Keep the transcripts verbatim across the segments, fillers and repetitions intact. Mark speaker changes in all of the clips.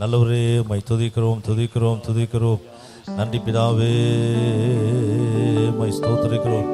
Speaker 1: நல்லவரே உம்மை துதிக்கிறோம் துதிக்கிறோம் துதிக்கிறோம். நன்றி பிதாவே, உம்மை ஸ்தோத்திரிக்கிறோம்.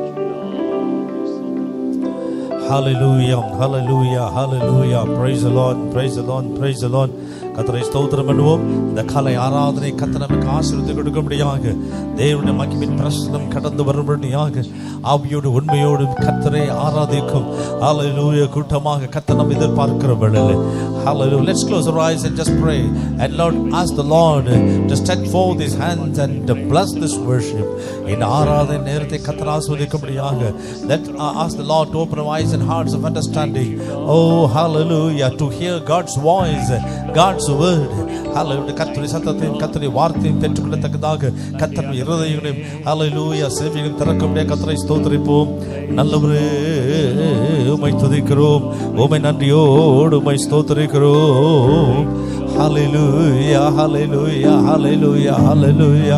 Speaker 1: Hallelujah, hallelujah, hallelujah. Praise the Lord, praise the Lord, praise the Lord. கர்த்தரை ஸ்தோத்திரம் பண்ணுவோம். இந்த காலை ஆராதனை கர்த்தர் நமக்கு ஆசீர்வாதத்தை கொடுக்கும்படியாக, தேவனுடைய மகிமையின் பிரசன்னம் கடந்து வரும்படியாக, ஆவியோடு உண்மையோடு கர்த்தரை ஆராதிக்கும் ஹalleluya கூட்டமாக கர்த்தர் நம்மை எதிர்பார்க்கிற வேளையிலே hallelujah. Let's close our eyes and just pray and Lord, ask the Lord to stretch forth his hands and to bless this worship. இந்த ஆராதனை நேரத்தை கர்த்தர் ஆசீர்வதிக்கும்படியாக, let uh, ask the Lord to open our eyes and hearts of understanding. Oh hallelujah, to hear God's voice, God's word. Hallelujah. கர்த்தருடைய சத்தத்தையும் கர்த்தருடைய வார்த்தையும் பெற்றுக்கொள்ளத்தக்கதாக கர்த்தருடைய இருதயங்களையும் hallelujah செவிகளையும் திறக்கும்படியாக கர்த்தரை ஸ்தோத்திரிப்போம். நல்லவரே உம்மை துதிக்கிறோம், உம்மை நன்றியோடு உம்மை ஸ்தோத்திரிக்கிறோம். Hallelujah, hallelujah, hallelujah, hallelujah,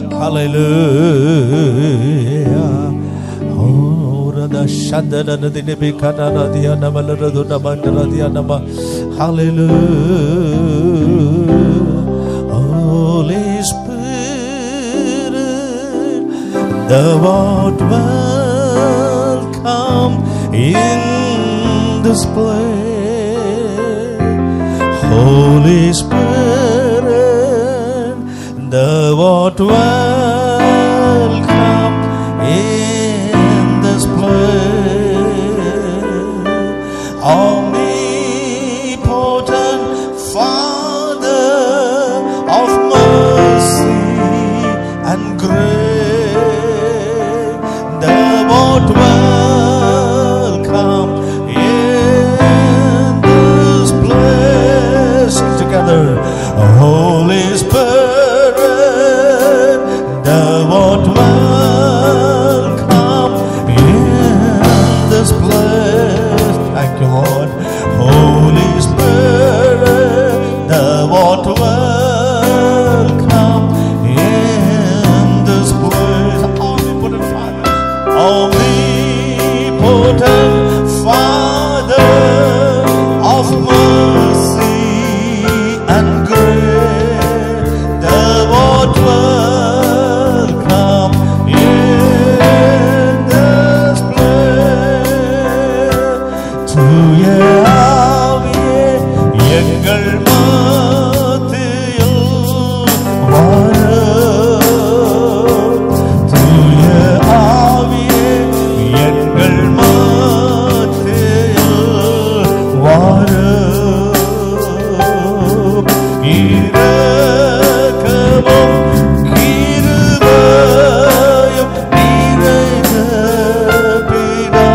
Speaker 1: hallelujah. Rada shadana nadine bikana nadia namala radu namanda nadia nama. Hallelujah. Holy Spirit, thou art welcome in this place. Holy Spirit, thou art welcome in this place. Omnipotent Father of mercy and grace, thou art welcome in this place. Together, Holy Spirit, thou art welcome in this place. Thank you, Lord. Holy Spirit, thou art welcome in this place. Omnipotent Father, omnipotent Father of mercy and grace, thou art welcome in this place. தூய ஆவியே எங்கள் மத்தியில் வாரும். தூய ஆவியே எங்கள் மத்தியில் வாரும். இரக்கமும் கிருபையும் நிறைந்த பிதா,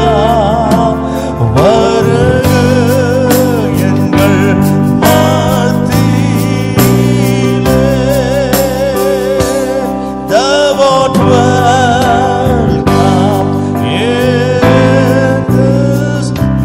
Speaker 1: வருக எங்கள் மத்தியிலே. Thou art welcome in this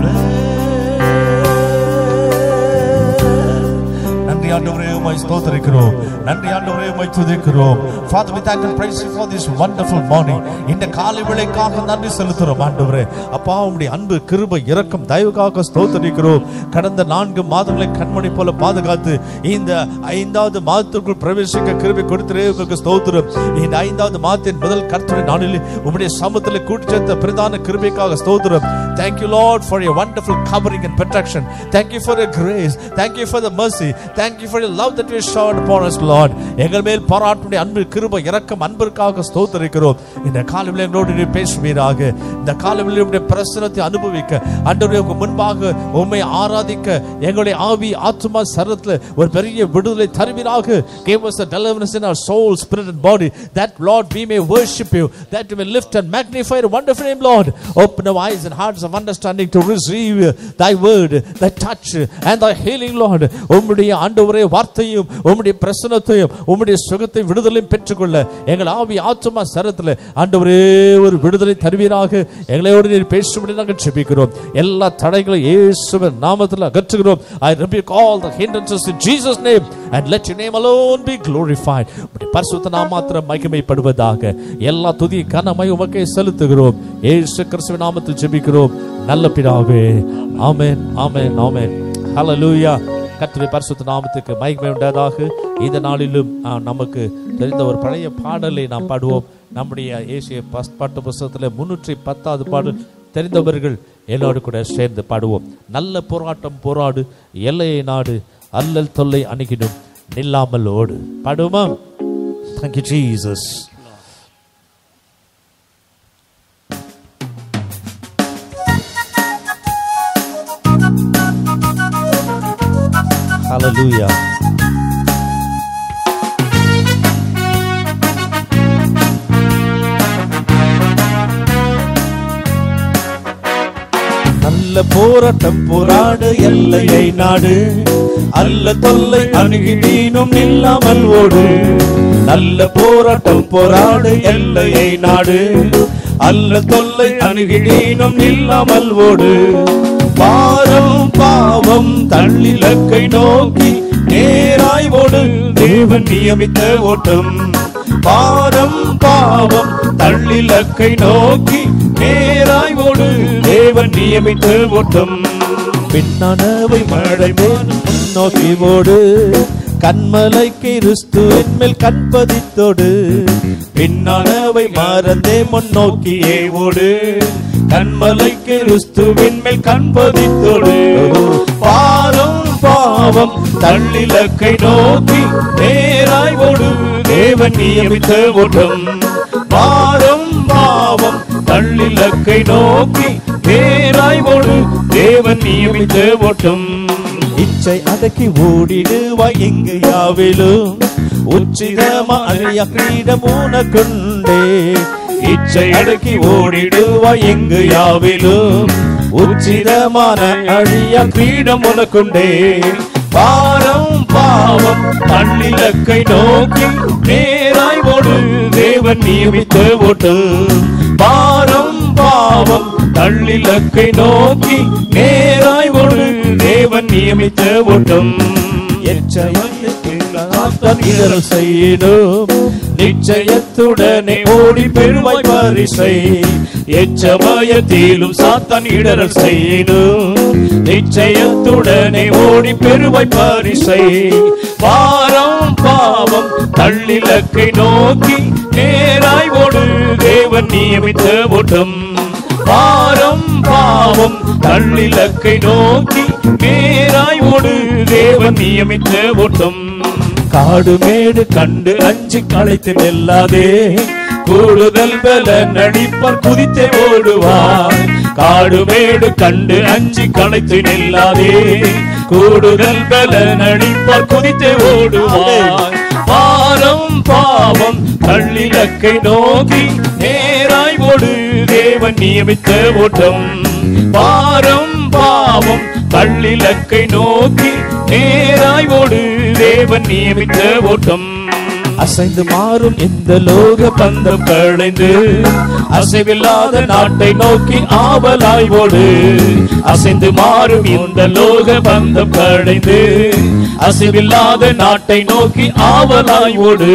Speaker 1: place. நன்றி ஆண்டவரே, உம்மை ஸ்தோத்திரிக்கிறோம். நன்றி ஆண்டவரே, உம்மை துதிக்கிறோம். Father, we thank and praise you for this wonderful morning. இந்த காலை வேளைக்காக நன்றி செலுத்துறோம் ஆண்டவரே. அப்பா, உம்முடைய அன்பு, கிருபை, இரக்கம், தயவுக்காக ஸ்தோத்திரிக்கிறோம். கடந்த நான்கு மாதங்களை கண்மணி போல பாதுகாத்து இந்த ஐந்தாவது மாதத்திற்குள் பிரவேசிக்க கிருபை கொடுத்திரே உங்களுக்கு ஸ்தோத்திரம். இந்த ஐந்தாவது மாதத்தின் முதல் கர்த்தருடைய நாளில் உம்முடைய சமூகத்தில் கூட்டி சேர்த்த பிரதான கிருபைக்காக ஸ்தோத்திரம். Thank you, Lord, for your wonderful covering and protection. Thank you for your grace. Thank you for the mercy. Thank you for your love that you showered upon us, Lord. எங்கள் மேல் பாராட்டுடைய அன்பு, கிருபை, இரக்கம், அன்பிற்காக ஸ்தோத்திரிக்கிறோம். இந்த காலையில் எங்களோடு நீர் பேசுவீராக. இந்த காலையில் உம்முடைய பிரசன்னத்தை அனுபவிக்க, ஆண்டவரே உமக்கு முன்பாக உம்மை ஆராதிக்க எங்களுடைய ஆவி, ஆத்துமா, சரீரத்தில் ஒரு பெரிய விடுதலை தருவீராக. Give us a deliverance in our soul, spirit and body, that Lord we may worship you, that we may lift and magnify your wonderful name, Lord. Open our eyes and hearts of understanding to receive thy word, thy touch and thy healing, Lord. உம்முடைய ஆண்டவரே வார்த்தையும் உம்முடைய பிரசன்னத்தையும் உம்முடைய சுகத்தை விடுதலையும் பெற்றுக்கொள்ள எங்கள் ஆவி, ஆத்துமா, சரீரத்தில் ஆண்டவரே ஒரு விடுதலை தருவீராக. எங்களோடு நீர் பேசும்படி நாங்கள் ஜெபிக்கிறோம். எல்லா தடைகளையும் இயேசுவின் நாமத்தில் அகற்றுகிறோம். I rebuke all the hindrances in Jesus' name and let your name alone be glorified. உம்முடைய பரிசுத்த நாமத்தில் மகிமைப்படுவதாக. எல்லா துதி கனமை உமக்கே செலுத்துகிறோம். இயேசு கிறிஸ்துவின் நாமத்தில் ஜெபிக்கிறோம் நல்ல பிதாவே. ஆமென், ஆமென், ஆமென். ஹல்லேலூயா. கர்த்தருடைய பரிசுத்த நாமத்துக்கு மகிமை உண்டாதாக. இந்த நாளிலும் நமக்கு தெரிந்த ஒரு பழைய பாடலை நாம் பாடுவோம். நம்முடைய ஏசிய பாட்டு புஸ்தகத்தில் முன்னூற்றி பத்தாவது பாடல் தெரிந்தவர்கள் என்னோடு கூட சேர்ந்து பாடுவோம். நல்ல போராட்டம் போராடு, எல்லையை நாடு, அல்லல் தொல்லை அணுகிடும், நில்லாமல் ஓடு. பாடுவோமா? Thank you, Jesus. Hallelujah. நல்ல போராட்டம் போராடு, எல்லையை நாடு, அல்ல தொல்லை அணுகினீனும் நில்லாமல் ஓடு. நல்ல போராட்டம் போராடு, எல்லையை நாடு, அல்ல தொல்லை அணுகினீனும் நில்லாமல் ஓடு. பாரம் பாவம் தள்ளிலக்கை நோக்கி நேராய் ஓடு, தேவன் நியமித்த ஓட்டம். பாரம் பாவம் தள்ளிலக்கை நோக்கி நேராய் ஓடு, தேவன் நியமித்த ஓட்டம். பின்னானவை மழை போல் முன்னோக்கி ஓடு, கண்மலைக்கு கிறிஸ்துவின் மேல் கண்பதித்தோடு. பின்னானவை மறந்தே முன்னோக்கியே ஓடு, கண்மலைக்கு கிறிஸ்துவின் மேல் கண்பதித்தோடு. பாரம் பாவம் தள்ளிலக்கை நோக்கி நேராய் ஓடு, தேவன் நியமித்த ஓட்டம். பாரம் பாவம் தள்ளிலக்கை நோக்கி நேராய் ஓடு, தேவன் நியமித்த ஓட்டம். இச்சை அடக்கி ஓடிடுவாய் எங்கு யாவிலும், உச்சிதமான கிரீடம் உனக்குண்டே. இச்சை அடக்கி ஓடிடுவாய் எங்கு யாவிலும், உச்சிதமான அழியா கிரீடம் உனக்குண்டே. பாரம் பாவம் தள்ளிலக்கை நோக்கி நேராய் ஓடு, தேவன் நியமித்த ஓட்டம். பாரம் பாவம் தள்ளிலக்கை நோக்கி நேராய் ஓடு, தேவன் நியமித்த ஓட்டம். செய்யணும் நிச்சயத்துடனே ஓடி பெருவாய் பரிசை. எச்சமயத்திலும் சாத்தான் இடரல் செய்யணும், நிச்சயத்துடனே ஓடி பெருவாய் பரிசை. பாரம் பாவம் தள்ளிலக்கை நோக்கி நேராய் ஓடு, தேவன் நியமித்த ஓட்டம். பாரம் பாவம் தள்ளிலக்கை நோக்கி நேராய் ஓடு, தேவன் நியமித்த ஓட்டம். காடு மேடு கண்டு அஞ்சு களைத்து நெல்லாதே, கூடுதல் பல நடிப்பார் குதித்தே ஓடுவார். காடு மேடு கண்டு அஞ்சு களைத்து நெல்லாதே, கூடுதல் பல நடிப்பார் குதித்தே ஓடுவார். பாரம் பாவம் தள்ளிலக்கை நோக்கி நேராய் ஓடு, தேவன் நியமித்த ஓட்டம். பாரம் பாவம் தள்ளிலக்கை நோக்கி நேராய் ஓடு, தேவன் நியமித்த ஓட்டம். அசைந்து மாறும் இந்த லோக பந்தம் களைந்து, அசைவில்லாத நாட்டை நோக்கி ஆவலாய் ஓடு. அசைந்து மாறும் இந்த லோக பந்தம் களைந்து, அசைவில்லாத நாட்டை நோக்கி ஆவலாய் ஓடு.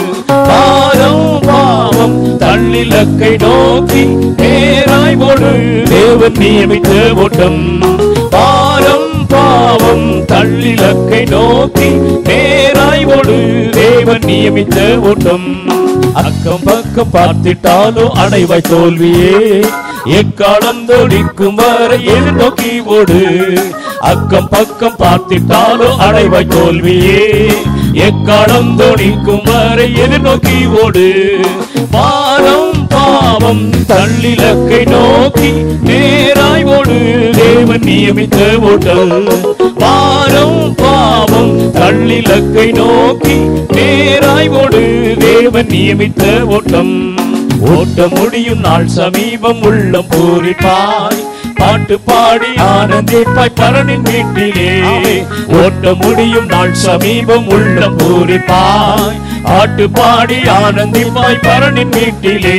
Speaker 1: பாரம் பாவம் தள்ளிலக்கை நோக்கி நேராய் ஓடு, தேவன் நியமித்த ஓட்டம். பாரம் பாவம் தள்ளிலக்கை நோக்கி நேராய் ஓடு, தேவன் நியமித்த ஓட்டம். அக்கம் பக்கம் பார்த்திட்டாலோ அடைவாய் தோல்வியே, எக்காலம் தொடிக்கும் வரை எதிர்நோக்கி ஓடு. அக்கம் பக்கம் பார்த்திட்டாலோ அடைவாய் தோல்வியே, எக்காலம் தொடிக்கும் வரை எதிர்நோக்கி ஓடு. பாரம் பாவம் தள்ளிலக்கை நோக்கி நேராய் ஓடு, தேவன் நியமித்த ஓட்டம். பாரம் பாவம் தள்ளிலக்கை நோக்கி நேராய் ஓடு, தேவன் நியமித்த ஓட்டம். ஓட்ட முடியும் நாள் சமீபம், உள்ளம் பூரிப்பாய் பாட்டு பாடி ஆனந்திப்பாய் பரனின் வீட்டிலே. ஓட்ட முடியும் நாள் சமீபம், உள்ளம் பூரிப்பாய் பாட்டு பாடி ஆனந்திப்பாய் பரனின் வீட்டிலே.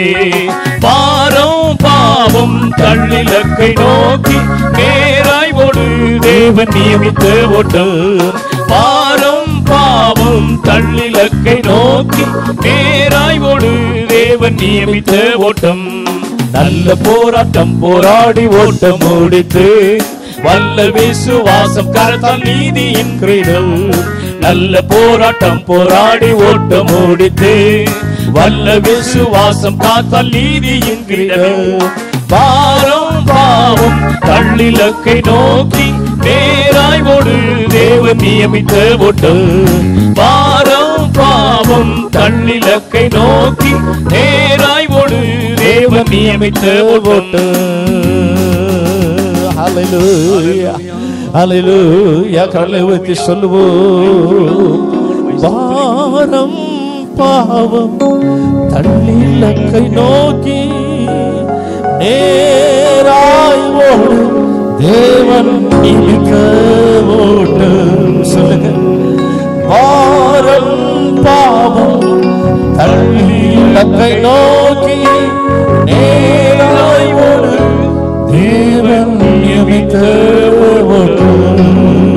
Speaker 1: பாரம் பாவம் தள்ளிலக்கை நோக்கி நேராய் ஓடு, தேவன் நியமித்த ஓட்டம். பாரம் பாவம் தள்ளிலக்கை நோக்கி நேராய் ஓடு, தேவன் நியமித்த ஓட்டம். நல்ல போராட்டம் போராடி ஓட்டம் முடித்து,
Speaker 2: வல்ல விசுவாசம் கரத்தால் நீதியின் கிரீடம். நல்ல போராட்டம் போராடி ஓட்டம் முடித்து வல்ல விசுவாசம் காத்தால் நீதியின் கிரீடம். பாரம் பாவம் தள்ளிலக்கை நோக்கி நேராய் ஓடு தேவன் நியமித்த ஓட்டம். பாரம் பாவம் தள்ளிலக்கை நோக்கி நேராய் ஓடு தேவன் நியமித்த ஓட்டம்.
Speaker 1: ஹல்லேலூயா ஹல்லேலூயா. கரங்களை உயர்த்தி சொல்லுவோம். பாரம் பாவம் தள்ளிலக்கை நோக்கி நேராய் ஓடு தேவன் நியமித்த ஓட்டம். சொல்லுங்க. பாரம் பாவம் தள்ளிலக்கை நோக்கி நேராய் ஓடு தேவன் நியமித்த ஓட்டம்.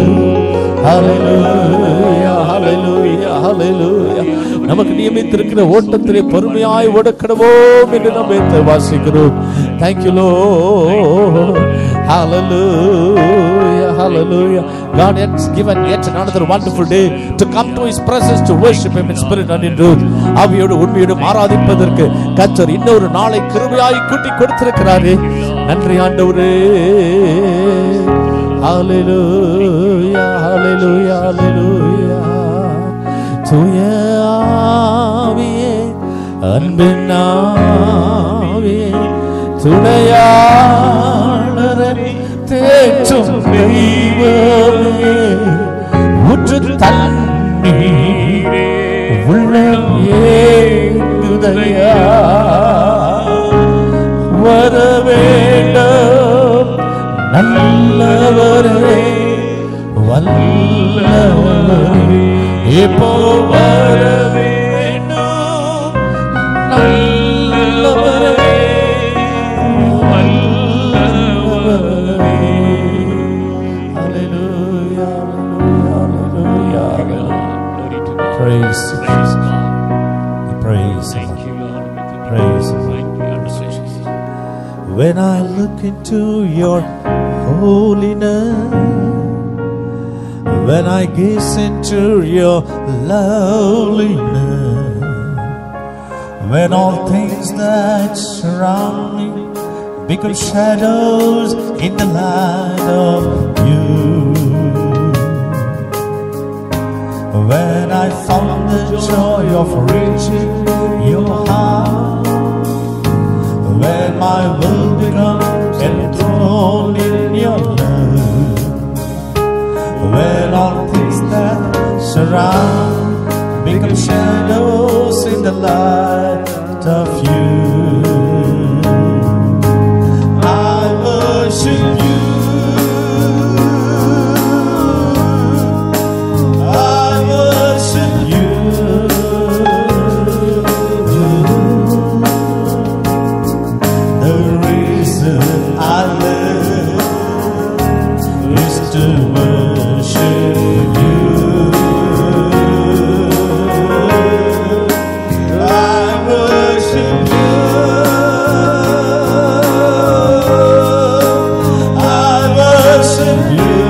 Speaker 1: ஹல்லேலூயா ஹல்லேலூயா ஹல்லேலூயா. நமக்கு நியமித்திருக்கிற ஓட்டத்திலே பொறுமையாய் ஓடக்கடவோம் என்று நம்ம வாசிக்கிறோம். Thank you Lord. Hallelujah hallelujah. God has given yet another wonderful day to come to his presence to worship him in spirit and in truth. ஆவியோடு உண்மையோடு ஆராதிப்பதற்கு கர்த்தர் இன்னொரு நாளை கிருபையாய் கூட்டி கொடுத்திருக்கிறாரே. நன்றி ஆண்டவரே. Hallelujah hallelujah hallelujah. தூய ஆவியே அன்பின் ஆவியே துணையாளரே தேற்றும் தெய்வமே ஊற்று தண்ணீரே உள்ளம் ஏங்குதையா வர வேண்டும் நல்லவரே வல்லவரே எப்போ வர வேண்டும் நல்லவரே வல்லவரே. Hallelujah hallelujah hallelujah. Praise praise God. Praise thank you Lord. Praise thank you. When I look into your holiness, when I gaze into your loveliness, when all things that surround me become shadows in the light of you, when I found the joy of reaching your heart, when my will becomes enthroned in your love, when all things that surround become shadows in the light of you, I worship you, I worship you. The reason I live is to worship you. I worship you. I worship you.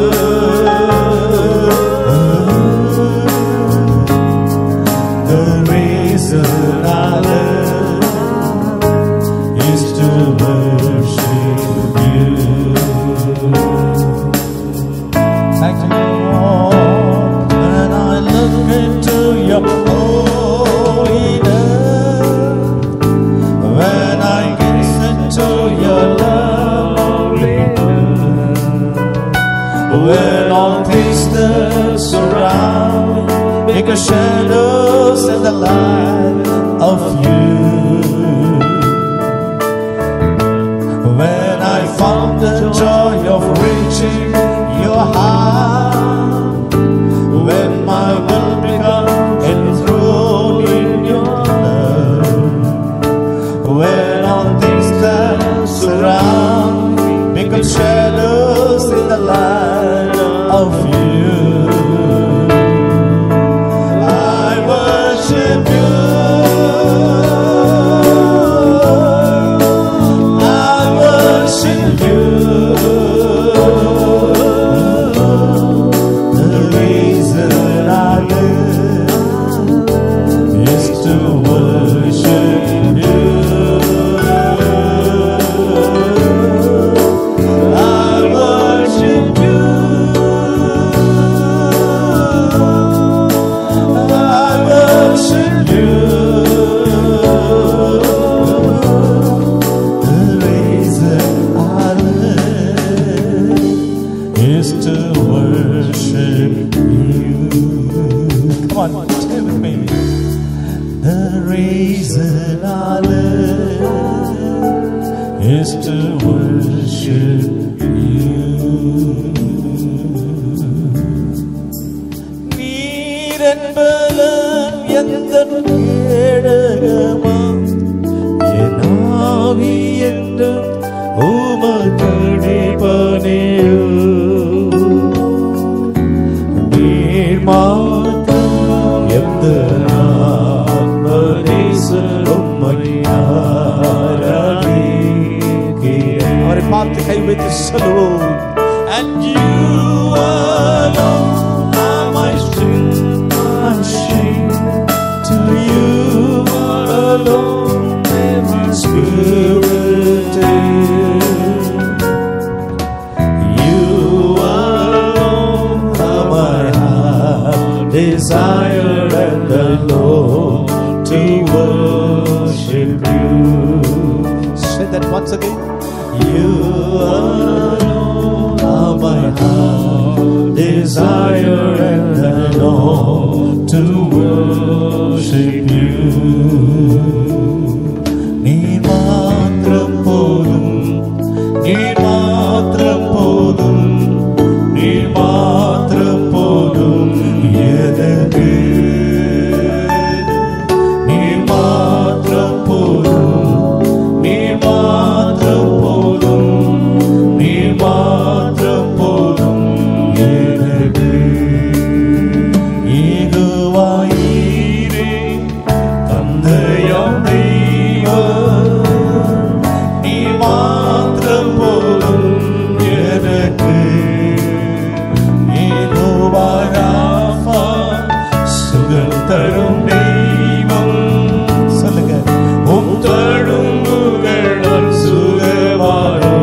Speaker 1: The reason I live is to worship you. Thank you, Lord. When I look into your holiness, when I gaze into your loveliness, when all things that surround me become shadows in the light of you, when I found the joy of reaching your heart, when my will become enthroned in your love, when all things that surround me become shadows in the light of you, I just to worship you. நீரன்பலன் எந்தன் கேடகமா என் ஆவி என்றும் உமக்கடிபணியோ. நீர் மாத்திரம் எந்த அவரை பார்த்து கை வைத்து சொல்லுவோம். And you alone are my strength, my shame. To you alone my spirit is. You alone are my heart desire and the Lord to worship you. Say that once again. You alone are my heart desire and the Lord to worship you. நீ மாத்திரம் போதும், நீ மாத்திரம் போதும், நீ மாத்திரம் போதும் எனக்கு. நீ மாத்திரம் போதும், நீ மாத்திரம் போதும், நீ மாத்திரம் போதும் எனக்கு. ஈகுவாயிரே தந்தையாம் தெய்வம், நீ மாத்திரம் போதும் எனக்கு. யெகோவா ராஃபா சுகம் தரும் தெய்வம். சொல்லுங்க. உம் தழும்புகளால் சுகமானே.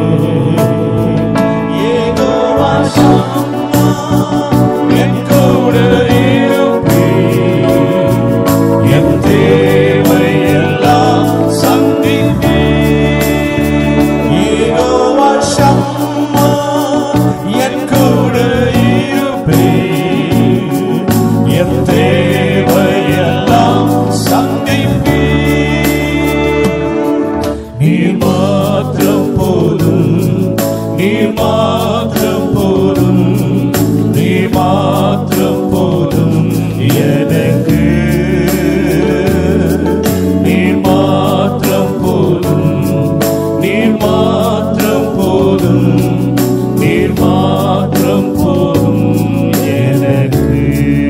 Speaker 1: யெகோவா ஷம்மா என் கூட இருப்பீர். என் தேவையெல்லாம் சந்திப்பீர். யெகோவா ஷம்மா என் கூட இருப்பீர். என் தேவையெல்லாம் சந்திப்பீர். நீர் மாத்திரம் போதும், நீர் மாத்திரம் போதும், நீர் மாத்திரம் போதும் எனக்கு. நீர் மாத்திரம் போதும், நீர் மாத்திரம் போதும், நீர் மாத்திரம் போதும் எனக்கு.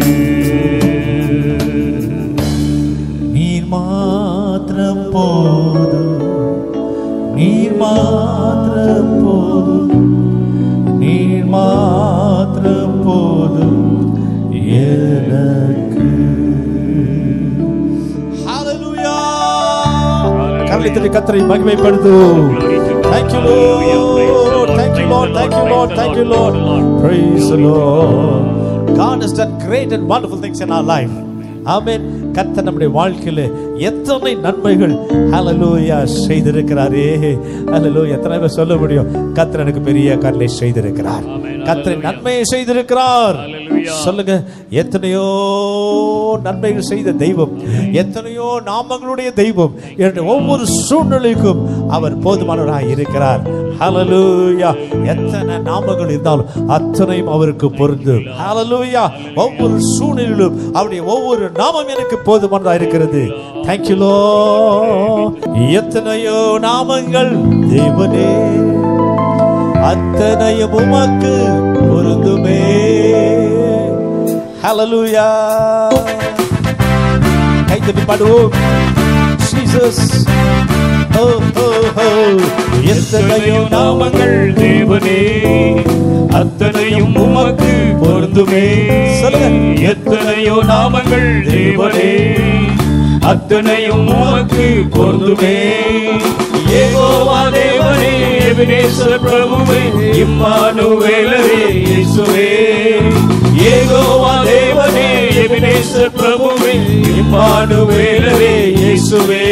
Speaker 1: நீர் மாத்திரம் போதும், நீர் மாத்திரம் போதும், நீர் மாத்திரம் போதும் எனக்கு. ஹalleluya. கர்த்தரை துதி கர்த்தரை மகிமைப்படுத்து. Thank you Lord, thank you Lord, thank you Lord, thank you Lord. Praise the Lord. God has done great and wonderful things in our life. Amen. கர்த்தர் நம்முடைய வாழ்க்கையில எத்தனை நன்மைகள் ஹalleluya செய்திருக்கிறாரே. ஹalleluya. எத்தனை பேர் சொல்ல முடியும் கர்த்தர் எனக்கு பெரிய காரியங்களை செய்திருக்கிறார், கர்த்தர் நன்மையை செய்திருக்கிறார். சொல்லுங்க. எத்தனையோ நன்மைகள் செய்த தெய்வம், எத்தனையோ நாமங்களுடைய தெய்வம். ஒவ்வொரு சூழ்நிலைக்கும் அவர் போதுமானவராய் இருக்கிறார். ஹalleluya. எத்தனை நாமங்கள் இருந்தாலும் அத்தனையும் அவருக்கு பொருந்தும். ஹalleluya. ஒவ்வொரு சூழ்நிலையிலும் அவருடைய ஒவ்வொரு நாமம் எனக்கு போதுமானதா இருக்கிறது. Thank you Lord. எத்தனையோ நாமங்கள் தேவனே, அத்தனையும் உமக்கு பொருந்துமே. ஹalleluya. கைதட்டி பாடுவோம். Jesus. Oh oh oh. எத்தனையோ நாமங்கள் தேவனே, அத்தனையும் உமக்கு பொருந்துமே. சொல்லுங்க. எத்தனையோ நாமங்கள் தேவனே, அத்தனையும் உமக்கு பொருந்துமே. யெகோவா தேவனே, எபினேசர் பிரபுவே, இம்மானுவேலரே இயேசுவே. யெகோவா தேவனே, எபினேசர் பிரபுவே, இம்மானுவேலரே இயேசுவே.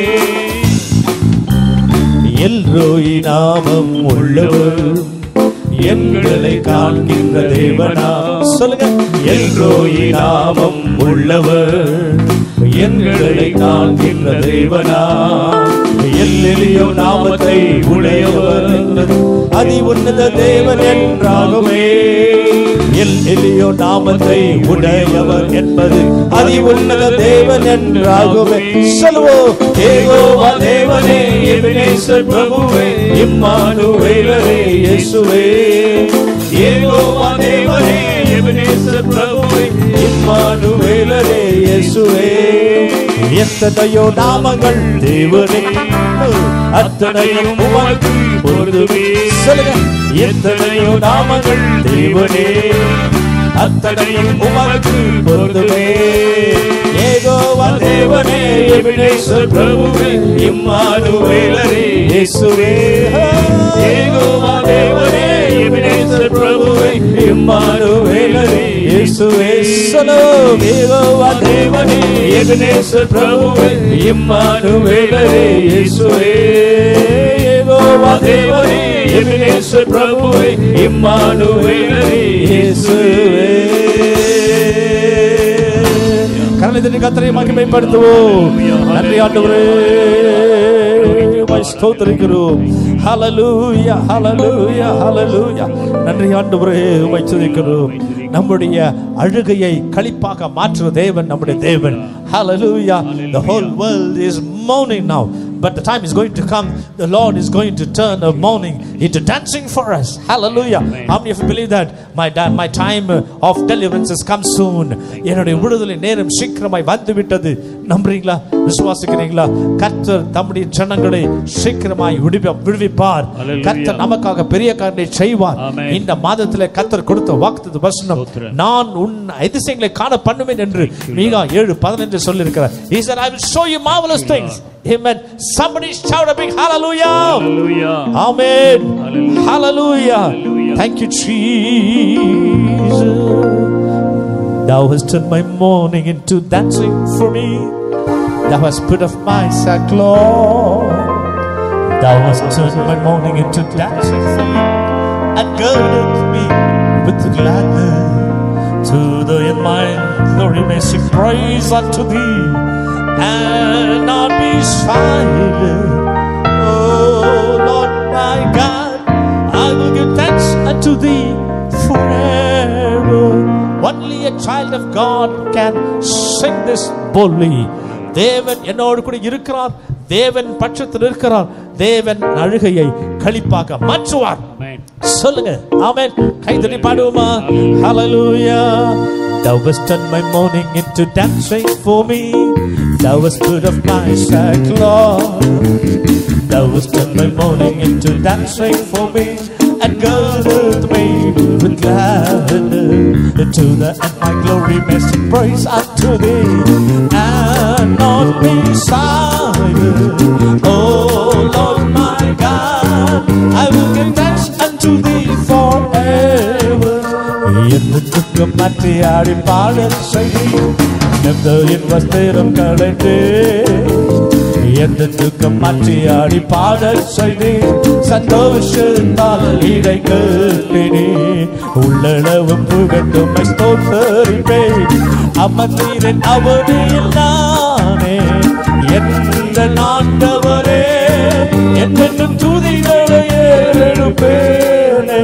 Speaker 1: எல்ரோயி நாமம் உள்ளவர், எங்களை காண்கின்ற தேவனா. சொல்லுங்க. எல்ரோயி நாமம் உள்ளவர், எங்களை காண்கின்ற தேவனா. எல்லிலி
Speaker 2: எலியோ நாமத்தை உடையவர் என்பது அதி உன்னத தேவன் என்றாகுமே. எல் எலியோ நாமத்தை உடையவர் என்பது அதி உன்னத தேவன் என்றாகுமே. சொல்லுவோம். யெகோவா தேவனே, எபினேசர் பிரபுவே, இம்மானுவேலரே இயேசுவே. யெகோவா தேவனே, எபினேசர் பிரபுவே, இம்மானுவேலரே இயேசுவே. எத்தனையோ நாமங்கள் தேவனே, அத்தனையும் உமக்கு பொருந்துமே. சொல்லுங்க. எத்தனையோ நாமங்கள் தேவனே, அத்தனையும் உமக்கு பொருந்துமே. யெகோவா தேவனே, எபினேசர் பிரபுவே, இம்மானுவேலரே இயேசுவே. யெகோவா தேவனே, எபினேசர் பிரபுவே, இம்மானுவேலரே இயேசுவே. சொல்லுவோம். யெகோவா தேவனே, எபினேசர் பிரபுவே, இம்மானுவேலரே இயேசுவே. யெகோவா தேவனே, எபினேசர் பிரபுவே, இம்மானுவேலரே இயேசுவே. கர்த்தரை கர்த்தரை மகிமைப்படுத்துவோம். நன்றி ஆண்டவரே, ஸ்தோத்திரிக்கிறோம். ஹல்லேலூயா, ஹல்லேலூயா, ஹல்லேலூயா. நன்றி ஆண்டவரே, உம்மை துதிக்கிறோம். நம்முடைய அழுகையை களிப்பாக மாற்றுற தேவன் நம்முடைய தேவன். Hallelujah. The whole world is mourning now, but the time is going to come, the Lord is going to turn the mourning into dancing for us. Hallelujah. How many of you believe that my my time of deliverance has come soon? என்னுடைய விடுதலை நேரம் சீக்கிரமாய் வந்து விட்டது. நம்புறீங்களா? விசுவாசிக்கிறீங்களா? கர்த்தர் தம்முடைய ஜனங்களை சீக்கிரமாய் விடுவிப்பார். கர்த்தர் நமக்காக பெரிய காரியங்களை செய்வார். இந்த மாதத்திலே கர்த்தர் கொடுத்த வாக்குத்தத்த வசனம், நான் உன் அதிசயங்களை காண பண்ணுவேன் என்று மீகா ஏழு பதினைந்து சொல்லி இருக்கிறார். He said, I will show you marvelous things. Amen. Somebody shout a big hallelujah. Hallelujah. Amen. Hallelujah. Hallelujah. Hallelujah. Thank you, Jesus. Thou hast turned my mourning into dancing for me. Thou hast put off my sackcloth. Thou hast turned my mourning into dancing for me, and girded me with gladness. To the end my glory may sing praise unto thee, and not be silent. Oh Lord my God, I will give thanks unto thee forever. Only a child of God can sing this boldly. தேவன் என்னோடு கூட இருக்கிறார். தேவன் பட்சத்தில் இருக்கிறார். தேவன் அழுகையை களிப்பாக மாற்றுவார். சொல்லுங்க. ஆமென். கைதட்டி பாடுவோமா? ஹல்லேலூயா. Thou hast turned my mourning into dancing for me. Thou hast put off my sackcloth. Thou hast turned my mourning into dancing for me, and girded me with gladness. To the end my glory may sing praise unto thee, and not be silent. Oh Lord my God, I will give thanks unto thee forever. என்று துக்கம் மாற்றி ஆடி பாட செய்தி என் வஸ்திரம் களைத்து, என்று துக்கம் மாற்றி ஆடி பாட செய்தி சந்தோஷத்தால் இடை கேட்டினே. உள்ளளவும் புகட்டும் ஸ்தோத்தரிப்பேன். அமர்ந்தீரன் அவனில் நானே எந்த ஆண்டவரே, என்றென்றும் துதிகளை ஏறெடுப்பேனே.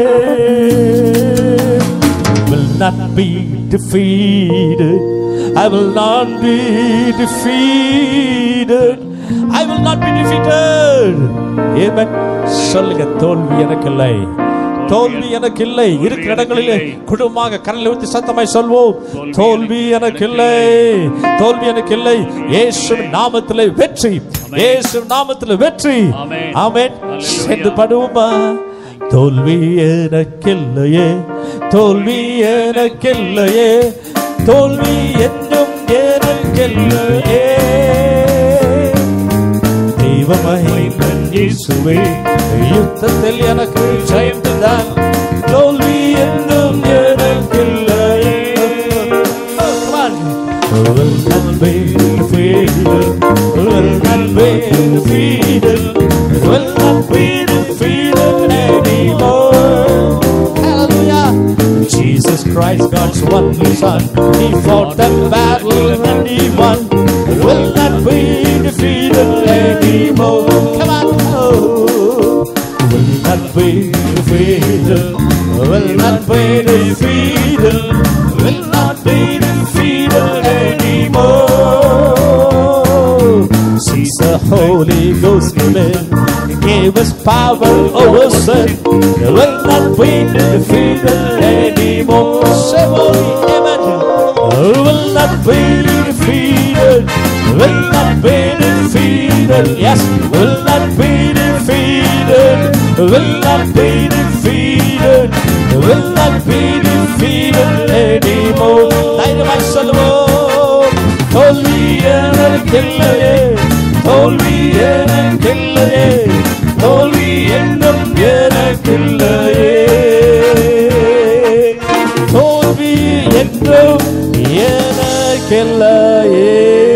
Speaker 2: Will not be defeated. I will not be defeated. I will not be defeated. Amen. சொல்லுங்க. தோல்வி எனக்கு இல்லை, தோல்வி எனக்கு இல்லை. இருக்கிற இடங்களிலே குடும்பமாக கரங்களை ஊற்றி சத்தமாய் சொல்வோம். தோல்வி எனக்கு இல்லை, தோல்வி எனக்கு இல்லை. இயேசுவின் நாமத்திலே வெற்றி, இயேசுவின் நாமத்திலே வெற்றி. ஆமென். சென்று பாடுவோமா? தோல்வி எனக்கில்லையே, தோல்வி எனக்கில்லையே, தோல்வி என்னும் எனக்கில்லையே. தெய்வமகிமையின் இயேசுவே, யுத்தத்தில் எனக்கு ஜெயம் தந்தார். தோல்வி என்னும் எனக்கில்லையே. Will not be defeated, will not be defeated, will not be defeated anymore. Hallelujah. Jesus Christ, God's only Son, He fought the battle and He won. Will not be defeated anymore. Come on. will not be defeated, will not be defeated, will not be defeated anymore. He's the Holy Ghost living, He gave us power over sin, will not be defeated anymore. Somebody imagine, will not be defeated, will not be defeated, yes, will not be defeated, will not be defeated, will not be defeated anymore. தைரியமாய் சொல்லுவோம், தோல்வி எனக்கில்லையே, தோல்வி எனக்கில்லையே, தோல்வி என்னும் எனக்கில்லையே, தோல்வி என்றும் எனக்கில்லையே.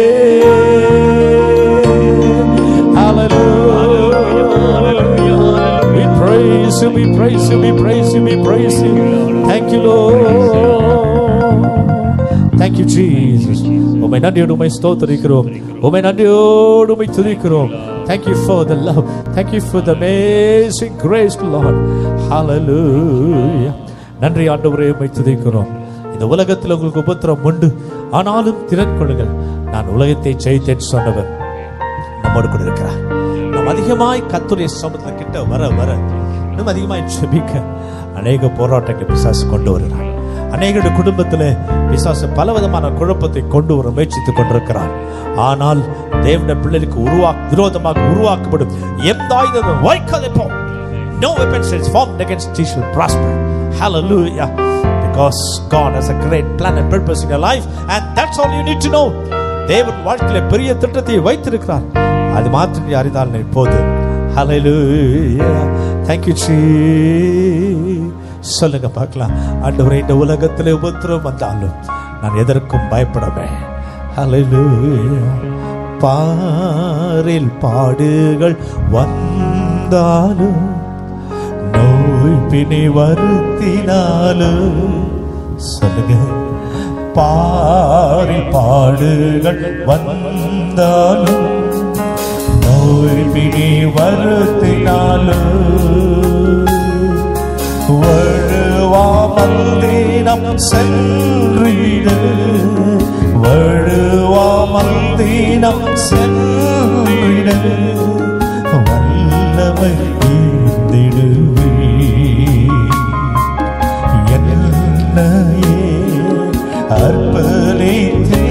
Speaker 2: Praise you, we praise you, we praise you, we praise you. Thank you, Lord. Thank you, Jesus. உம்மை நன்றியோடு உம்மை ஸ்தோத்திரிக்கிறோம், உம்மை நன்றியோடு உம்மை துதிக்கிறோம். Thank you for the love, thank you for the amazing grace, Lord. Hallelujah. நன்றி ஆண்டவரே, உம்மை துதிக்கிறோம். இந்த உலகத்தில் உங்களுக்கு உபத்திரம் உண்டு, ஆனாலும் திறன் கொள்ளுங்கள், நான் உலகத்தை ஜெயித்தேன் சொன்னவர் நம்மோடு கூட இருக்கிறார். நாம் அதிகமாய் கர்த்தருடைய சமூகத்தில் கிட்ட வர வர இன்னும் அதிகமாய் ஜெபிக்க அநேக போராட்டங்கள் பிசாசு கொண்டு வருகிறார். அநேகருடைய குடும்பத்தில் பிசாசு பலவிதமான குழப்பத்தை கொண்டு வர முயற்சித்துக் கொண்டிருக்கிறார். ஆனால் தேவனுடைய பிள்ளைகளுக்கு உருவா விரோதமாக உருவாக்கப்படும் எந்த ஆயுதமும் வாய்க்காதே போ. No weapons is formed against thee shall prosper. Hallelujah. Because God has a great plan and purpose in your life, and that's all you need to know. தேவன் வாழ்க்கையில பெரிய திட்டத்தை வைத்திருக்கிறார். அது மாத்திரம் நீ அறிந்தால் நீ போதும். Hallelujah. Thank you, Jesus. சொல்லுங்க பார்க்கலாம், ஆண்டவரே, இந்த உலகத்திலே உபத்திரம் வந்தாலும் நான் எதற்கும் பயப்படவே. Hallelujah. பாரில் பாடுகள் வந்தாலும் நோய் பிணி வருத்தினாலும், சொல்லுங்க, பாரில் பாடுகள் வந்தாலும் நோய் பிணி வருத்தினாலும் வழுவாமல் தினம் சென்றிடு, வழுவாமல் தினம் சென்றிடு, வல்லமை ஈர்ந்திடுவே. என்னையே அர்ப்பணித்தே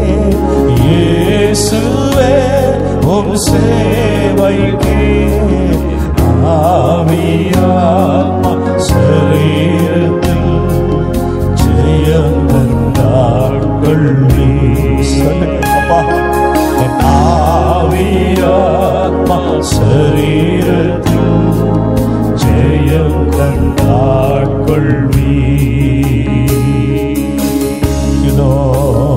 Speaker 2: இயேசுவே உம் சேவைக்கே, ஆவியாத்மா சரீரத்தில் ஜெயம் தந்தார்கள் நீ. அப்பா, என் ஆவியாத்மா சரீரத்தில் ஜெயம் தந்தார்கள் நீ. You know,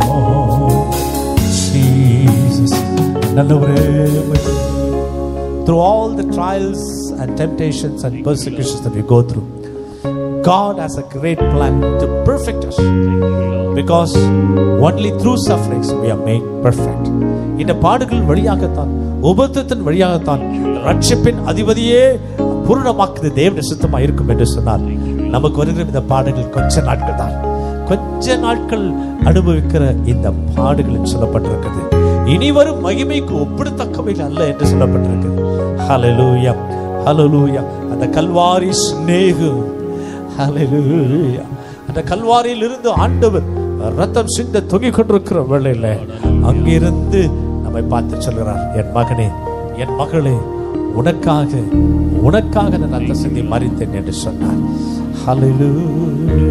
Speaker 2: Jesus, நல்லவரே, through all the trials and temptations and persecutions that we go through, God has a great plan to perfect us, because only through sufferings we are made perfect. இந்த பாடுகள் வழியாகத்தான், உபத்திரத்தின் வழியாகத்தான் ரட்சிப்பின் அதிபதியே பூரணமாக்குது தேவனுடைய சித்தமாக இருக்கும் என்று சொன்னார். நமக்கு வருகிற இந்த பாடுகள் கொஞ்ச நாட்கள் தான், கொஞ்ச நாட்கள் அனுபவிக்கிற இந்த பாடுகள் சொல்லப்பட்டிருக்கிறது. இனி வரும் மகிமைக்கு ஒப்பிடத்தக்கவைகள் அல்ல என்று சொல்லப்பட்டிருக்கிறது. ஹல்லேலூயா, ஹல்லேலூயா. அந்த கல்வாரி சிநேகம், ஹல்லேலூயா. அந்த கல்வாரியில் இருந்து ஆண்டவர் ரத்தம் சிந்த தொங்கிக் கொண்டிருக்கிற வேளையில அங்கிருந்து நம்மை பார்த்து சொல்கிறார், என் மகனே, என் மகளே, உனக்காக உனக்காக நான் ரத்தம் சிந்தி மரித்தேன் என்று சொன்னார். ஹல்லேலூயா.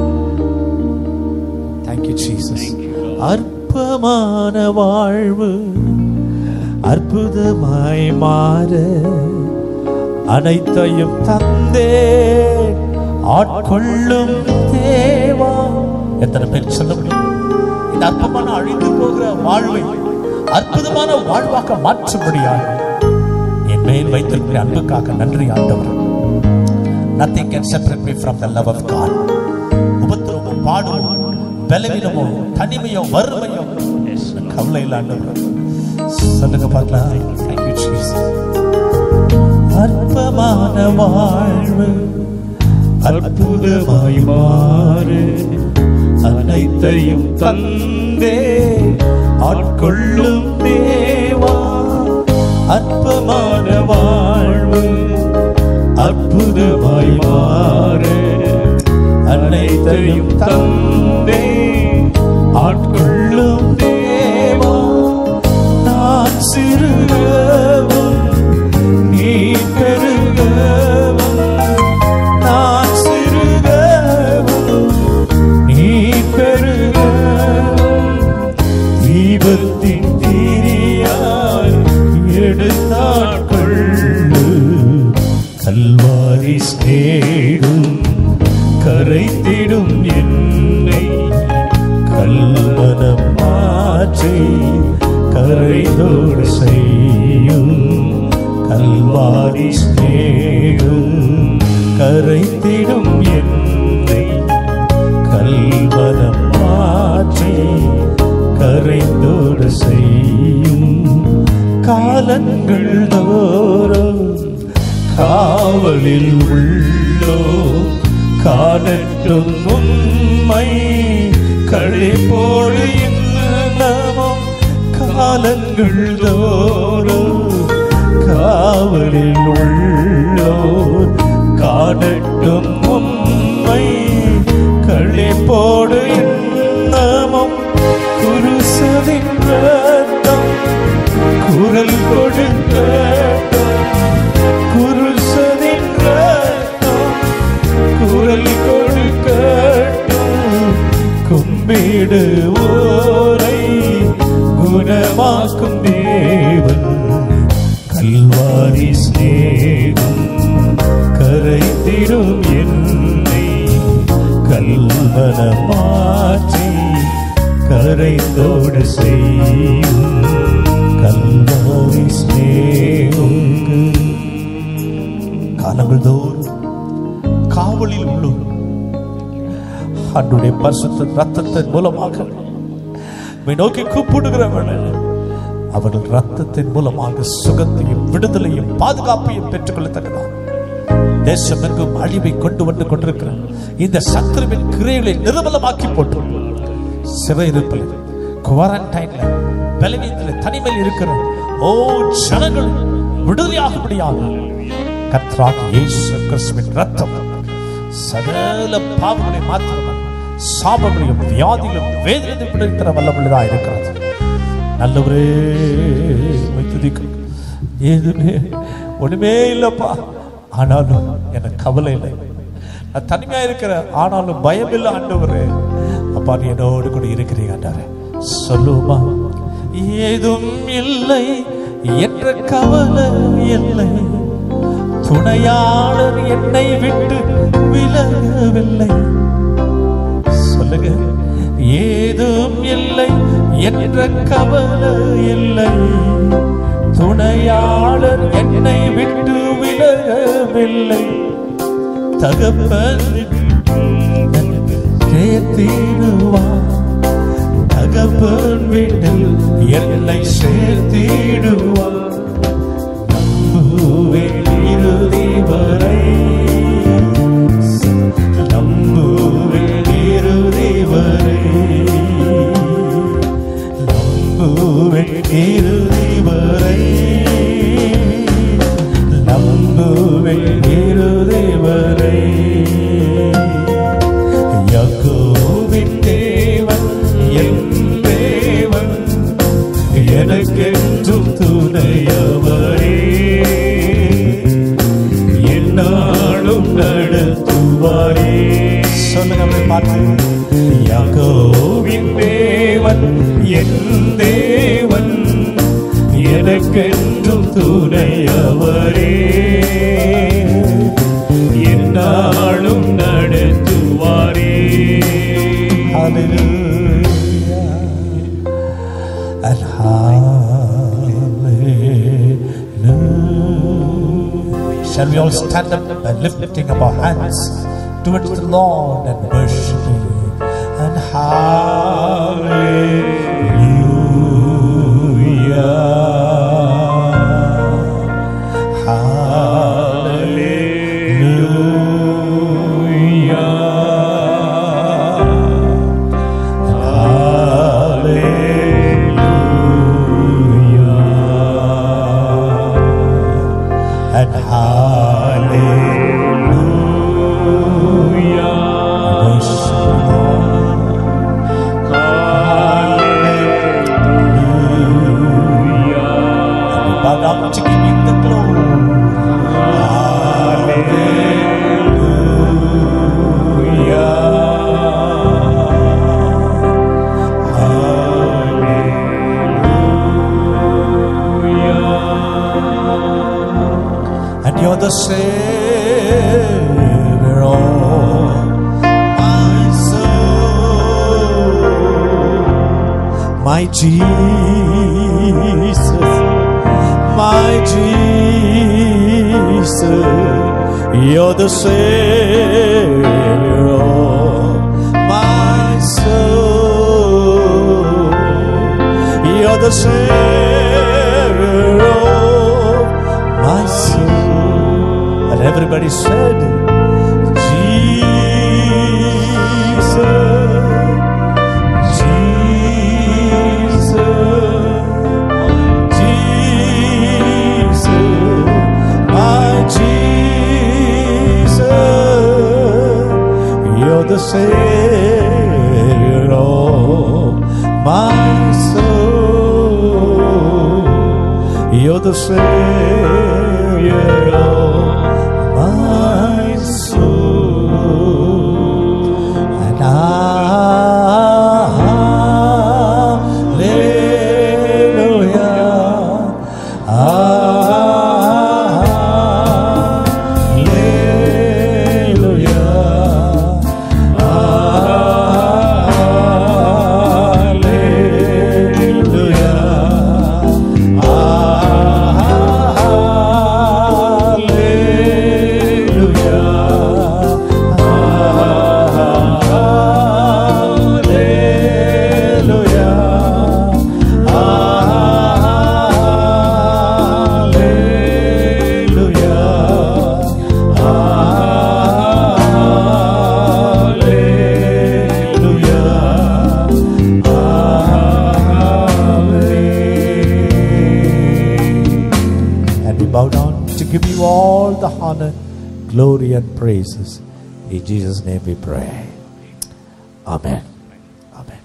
Speaker 2: Thank you, Jesus. அற்பமான வாழ்வு அற்புதமாய் மாற அனைத்தையும் தந்தே ஆட்கொள்ளும் தேவா. எத்தனை பேர் சொல்ல முடியும்? இந்த அற்பமான அழிந்து போகிற வாழ்வை அற்புதமான வாழ்வாக்க மாற்றும்படியாக என் மேல் வைத்திருக்கிற அன்புக்காக நன்றி ஆண்டவர். Nothing can separate me from the love of God. உபத்திரமும் பாடுவோம், பலவீனமோ, தனிமையோ, வறுமையோ கவலை இல்லை ஆண்டவர். சொல்லுங்க பார்க்கலாம். Thank you, Jesus. அற்பமான வாழ்வு அற்புதமாய் மாறு அனைத்தையும் தந்தே ஆட்கொள்ளும் தேவா. அற்பமான வாழ்வு அற்புதமாய் மாறு அனைத்தையும் தந்தே ஆட்கொள்ளும் தேவா. நான் சிறுகவும் நீ பெருகவும், நான் சிறுகவும் நீ பெருகவும், தீபத்தின் திரியாய் எடுத்தாட்கொள்ளு. கல்வாரி ஸ்நேகம் கரைத்திடும் என்னை, கல்மனம் மாற்றி கரைதோடு செய்யும். கல்வாரி ஸ்நேகம் கரைத்திடும் என்னை, கல்மனம் மாற்றி கரைதோடு செய்யும். காலங்கள் தோறும் காவலில் உள்ளோ காணட்டும் உண்மை கழிப்போடு இன்னமும். காலங்கள் தோறும் காவலில் உள்ளோர் காணட்டும் உண்மை கழிப்போடு இன்னமும். குருசதின் ரத்தம் குரல் கொடுக்கட்டும், குருசதின் ரத்தம் குரல் கொடுக்கட்டும். கும்பிடுவோரை குணமாக்கும் தேவன். கல்வாரி ஸ்நேகம் கரைத்திடும் என்னை, கல்மனம் மாற்றி கரைந்தோடு செய்யும். கல்வாரி ஸ்நேகம். காலங்கள் தோறும் காவலில் உள்ளோம் அன்றைய பரிசுத்த ரத்தத்தின் மூலமாக நோக்கி கூப்பிடுகிறவன் அவர்கள் ரத்தத்தின் மூலமாக சுகத்தையும் விடுதலையும் பாதுகாப்பையும் பெற்றுக் கொள்ளத்தக்கதான். தேசம் எங்கும் அழிவை கொண்டு வந்து கொண்டிருக்கிற இந்த சத்துருவின் கிரைகளை நிர்மலமாக்கி போட்டு சிறையிருப்பில், குவாரண்டைன்ல, பலவீனத்தில், தனிமையில் இருக்கிற ஓ ஜனங்கள் விடுதலையாகும்படியாக கர்த்தராகிய இயேசு கிறிஸ்துவின் ரத்தம் சகல பாவங்களை மாத்திரம் சாபங்களையும் வியாதிகளும் வேதனை பிடிக்கிற வல்லமுள்ளதா இருக்கிறது. நல்லவரே துதிக்கிறோம். எதுவுமே ஒண்ணுமே இல்லப்பா, ஆனாலும் எனக்கு கவலை இல்லை, நான் தனிமையா இருக்கிறேன், ஆனாலும் பயம் இல்லை ஆண்டவரே. அப்பா நீ என்னோடு கூட இருக்கிறீங்க ஆண்டவரே. சொல்லுமா, ஏதும் இல்லை என்ற கவலை இல்லை, துணையாளர் என்னை விட்டு விலகவில்லை. சொல்லுங்க, ஏதும் இல்லை என்ற கவலை இல்லை, துணையாளர் என்னை விட்டு விலகவில்லை. தகப்பன் சேர்த்திடுவார், தகப்பன் வீட்டில் என்னை சேர்த்திடுவார். நம்புவேன் இறுதி வரை, நம்புவேன் இறுதி வரை, நம்புவேன் இறுதி வரை, நம்புவேன் இறுதி வரை. யாக்கோபின் தேவன் என் தேவன், எனக்கென்றும் துணையவரே, என்னாலும் நடத்துவாரே. சொல்லுங்க பார்த்து, யாக்கோபின் தேவன் என் தேவன், எனக்கென்றும் துணையவரே, என்னாலும் நடத்துவாரே. Hallelujah and hallelujah. Shall we all stand up and lifting up our hands towards the Lord and worship Him? And hallelujah, hallelujah.
Speaker 1: and hallelujah. Worship the Lord.
Speaker 3: Hallelujah.
Speaker 1: And we bow down to give Him the glory. You're the Savior of my soul, my Jesus, my Jesus. You're the Savior of my soul. You're the Savior of my soul. And everybody said, Jesus, Jesus, Jesus, my Jesus. You're the Savior of my soul. You're the Savior of my soul. And hallelujah, hallelujah, give you all the honor, glory and praises. In Jesus' name we pray. Amen. Amen.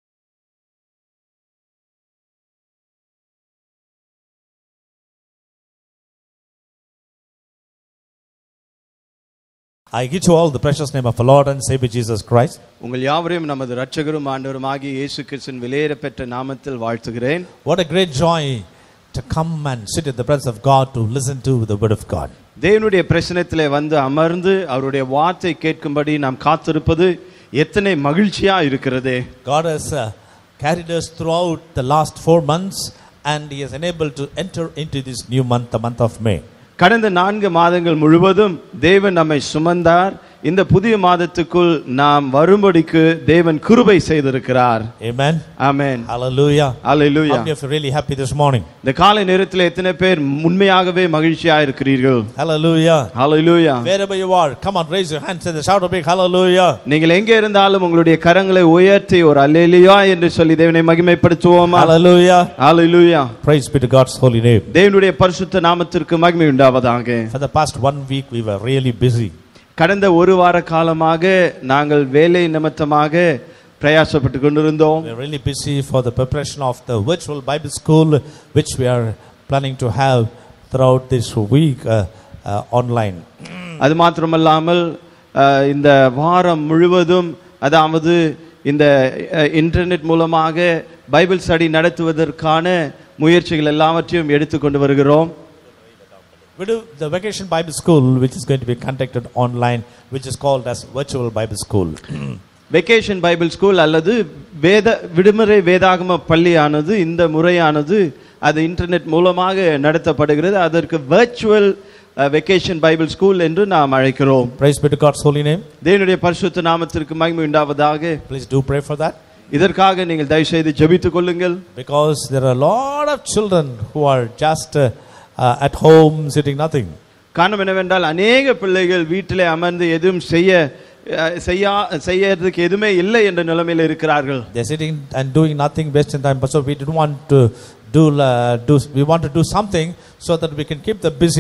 Speaker 1: I give to all the precious name of our Lord and Savior Jesus Christ.
Speaker 3: உங்கள் யாவரையும் நமது இரட்சகரும் ஆண்டவருமாகிய இயேசு கிறிஸ்துவின் விலையேறப்பெற்ற நாமத்தில் வாழ்த்துகிறேன்.
Speaker 1: What a great joy to come and sit in the presence of God to listen to the word of God.
Speaker 3: தேவனுடைய பிரசன்னத்திலே வந்து அமர்ந்து அவருடைய வார்த்தை கேட்கும்படி நாம் காத்திருப்பது எத்தனை மகிழ்ச்சியா இருக்கிறது.
Speaker 1: God has uh, carried us throughout the last four months and He has enabled to enter into this new month, the month of May.
Speaker 3: கடந்த நான்கு மாதங்கள் முழுவதும் தேவன் நம்மை சுமந்தார். இந்த புதிய மாதத்துக்குள் நாம் வரும்படிக்கு தேவன் கிருபை செய்திருக்கிறார்.
Speaker 1: Amen.
Speaker 3: Amen.
Speaker 1: Hallelujah.
Speaker 3: Hallelujah.
Speaker 1: How many of you are really happy this morning?
Speaker 3: இந்த காலை நேரத்தில் எத்தனை பேர் உண்மையாகவே மகிழ்ச்சியா இருக்கிறீர்கள்?
Speaker 1: Hallelujah.
Speaker 3: Hallelujah.
Speaker 1: Wherever you are, come on, raise your hands and shout a big hallelujah.
Speaker 3: நீங்கள் எங்கே இருந்தாலும் உங்களுடைய கரங்களை உயர்த்தி ஒரு அல்லேலூயா என்று சொல்லி தேவனை மகிமைப்படுத்துவோமா?
Speaker 1: Hallelujah.
Speaker 3: Hallelujah.
Speaker 1: Praise be to God's holy name.
Speaker 3: தேவனுடைய பரிசுத்த நாமத்திற்கு மகிமை உண்டாவதாக.
Speaker 1: For the past one week we were really busy.
Speaker 3: கடந்த ஒரு வார காலமாக நாங்கள் வேலை நிமித்தமாக பிரயாசப்பட்டு கொண்டிருந்தோம்.
Speaker 1: We are really busy for the preparation of the virtual Bible school which we are planning to have throughout this week uh, uh, online.
Speaker 3: அது மாத்திரமல்லாமல் இந்த வாரம் முழுவதும் அதாவது இந்த இன்டர்நெட் மூலமாக பைபிள் ஸ்டடி நடத்துவதற்கான முயற்சிகள் எல்லாவற்றையும் எடுத்துக்கொண்டு வருகிறோம்.
Speaker 1: We do the vacation Bible school which is going to be conducted online, which is called as virtual Bible school.
Speaker 3: Vacation Bible school அல்லது வேத விடுமுறை வேதாகம பள்ளியானது இந்த முறையானது அது இன்டர்நெட் மூலமாக நடத்தப்படுகிறது. அதற்கு virtual vacation Bible school என்று நாம் அழைக்கிறோம்.
Speaker 1: Praise be to God's holy name.
Speaker 3: தேவனுடைய பரிசுத்த நாமத்திற்கு மகிமை உண்டாவதாக.
Speaker 1: Please do pray for that.
Speaker 3: இதற்காக நீங்கள் தயவு செய்து ஜெபித்துக் கொள்ளுங்கள்.
Speaker 1: Because there are a lot of children who are just uh, Uh, at home sitting nothing.
Speaker 3: காரணம் என்னவென்றால் अनेक பிள்ளைகள் வீட்டிலே அமர்ந்து எதுவும் செய்ய செய்யா செய்யறதுக்கு எதுமே இல்லை என்ற நிலைமையில் இருக்கிறார்கள்.
Speaker 1: They are sitting and doing nothing, wasting time. But so we didn't want to do uh, do we want to do something so that we can keep them busy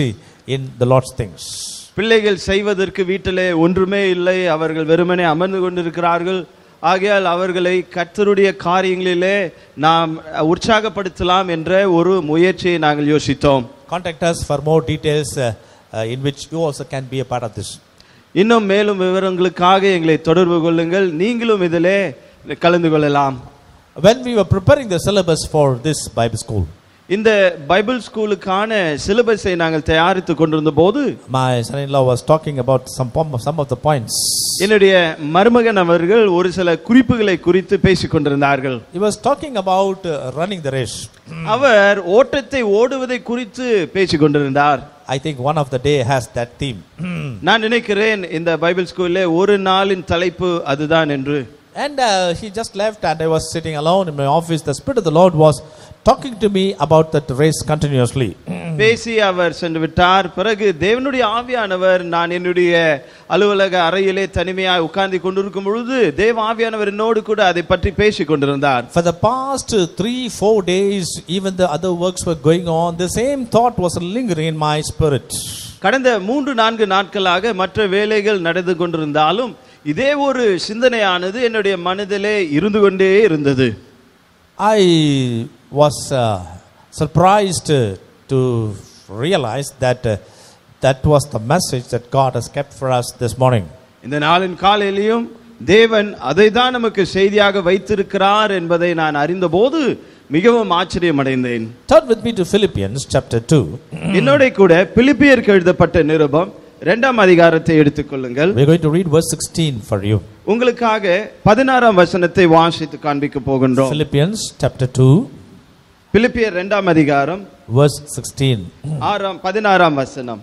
Speaker 2: in the Lord's things.
Speaker 3: பிள்ளைகள் செய்வதற்கு வீட்டிலே ஒன்றுமே இல்லை, அவர்கள் வெறுமனே அமர்ந்து கொண்டிருக்கிறார்கள். ஆகையால் அவர்களை கர்த்தருடைய காரியங்களிலே நாம் உற்சாகப்படுத்தலாம் என்ற ஒரு முயற்சியை நாங்கள் யோசித்தோம்.
Speaker 2: Contact us for more details uh, uh, in which you also can be a part of this.
Speaker 3: இன்னும் மேலும் விவரங்களுக்காக எங்களை தொடர்பு கொள்ளுங்கள், நீங்களும் இதிலே கலந்து கொள்ளலாம்.
Speaker 2: When we were preparing the syllabus for this Bible school,
Speaker 3: இந்த பைபிள் ஸ்கூலுக்கான சிலபஸை நாங்கள் தயாரித்து கொண்டிருந்த போது
Speaker 2: my son-in-law was talking about some some of the points.
Speaker 3: என்னுடைய மருமகன் அவர்கள் ஒரு சில குறிப்புகளை குறித்து பேசிக் கொண்டிருந்தார்கள்.
Speaker 2: He was talking about uh, running the race.
Speaker 3: அவர் ஓட்டத்தை ஓடுவதை குறித்து பேசிக் கொண்டிருந்தார்.
Speaker 2: I think one of the day has that theme.
Speaker 3: நான் நினைக்கிறேன் இந்த பைபிள் ஸ்கூல்ல ஒரு நாளின் தலைப்பு அதுதான் என்று.
Speaker 2: And uh, he just left and I was sitting alone in my office. The Spirit of the Lord was talking to me about that race continuously.
Speaker 3: பேசி அவர் சென்று விட்டார். பிறகு தேவனுடைய ஆவியானவர், நான் என்னுடைய அலுவலக அறையிலே தனிமையாக உட்கார்ந்து கொண்டிருக்கும் பொழுது தேவ ஆவியானவர் என்னோடு கூட அதை பற்றி பேசிக் கொண்டிருந்தார்.
Speaker 2: For the past three, four days, even the other works were going on. The same thought was lingering in my spirit.
Speaker 3: கடந்த மூன்று நான்கு நாட்களாக மற்ற வேலைகள் நடந்து கொண்டிருந்தாலும் இதே ஒரு சிந்தனையானது என்னுடைய மனதிலே இருந்து கொண்டே இருந்தது.
Speaker 2: I was uh, surprised uh, to realize that uh, that was the message that God has kept for us this morning.
Speaker 3: இந்த நாளின் காலையிலும் தேவன் அதை தான் நமக்கு செய்தியாக வைத்திருக்கிறார் என்பதை நான் அறிந்தபோது மிகவும் ஆச்சரியம் அடைந்தேன்.
Speaker 2: Turn with me to Philippians chapter two.
Speaker 3: என்னோட கூட பிலிப்பியருக்கு எழுதப்பட்ட நிருபம் இரண்டாம் அதிகாரத்தை எடுத்துக்கொள்ளுங்கள்.
Speaker 2: We are going to read verse sixteen for you.
Speaker 3: உங்களுக்காக பதினாறாம் வசனத்தை வாசித்து காண்பிக்க போகின்றோம்.
Speaker 2: Philippians chapter two,
Speaker 3: பிலிப்பியர் இரண்டாம் அதிகாரம்
Speaker 2: verse sixteen.
Speaker 3: ஆறாம் பதினாறாம் வசனம்.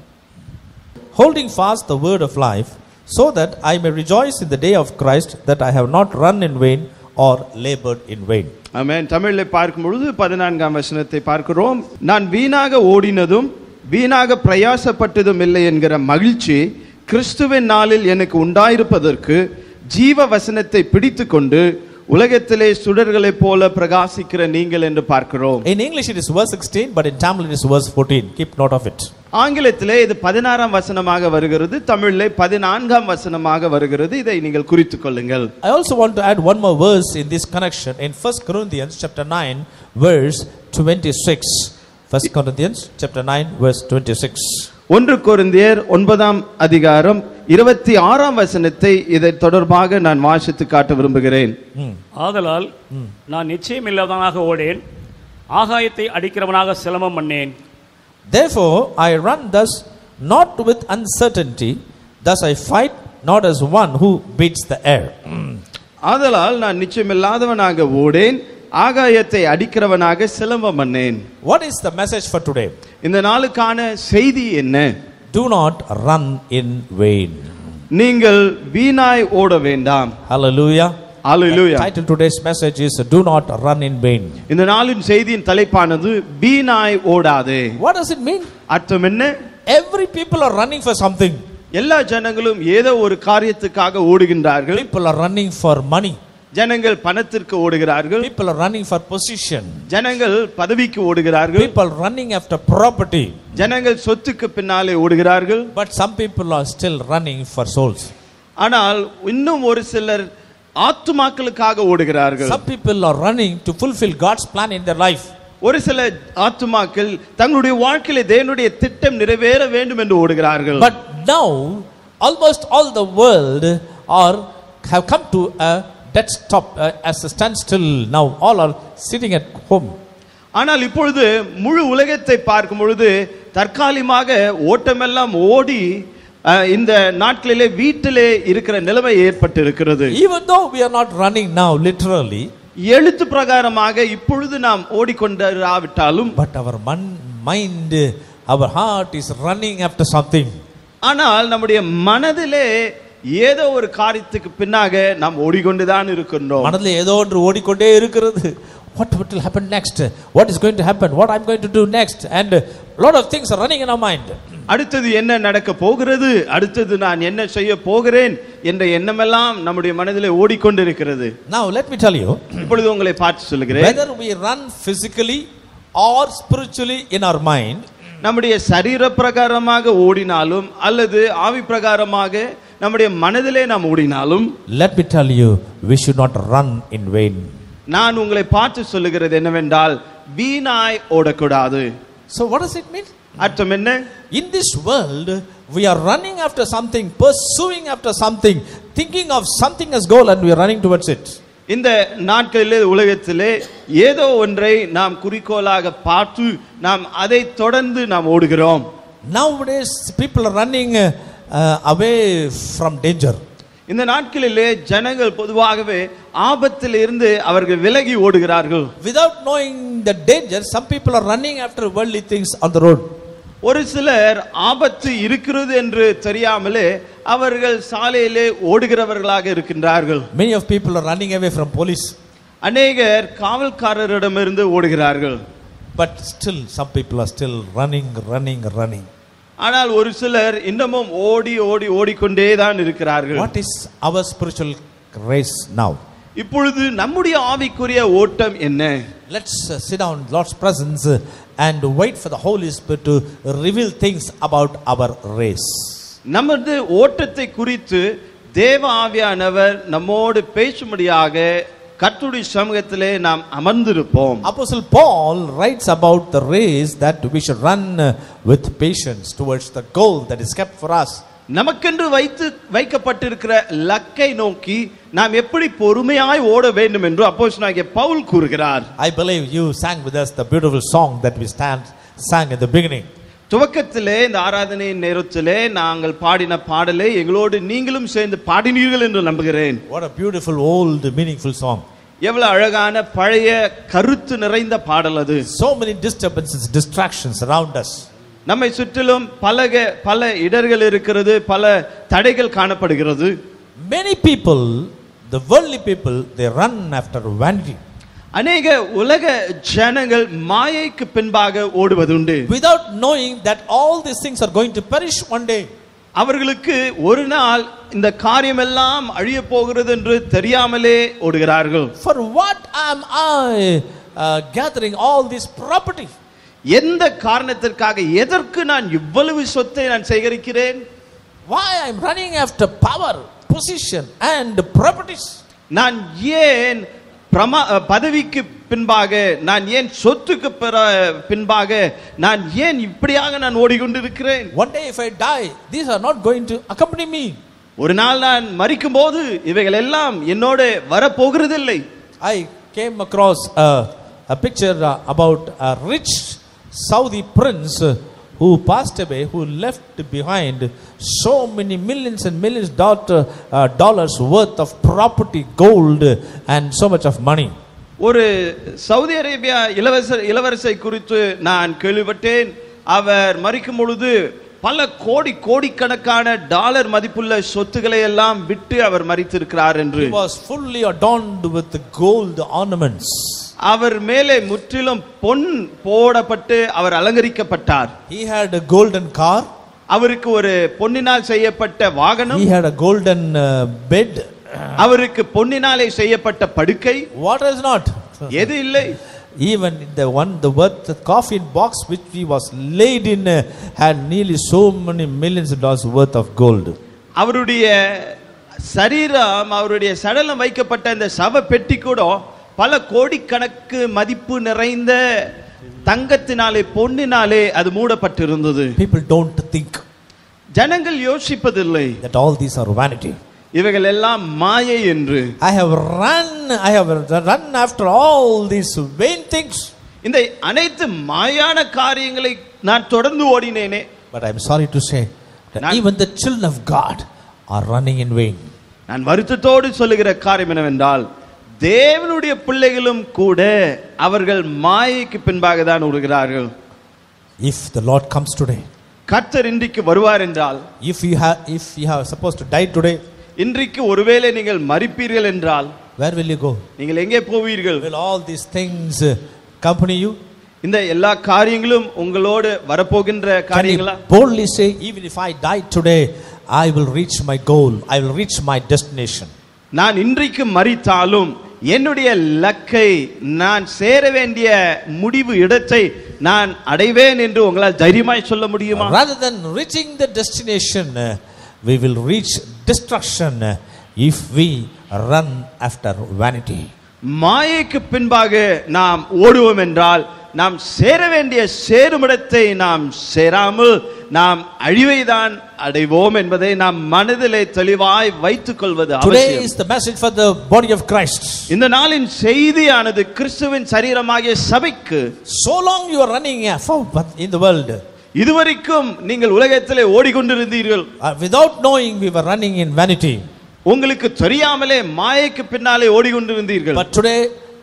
Speaker 2: Holding fast the word of life, so that I may rejoice in the day of Christ, that I have not run in vain or labored in vain.
Speaker 3: ஆமென். தமிழிலே பார்க்கும் பொழுது பதினான்காம் வசனத்தை பார்க்கிறோம். நான் வீணாக ஓடினதும் வீணாக பிரயாசப்பட்டதும் இல்லை என்கிற மகிழ்ச்சி கிறிஸ்துவின் நாளில் எனக்கு உண்டாயிருப்பதற்கு ஜீவ வசனத்தை பிடித்துக்கொண்டு உலகத்திலே சுடர்களைப் போல பிரகாசிக்கிற நீங்கள் என்று பார்க்கிறோம்.
Speaker 2: In English it is verse sixteen, but in Tamil it is verse fourteen. Keep note of it.
Speaker 3: ஆங்கிலத்திலே இது பதினாறாம் வசனமாக வருகிறது, தமிழிலே பதினான்காம் வசனமாக வருகிறது. இதை நீங்கள் குறித்துக் கொள்ளுங்கள்.
Speaker 2: I also want to add one more verse in this connection in First Corinthians chapter nine verse twenty-six. First Corinthians chapter nine verse twenty-six.
Speaker 3: ஒன்று கொரிந்தியர் ஒன்பதாம் அதிகாரம் இருபத்தி ஆறாம் வசனத்தை இதை தொடர்பாக நான் வாசித்து காட்ட விரும்புகிறேன்.
Speaker 4: ஆதலால் நான் நிச்சயமில்லாதவனாக ஓடேன், ஆகாயத்தை அடிக்கிறவனாக சிலம்பம் பண்ணேன்.
Speaker 2: Therefore I run thus not with uncertainty, thus I fight not as one who beats the air.
Speaker 3: ஆதலால் நான் நிச்சயமில்லாதவனாக ஓடேன், ஆகாயத்தை அடிக்கிறவனாக சிலம்பம் பண்ணேன்.
Speaker 2: What is the message for today?
Speaker 3: இந்த நாளுக்கான செய்தி என்ன?
Speaker 2: Do not run in vain.
Speaker 3: நீங்கள் வீணாய் ஓட வேண்டாம்.
Speaker 2: Hallelujah.
Speaker 3: Hallelujah.
Speaker 2: The title today's message is Do not run in vain.
Speaker 3: இந்த நாளின் செய்தியின் தலைப்பானது வீணாய் ஓடாதே.
Speaker 2: What does it mean?
Speaker 3: அர்த்தம் என்ன?
Speaker 2: Every people are running for something.
Speaker 3: எல்லா ஜனங்களும் ஏதோ ஒரு காரியத்துக்காக ஓடுகின்றார்கள்.
Speaker 2: People are running for money.
Speaker 3: ஜனங்கள் பணத்திற்கு ஓடுகிறார்கள்.
Speaker 2: People are running for position.
Speaker 3: ஜனங்கள் பதவிக்கு ஓடுகிறார்கள்.
Speaker 2: People running after property.
Speaker 3: ஜனங்கள் சொத்துக்கு பின்னாலே ஓடுகிறார்கள்.
Speaker 2: But some people are still running for souls.
Speaker 3: ஆனால் இன்னும் ஒரு சிலர் ஆத்துமாக்களுக்காக ஓடுகிறார்கள்.
Speaker 2: Some people are running to fulfill God's plan in their life.
Speaker 3: ஒரு சில ஆத்துமாக்கள் தங்களுடைய வாழ்க்கையிலே தேவனுடைய திட்டம் நிறைவேற வேண்டும் என்று ஓடுகிறார்கள்.
Speaker 2: But now almost all the world are have come to a dead stop, uh, as a standstill. Now all are sitting at home.
Speaker 3: ஆனால் இப்பொழுது முழு உலகத்தை பார்க்கும் பொழுது தற்காலிகமாக ஓட்டமெல்லாம் ஓடி இந்த நாட்களிலே வீட்டிலே இருக்கிற நிலைமை ஏற்பட்டு இருக்கிறது.
Speaker 2: Even though we are not running now literally,
Speaker 3: எழுத்து பிரகாரமாக இப்பொழுது நாம் ஓடிக்கொண்டிராவிட்டாலும்,
Speaker 2: but our mind, our heart is running after something.
Speaker 3: ஆனால் நம்முடைய மனதிலே ஏதோ ஒரு காரியத்துக்கு பின்னாக நாம் ஓடிக்கொண்டுதான் இருக்கின்றோம்.
Speaker 2: மனதிலே ஏதோ ஒன்று ஓடிக்கொண்டே இருக்கிறது. What will happen next? What is going to happen? What I'm going to do next? And a lot of things are running in our mind.
Speaker 3: அடுத்தது என்ன நடக்க போகிறது, அடுத்தது நான் என்ன செய்ய போகிறேன் என்ற எண்ணமெல்லாம் நம்முடைய மனதிலே ஓடிக்கொண்டிருக்கிறது.
Speaker 2: Now let me tell you,
Speaker 3: இப்பொழுது உங்களை பார்த்து சொல்கிறேன்,
Speaker 2: whether we run physically or spiritually in our mind,
Speaker 3: நம்முடைய சரீர பிரகாரமாக ஓடினாலும் அல்லது ஆவி பிரகாரமாக நம்முடைய மனதிலே நாம் ஓடினாலும்,
Speaker 2: let me tell you, we should not run in vain.
Speaker 3: நான் உங்களை பார்த்து சொல்லுகிறது என்னவென்றால், வீணாய் ஓடக்கூடாது.
Speaker 2: So what does it mean?
Speaker 3: அர்த்தம் என்ன?
Speaker 2: In this world, we are running after something, pursuing after something, thinking of something as goal, and we are running towards it.
Speaker 3: இந்த நாட்களிலே உலகத்திலே ஏதோ ஒன்றை நாம் குறிக்கோளாக பார்த்து நாம் அதை தொடர்ந்து நாம் ஓடுகிறோம்.
Speaker 2: Nowadays, people are running uh, uh, away from danger.
Speaker 3: இந்த நாட்களிலே ஜனங்கள் பொதுவாகவே ஆபத்தில் இருந்து அவர்கள் விலகி ஓடுகிறார்கள்.
Speaker 2: Without knowing the danger, some people are running after worldly things on the road.
Speaker 3: ஒரு சிலர் ஆபத்து இருக்கிறது என்று தெரியாமலே அவர்கள் சாலையிலே ஓடுகிறவர்களாக இருக்கின்றார்கள்.
Speaker 2: Many of people are running away from police.
Speaker 3: அநேகர் காவல்காரரிடமிருந்து ஓடுகிறார்கள்.
Speaker 2: But still, some people are still running, running, running.
Speaker 3: ஆனால் ஒரு சிலர் இன்னமும் ஓடி ஓடி ஓடிக்கொண்டே தான் இருக்கிறார்கள்.
Speaker 2: What is our spiritual race now?
Speaker 3: இப்பொழுது நம்முடைய ஆவிக்குரிய ஓட்டம் என்ன?
Speaker 2: Let's uh, sit down in Lord's presence uh, and wait for the Holy Spirit to reveal things about our race.
Speaker 3: நமது ஓட்டத்தை குறித்து தேவ ஆவியானவர் நம்மோடு பேசும்படியாக கர்த்தருடைய சமூகத்திலே நாம் அமர்ந்திருப்போம்.
Speaker 2: Apostle Paul writes about the race that we should run uh, with patience towards the goal that is kept for us.
Speaker 3: நமக்கென்று வைத்து வைக்கப்பட்டிருக்கிற லக்கை நோக்கி நாம் எப்படி பொறுமையாய் ஓட வேண்டும் என்று அப்போஸ்தலனாகிய பவுல் கூறுகிறார்.
Speaker 2: I believe you sang with us the beautiful song that we stand, sang at the beginning.
Speaker 3: துவக்கத்திலே இந்த ஆராதனையின் நேரத்திலே நாங்கள் பாடின பாடலை எங்களோடு நீங்களும் சேர்ந்து பாடினீர்கள் என்று நம்புகிறேன்.
Speaker 2: What a beautiful old meaningful song.
Speaker 3: எவ்வளவு அழகான பழைய கருத்து நிறைந்த பாடல் அது.
Speaker 2: So many disturbances, distractions around us.
Speaker 3: நம்மை சுற்றிலும் பல பல இடர்கள் இருக்கிறது, பல தடைகள் காணப்படுகிறது.
Speaker 2: Many people, the worldly people, they run after vanity.
Speaker 3: அநேக உலக ஜனங்கள் மாயைக்கு பின்பாக ஓடுவதுண்டு.
Speaker 2: Without knowing that all these things are going to perish one day.
Speaker 3: அவர்களுக்கு ஒரு நாள் இந்த காரியம் எல்லாம் அழிய போகிறது என்று தெரியாமலே ஓடுகிறார்கள்.
Speaker 2: For what am I uh, gathering all this property?
Speaker 3: எந்த காரணத்திற்காக, எதற்கு நான் இவ்வளவு சொத்தை நான் சேகரிக்கிறேன்?
Speaker 2: Why I am running after power, position and properties?
Speaker 3: நான் ஏன் பிரமா பதவிக்கு பின்பாக, நான் ஏன் சொத்துக்கு பின்பாக, நான் ஏன் இப்படியாக நான் ஓடிக்கொண்டிருக்கிறேன்?
Speaker 2: One day if I die, these are not going to accompany me.
Speaker 3: ஒரு நாள் நான் மரிக்கும் போது இவைகள் எல்லாம் என்னோட வர போகிறதில்லை.
Speaker 2: I came across a, a picture uh, about a rich Saudi prince uh, who passed away, who left behind so many millions and millions dollar, uh, dollars worth of property, gold and so much of money.
Speaker 3: ஒரு Saudi Arabia இளவரசர் இளவரசை குறித்து நான் கேள்விப்பட்டேன். அவர் மரிக்கும் பொழுது பல கோடி கோடிக்கணக்கான டாலர் மதிப்புள்ள சொத்துக்களை எல்லாம் விட்டு அவர் மரித்திருக்கிறார் என்று.
Speaker 2: He was fully adorned with gold ornaments.
Speaker 3: அவர் மேலே முற்றிலும் பொன் போடப்பட்டு அவர் அலங்கரிக்கப்பட்டார்.
Speaker 2: He had a golden car.
Speaker 3: அவருக்கு ஒரு பொன்னினால் செய்யப்பட்ட வாகனம்.
Speaker 2: He had a golden uh, bed.
Speaker 3: அவருக்கு பொன்னினாலே செய்யப்பட்ட படுக்கை.
Speaker 2: What is not?
Speaker 3: எது இல்லை?
Speaker 2: Even the one, the worth, the coffin box which he was laid in uh, had nearly so many millions of dollars worth of gold.
Speaker 3: அவருடைய சரீரம், அவருடைய சடலம் வைக்கப்பட்ட இந்த சவ பெட்டி கூட பல கோடிக்கணக்கு மதிப்பு நிறைந்த தங்கத்தினாலே பொன்னினாலே அது மூடப்பட்டிருந்தது.
Speaker 2: People don't think
Speaker 3: ஜனங்கள் யோசிப்பதில்லை
Speaker 2: that all these are vanity.
Speaker 3: இவைகள் எல்லாம் மாயை என்று.
Speaker 2: I have run, I have run after all these vain things.
Speaker 3: இந்த அனைத்து மாயான காரியங்களை நான் தொடர்ந்து ஓடினேனே.
Speaker 2: But I am sorry to say that
Speaker 3: நான்
Speaker 2: even the children of God are running in vain.
Speaker 3: நான் வருத்தத்தோடு சொல்லுகிற காரியம் என்னவென்றால், தேவனுடைய பிள்ளைகளும் கூட அவர்கள் மாயைக்கு பின்பாக தான் ஓடுகிறார்கள்.
Speaker 2: If the Lord comes today,
Speaker 3: கர்த்தர் இன்றைக்கு வருவார் என்றால்,
Speaker 2: if you have if you have supposed to die today,
Speaker 3: இன்றைக்கு ஒருவேளை நீங்கள் மரிப்பீர்கள் என்றால்,
Speaker 2: where will you go?
Speaker 3: நீங்கள் எங்கே போவீர்கள்?
Speaker 2: Will all these things uh, accompany you?
Speaker 3: இந்த எல்லா காரியங்களும் உங்களோடு வரப்போகின்ற காரியங்களா?
Speaker 2: Can you boldly say, even if I die today, I will reach my goal, I will reach my destination?
Speaker 3: நான் இன்றைக்கு மரித்தாலும் என்னுடைய லக்கை, நான் சேர வேண்டிய முடிவு இடத்தை நான் அடைவேன் என்று உங்களால் தைரியமாய் சொல்ல முடியுமா?
Speaker 2: Rather than reaching the destination, uh, we will reach destruction uh, if we run after vanity.
Speaker 3: மாயைக்கு பின்பாக நாம் ஓடுவோம் என்றால் நாம் சேர வேண்டிய சேருமிடத்தை நாம் சேராமல் நாம் அழிவைதான் அடைவோம் என்பதை நாம் மனதிலே தெளிவாய் வைத்துக் கொள்வது
Speaker 2: Today
Speaker 3: அவசியம்.
Speaker 2: is the message for the body of Christ.
Speaker 3: இந்த நாளின் செய்தியானது கிறிஸ்துவின் சரீரமாகிய சபைக்கு.
Speaker 2: So long you are running in the world,
Speaker 3: இதுவரைக்கும் நீங்கள் உலகத்திலே ஓடிக்கொண்டிருந்தீர்கள்.
Speaker 2: uh, without knowing we were running in vanity.
Speaker 3: உங்களுக்கு தெரியாமலே மாயைக்கு பின்னாலே ஓடிக்கொண்டிருந்தீர்கள்.
Speaker 2: But today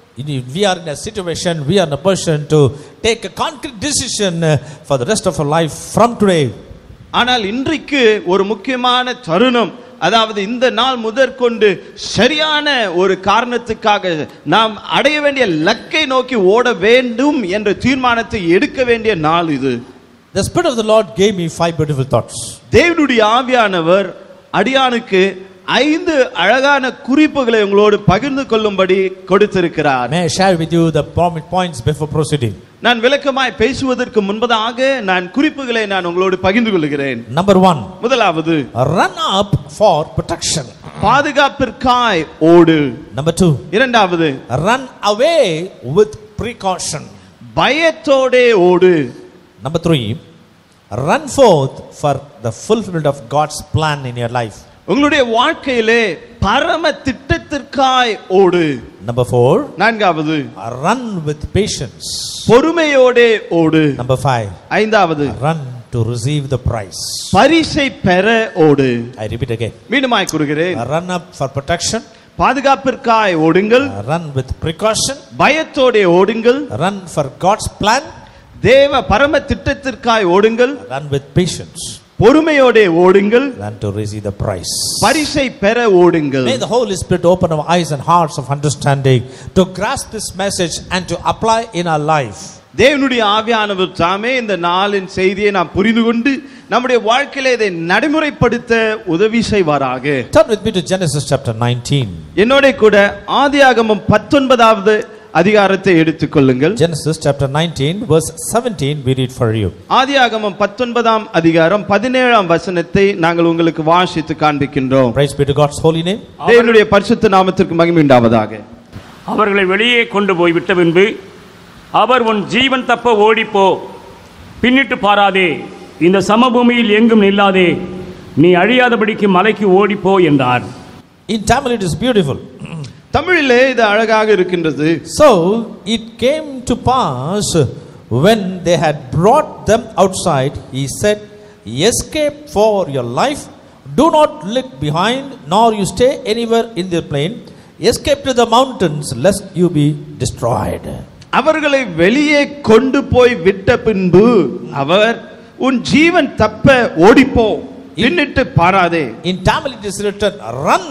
Speaker 2: we are in a situation, we are in a position to take a concrete decision uh, for the rest of our life from today.
Speaker 3: ஆனால் இன்றைக்கு ஒரு முக்கியமான தருணம், அதாவது இந்த நாள் முதற்கொண்டு சரியான ஒரு காரணத்துக்காக நாம் அடைய வேண்டிய லக்கை நோக்கி ஓட வேண்டும் என்ற தீர்மானத்தை எடுக்க வேண்டிய நாள் இது.
Speaker 2: The Spirit of the Lord gave me five beautiful thoughts.
Speaker 3: தேவனுடைய ஆவியானவர் அடியானுக்கு ஐந்து அழகான குறிப்புகளை உங்களோடு பகிர்ந்து கொள்ளும்படி கொடுத்திருக்கிறார்.
Speaker 2: May I share with you the points before proceeding?
Speaker 3: நான் விளக்கமாய் பேசுவதற்கு முன்பதாக நான் குறிப்புகளை நான் உங்களோடு பகிர்ந்து கொள்கிறேன்.
Speaker 2: Number one,
Speaker 3: முதலாவது,
Speaker 2: run up for protection.
Speaker 3: பாதுகாப்பிற்காய் ஓடு.
Speaker 2: Number two,
Speaker 3: இரண்டாவது,
Speaker 2: run away with precaution.
Speaker 3: பயத்தோடே ஓடு.
Speaker 2: Number three, run forth for the fulfillment of God's plan in your life.
Speaker 3: உங்களுடைய வாழ்க்கையிலே பரம திட்டத்திற்காய் ஓடு.
Speaker 2: Number four,
Speaker 3: நான்காவது,
Speaker 2: run with patience.
Speaker 3: பொறுமையோடே ஓடு.
Speaker 2: Number five,
Speaker 3: ஐந்தாவது,
Speaker 2: run to receive the prize.
Speaker 3: பரிசை பெற ஓடு.
Speaker 2: I repeat again.
Speaker 3: மீண்டுமாய் கூறுகிறேன்.
Speaker 2: Run up for protection.
Speaker 3: பாதுகாப்பிற்காய் ஓடுங்கள்.
Speaker 2: Run with precaution.
Speaker 3: பயத்தோடே ஓடுங்கள்.
Speaker 2: Run for God's plan.
Speaker 3: தேவ பரம திட்டத்திற்காய் ஓடுங்கள்.
Speaker 2: Run with patience.
Speaker 3: பொறுமையோடே ஓடுங்கள்.
Speaker 2: Run to receive the prize.
Speaker 3: பரிசை பெற ஓடுங்கள்.
Speaker 2: May the Holy Spirit open our eyes and hearts of understanding to grasp this message and to apply in our life.
Speaker 3: தேவனுடைய ஆவியானவர் தாமே இந்த நாளின் செய்தியை நாம் புரிந்து கொண்டு நம்முடைய வாழ்க்கையிலே இதை நடைமுறைப்படுத்த உதவி செய்வாராக.
Speaker 2: Turn with me to Genesis chapter nineteen.
Speaker 3: என்னோட கூட ஆதியாகமம் பத்தொன்பதாவது அதிகாரத்தை எடுத்துக்கொள்ளுங்கள்.
Speaker 2: Genesis chapter nineteen verse seventeen we read for you.
Speaker 3: ஆதியாகமம் பத்தொன்பதாம் அதிகாரம் பதினேழாம் வசனத்தை நாங்கள் உங்களுக்கு வாசித்து காண்பிக்கின்றோம்.
Speaker 2: Praise be to God's holy name.
Speaker 3: தேவனுடைய பரிசுத்த நாமத்திற்கு மகிமை உண்டாவதாக.
Speaker 4: அவர்களை வெளியே கொண்டு போய் விட்ட பின்பு அவர், உன் ஜீவன் தப்ப ஓடிப்போ, பின்னிட்டு பாராதே, இந்த சமபூமியில் எங்கும் நில்லாதே, நீ அழியாதபடிக்கு மலைக்கு ஓடிப்போ என்றார்.
Speaker 2: In Tamil it is beautiful.
Speaker 3: தமிழிலே இது அழகாக இருக்கின்றது.
Speaker 2: So it came to pass when they had brought them outside, he said, escape for your life, do not look behind, nor you stay anywhere in the plain, escape to the mountains lest you be destroyed.
Speaker 3: அவர்களை வெளியே கொண்டு போய் விட்ட பின்பு அவர், உன் ஜீவன் தப்ப ஓடிப்போ, பின்னிட்டு பாராதே.
Speaker 2: In Tamil it is written run.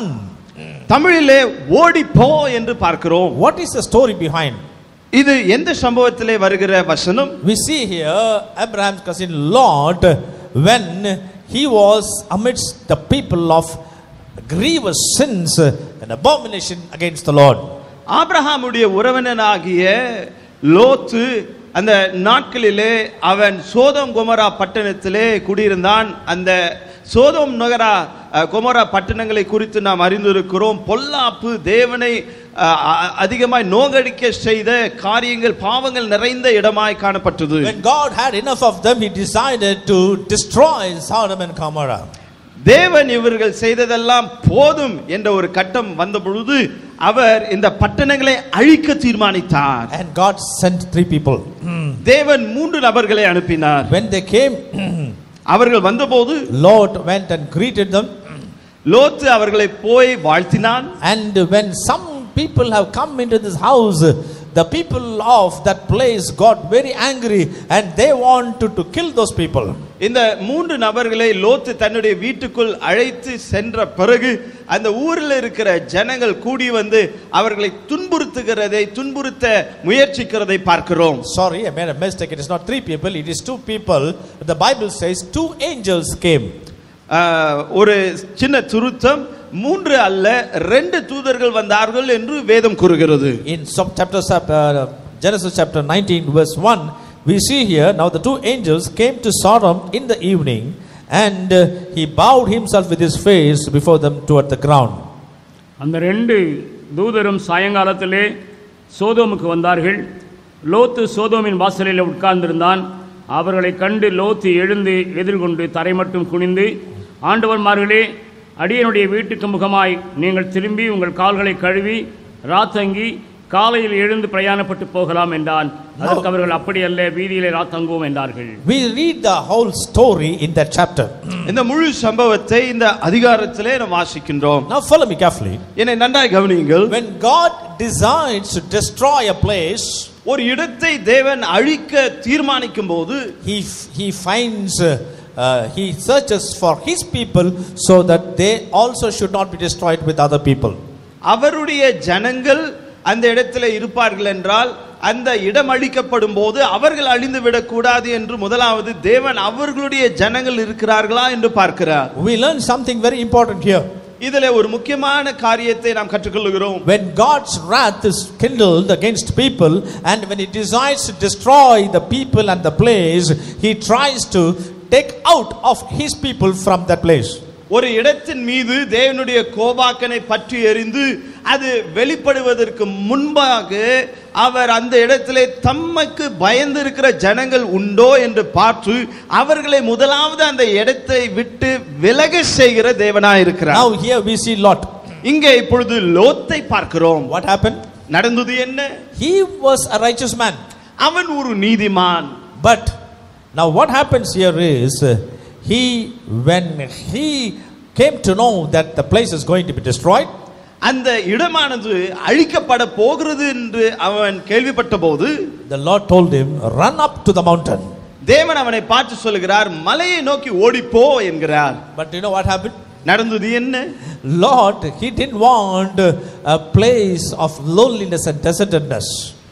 Speaker 3: தமிழிலே ஓடிப்போ என்று பார்க்கிறோம்.
Speaker 2: What is the story behind?
Speaker 3: இது எந்த சம்பவத்திலே வருகிற வசனம்?
Speaker 2: We see here Abraham's cousin Lot, when he was amidst the people of grievous sins and abomination against the Lord.
Speaker 3: ஆபிரகாமுடைய உறவினனாகிய லோத்து அந்த நாட்களிலே அவன் சோதோம் கொமோரா பட்டணத்திலே குடியிருந்தான். அந்த சோதோம் நகரா கொமோரா பட்டணங்களை குறித்து நாம் அறிந்திருக்கிறோம். பொல்லாப்பு, தேவனை அதிகமாய் நோகடிக்க செய்த காரியங்கள், பாவங்கள் நிறைந்த இடமாய் காணப்பட்டது.
Speaker 2: When God had enough of them, he decided to destroy Sodom and Gomorrah.
Speaker 3: தேவன் இவர்கள் செய்ததெல்லாம் போதும் என்ற ஒரு கட்டம் வந்த பொழுது அவர் இந்த பட்டணங்களை அழிக்க தீர்மானித்தார்.
Speaker 2: And God sent three people.
Speaker 3: தேவன் மூன்று நபர்களை அனுப்பினார்.
Speaker 2: When they came,
Speaker 3: அவர்கள் வந்தபோது
Speaker 2: Lot went and greeted them.
Speaker 3: லோத்து அவர்களை போய் வாழ்த்தினான்.
Speaker 2: And when some people have come into this house, the people of that place got very angry and they wanted to kill those people.
Speaker 3: இந்த மூன்று நபர்களை லோத்து தன்னுடைய வீட்டுக்குள் அழைத்து சென்ற பிறகு அந்த ஊரில் இருக்கிற ஜனங்கள் கூடி வந்து அவர்களை துன்புறுத்துகிறதை, துன்புறுத்த முயற்சிக்கிறதை பார்க்கிறோம்.
Speaker 2: Sorry, I made a mistake. It is not three people, it is two people. The Bible says two angels came.
Speaker 3: ஒரு சின்ன துருத்தம், மூன்று அல்ல ரெண்டு தூதர்கள் வந்தார்கள் என்று வேதம் கூறுகிறது.
Speaker 2: In chapter uh, Genesis chapter nineteen verse one, we see here, now the two angels came to Sodom in the evening, and uh, he bowed himself with his face before them toward the ground.
Speaker 4: அந்த ரெண்டு தூதரும் சாயங்காலத்திலே சோதோமுக்கு வந்தார்கள். லோத்து சோதோமின் வாசலில் உட்கார்ந்திருந்தான். அவர்களை கண்டு லோத்து எழுந்து எதிர்கொண்டு தரை மட்டும் குனிந்து, ஆண்டவன்மார்களே, அடியனுடைய வீட்டுக்கு முகமாய் நீங்கள் திரும்பி உங்கள் கால்களை கழுவி ராத்தங்கி காலையில் எழுந்து பிரயாணப்பட்டு போகலாம் என்றான். அதற்கு அவர்கள் அப்படி அல்ல, வீதியிலே ராத்தங்குவோம் என்றார்கள்.
Speaker 2: We read the whole story in that chapter.
Speaker 3: இந்த முழு சம்பவத்தை இந்த அதிகாரத்திலே நாம் வாசிக்கின்றோம்.
Speaker 2: Now follow me carefully.
Speaker 3: என்னை நன்றாய் கவனியுங்கள்.
Speaker 2: When God decides to destroy a place,
Speaker 3: ஒரு இடத்தை தேவன் அழிக்க தீர்மானிக்கும் போது
Speaker 2: he he finds uh, uh, he searches for his people so that they also should not be destroyed with other people.
Speaker 3: அவருடைய ஜனங்கள் அந்த இடத்துல இருப்பார்கள் என்றால் அந்த இடம் அழிக்கப்படும் போது அவர்கள் அழிந்து விடக்கூடாது என்று முதலாவது தேவன் அவர்களுடைய ஜனங்கள் இருக்கிறார்களா என்று பார்க்கிறார்.
Speaker 2: We learn something very important here.
Speaker 3: இதிலே ஒரு முக்கியமான காரியத்தை நாம் கற்றுக்கொள்கிறோம்.
Speaker 2: When God's wrath is kindled against people, and when he decides to destroy the people and the place, he tries to take out of his people from that place.
Speaker 3: ஒரு இடத்தின் மீது தேவனுடைய கோபாக்கனை பற்றி எறிந்து அது வெளிப்படுவதற்கு முன்பாக அவர் அந்த இடத்திலே தமக்கு பயந்து இருக்கிற ஜனங்கள் உண்டோ என்று பார்த்து அவர்களை முதலாவது அந்த இடத்தை விட்டு விலக செய்கிற தேவனாய் இருக்கிறார்.
Speaker 2: Now here we see Lot.
Speaker 3: இங்கே இப்பொழுது லோத்தை பார்க்கிறோம்.
Speaker 2: What happened?
Speaker 3: நடந்தது என்ன?
Speaker 2: He was a righteous man.
Speaker 3: அவன் ஒரு நீதிமான்.
Speaker 2: But now what happens here is, he when he came to know that the place is going to be destroyed,
Speaker 3: அந்த இடமானது அழிக்கப்பட போகிறது என்று அவன் கேள்விப்பட்ட போது,
Speaker 2: the Lord told him, run up to the mountain.
Speaker 3: தேவன் அவனை பார்த்து சொல்கிறார், மலையை நோக்கி ஓடிப்போ என்கிறார்.
Speaker 2: But you know what happened?
Speaker 3: நடந்தது என்ன?
Speaker 2: Lord, he didn't want a place of loneliness and desertedness.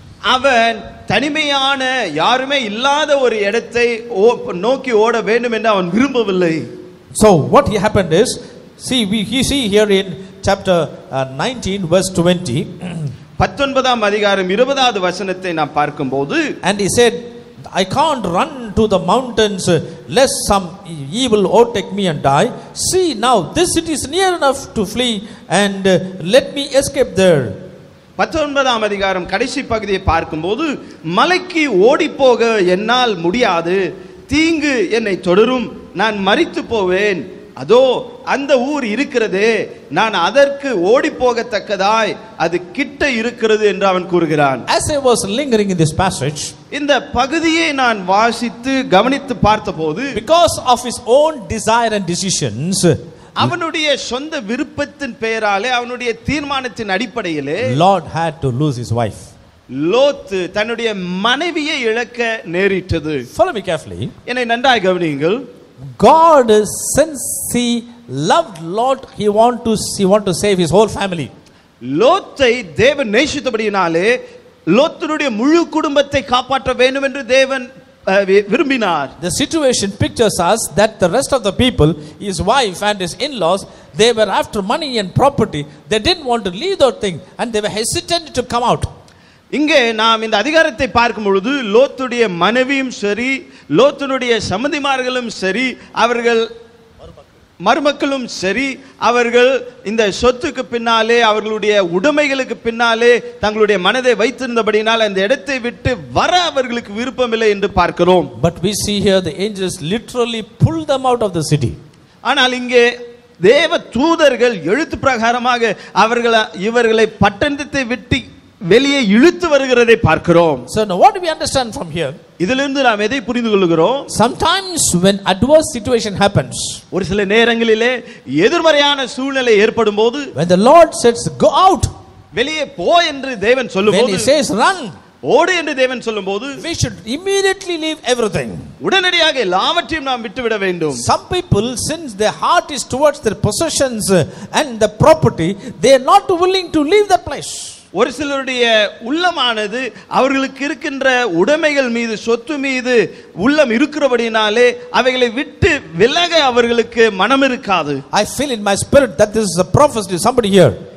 Speaker 3: அவன் தனிமையான யாருமே இல்லாத ஒரு இடத்தை நோக்கி ஓட வேண்டும் என்று அவன் விரும்பவில்லை.
Speaker 2: So what he happened is, see we he see here in chapter uh, nineteen verse twenty,
Speaker 3: பத்தொன்பதாம் அதிகாரம் இருபதாவது வசனத்தை நாம் பார்க்கும்போது,
Speaker 2: and he said, I can't run to the mountains lest some evil overtake me and die. See now this city is near enough to flee, and uh, let me escape there.
Speaker 3: பத்தொன்பதாம் அதிகாரம் கடைசி பகுதியை பார்க்கும்போது, மலைக்கு ஓடி போக என்னால் முடியாது, தீங்கு என்னை தொடரும், நான் மரித்து போவேன், அதோ அந்த ஊர் இருக்கிறதே, நான் அதற்கு ஓடி போகத்தக்கதாய் அது கிட்ட இருக்கிறது என்று அவன் கூறுகிறான்.
Speaker 2: As I was lingering in this passage,
Speaker 3: இந்த பகுதியை நான் வாசித்து கவனித்து பார்த்தபோது,
Speaker 2: because of his own desire and decisions,
Speaker 3: அவனுடைய சொந்த விருப்பத்தின் பெயராலே அவனுடைய தீர்மானத்தின் அடிப்படையிலே
Speaker 2: Lord had to lose his wife.
Speaker 3: லோத்து தன்னுடைய மனைவியை இழக்க நேரிட்டது.
Speaker 2: Follow me carefully.
Speaker 3: என்னை நன்றாய் கவனியுங்கள்.
Speaker 2: God, since he loved Lot, he want to he want to save his whole family.
Speaker 3: லோத்தை தேவன் நேசித்தபடியினாலே லோத்தினுடைய முழு குடும்பத்தை காப்பாற்ற வேண்டும் என்று தேவன் விரும்பினார்.
Speaker 2: The situation pictures us that the rest of the people, his wife and his in-laws, they were after money and property. They didn't want to leave that thing, and they were hesitant to come out.
Speaker 3: இங்கே நாம் இந்த அதிகாரத்தை பார்க்கும் பொழுது லோத்துடைய மனைவியும் சரி, லோத்துடைய சம்பந்திமார்களும் சரி, அவர்கள் மருமக்களும் சரி, அவர்கள் இந்த சொத்துக்கு பின்னாலே அவர்களுடைய உடைமைகளுக்கு பின்னாலே தங்களுடைய மனதை வைத்திருந்தபடினால் அந்த இடத்தை விட்டு வர அவர்களுக்கு விருப்பமில்லை என்று பார்க்கிறோம்.
Speaker 2: But we see here the angels literally pulled them out of the city.
Speaker 3: ஆனால் இங்கே தேவ தூதர்கள் எழுத்து பிரகாரமாக அவர்கள் இவர்களை பட்டணத்தை விட்டு வெளியே இழுத்து வருகிறதை பார்க்கிறோம்.
Speaker 2: So now what do we understand from here?
Speaker 3: இதிலிருந்து நாம் எதை புரிந்து கொள்கிறோம்?
Speaker 2: Sometimes when adverse situation happens,
Speaker 3: ஒரு சில நேரங்களிலே எதிர்மறையான சூழ்நிலை ஏற்படும் போது,
Speaker 2: when the Lord says go out,
Speaker 3: வெளியே போ என்று தேவன் சொல்லும்போது,
Speaker 2: when he says run,
Speaker 3: ஓடு என்று தேவன் சொல்லும்போது,
Speaker 2: we should immediately leave everything.
Speaker 3: உடனடியாக எல்லாவற்றையும் நாம் விட்டுவிட வேண்டும்.
Speaker 2: Some people, since their heart is towards their possessions and the property, they are not willing to leave that place.
Speaker 3: ஒரு சிலருடைய உள்ளமானது அவர்களுக்கு இருக்கின்ற உடைமைகள் மீது, சொத்து மீது உள்ளம் இருக்கிறபடினாலே அவைகளை விட்டு விலக அவர்களுக்கு மனம் இருக்காது.
Speaker 2: I feel in my spirit that this is a prophecy to somebody here.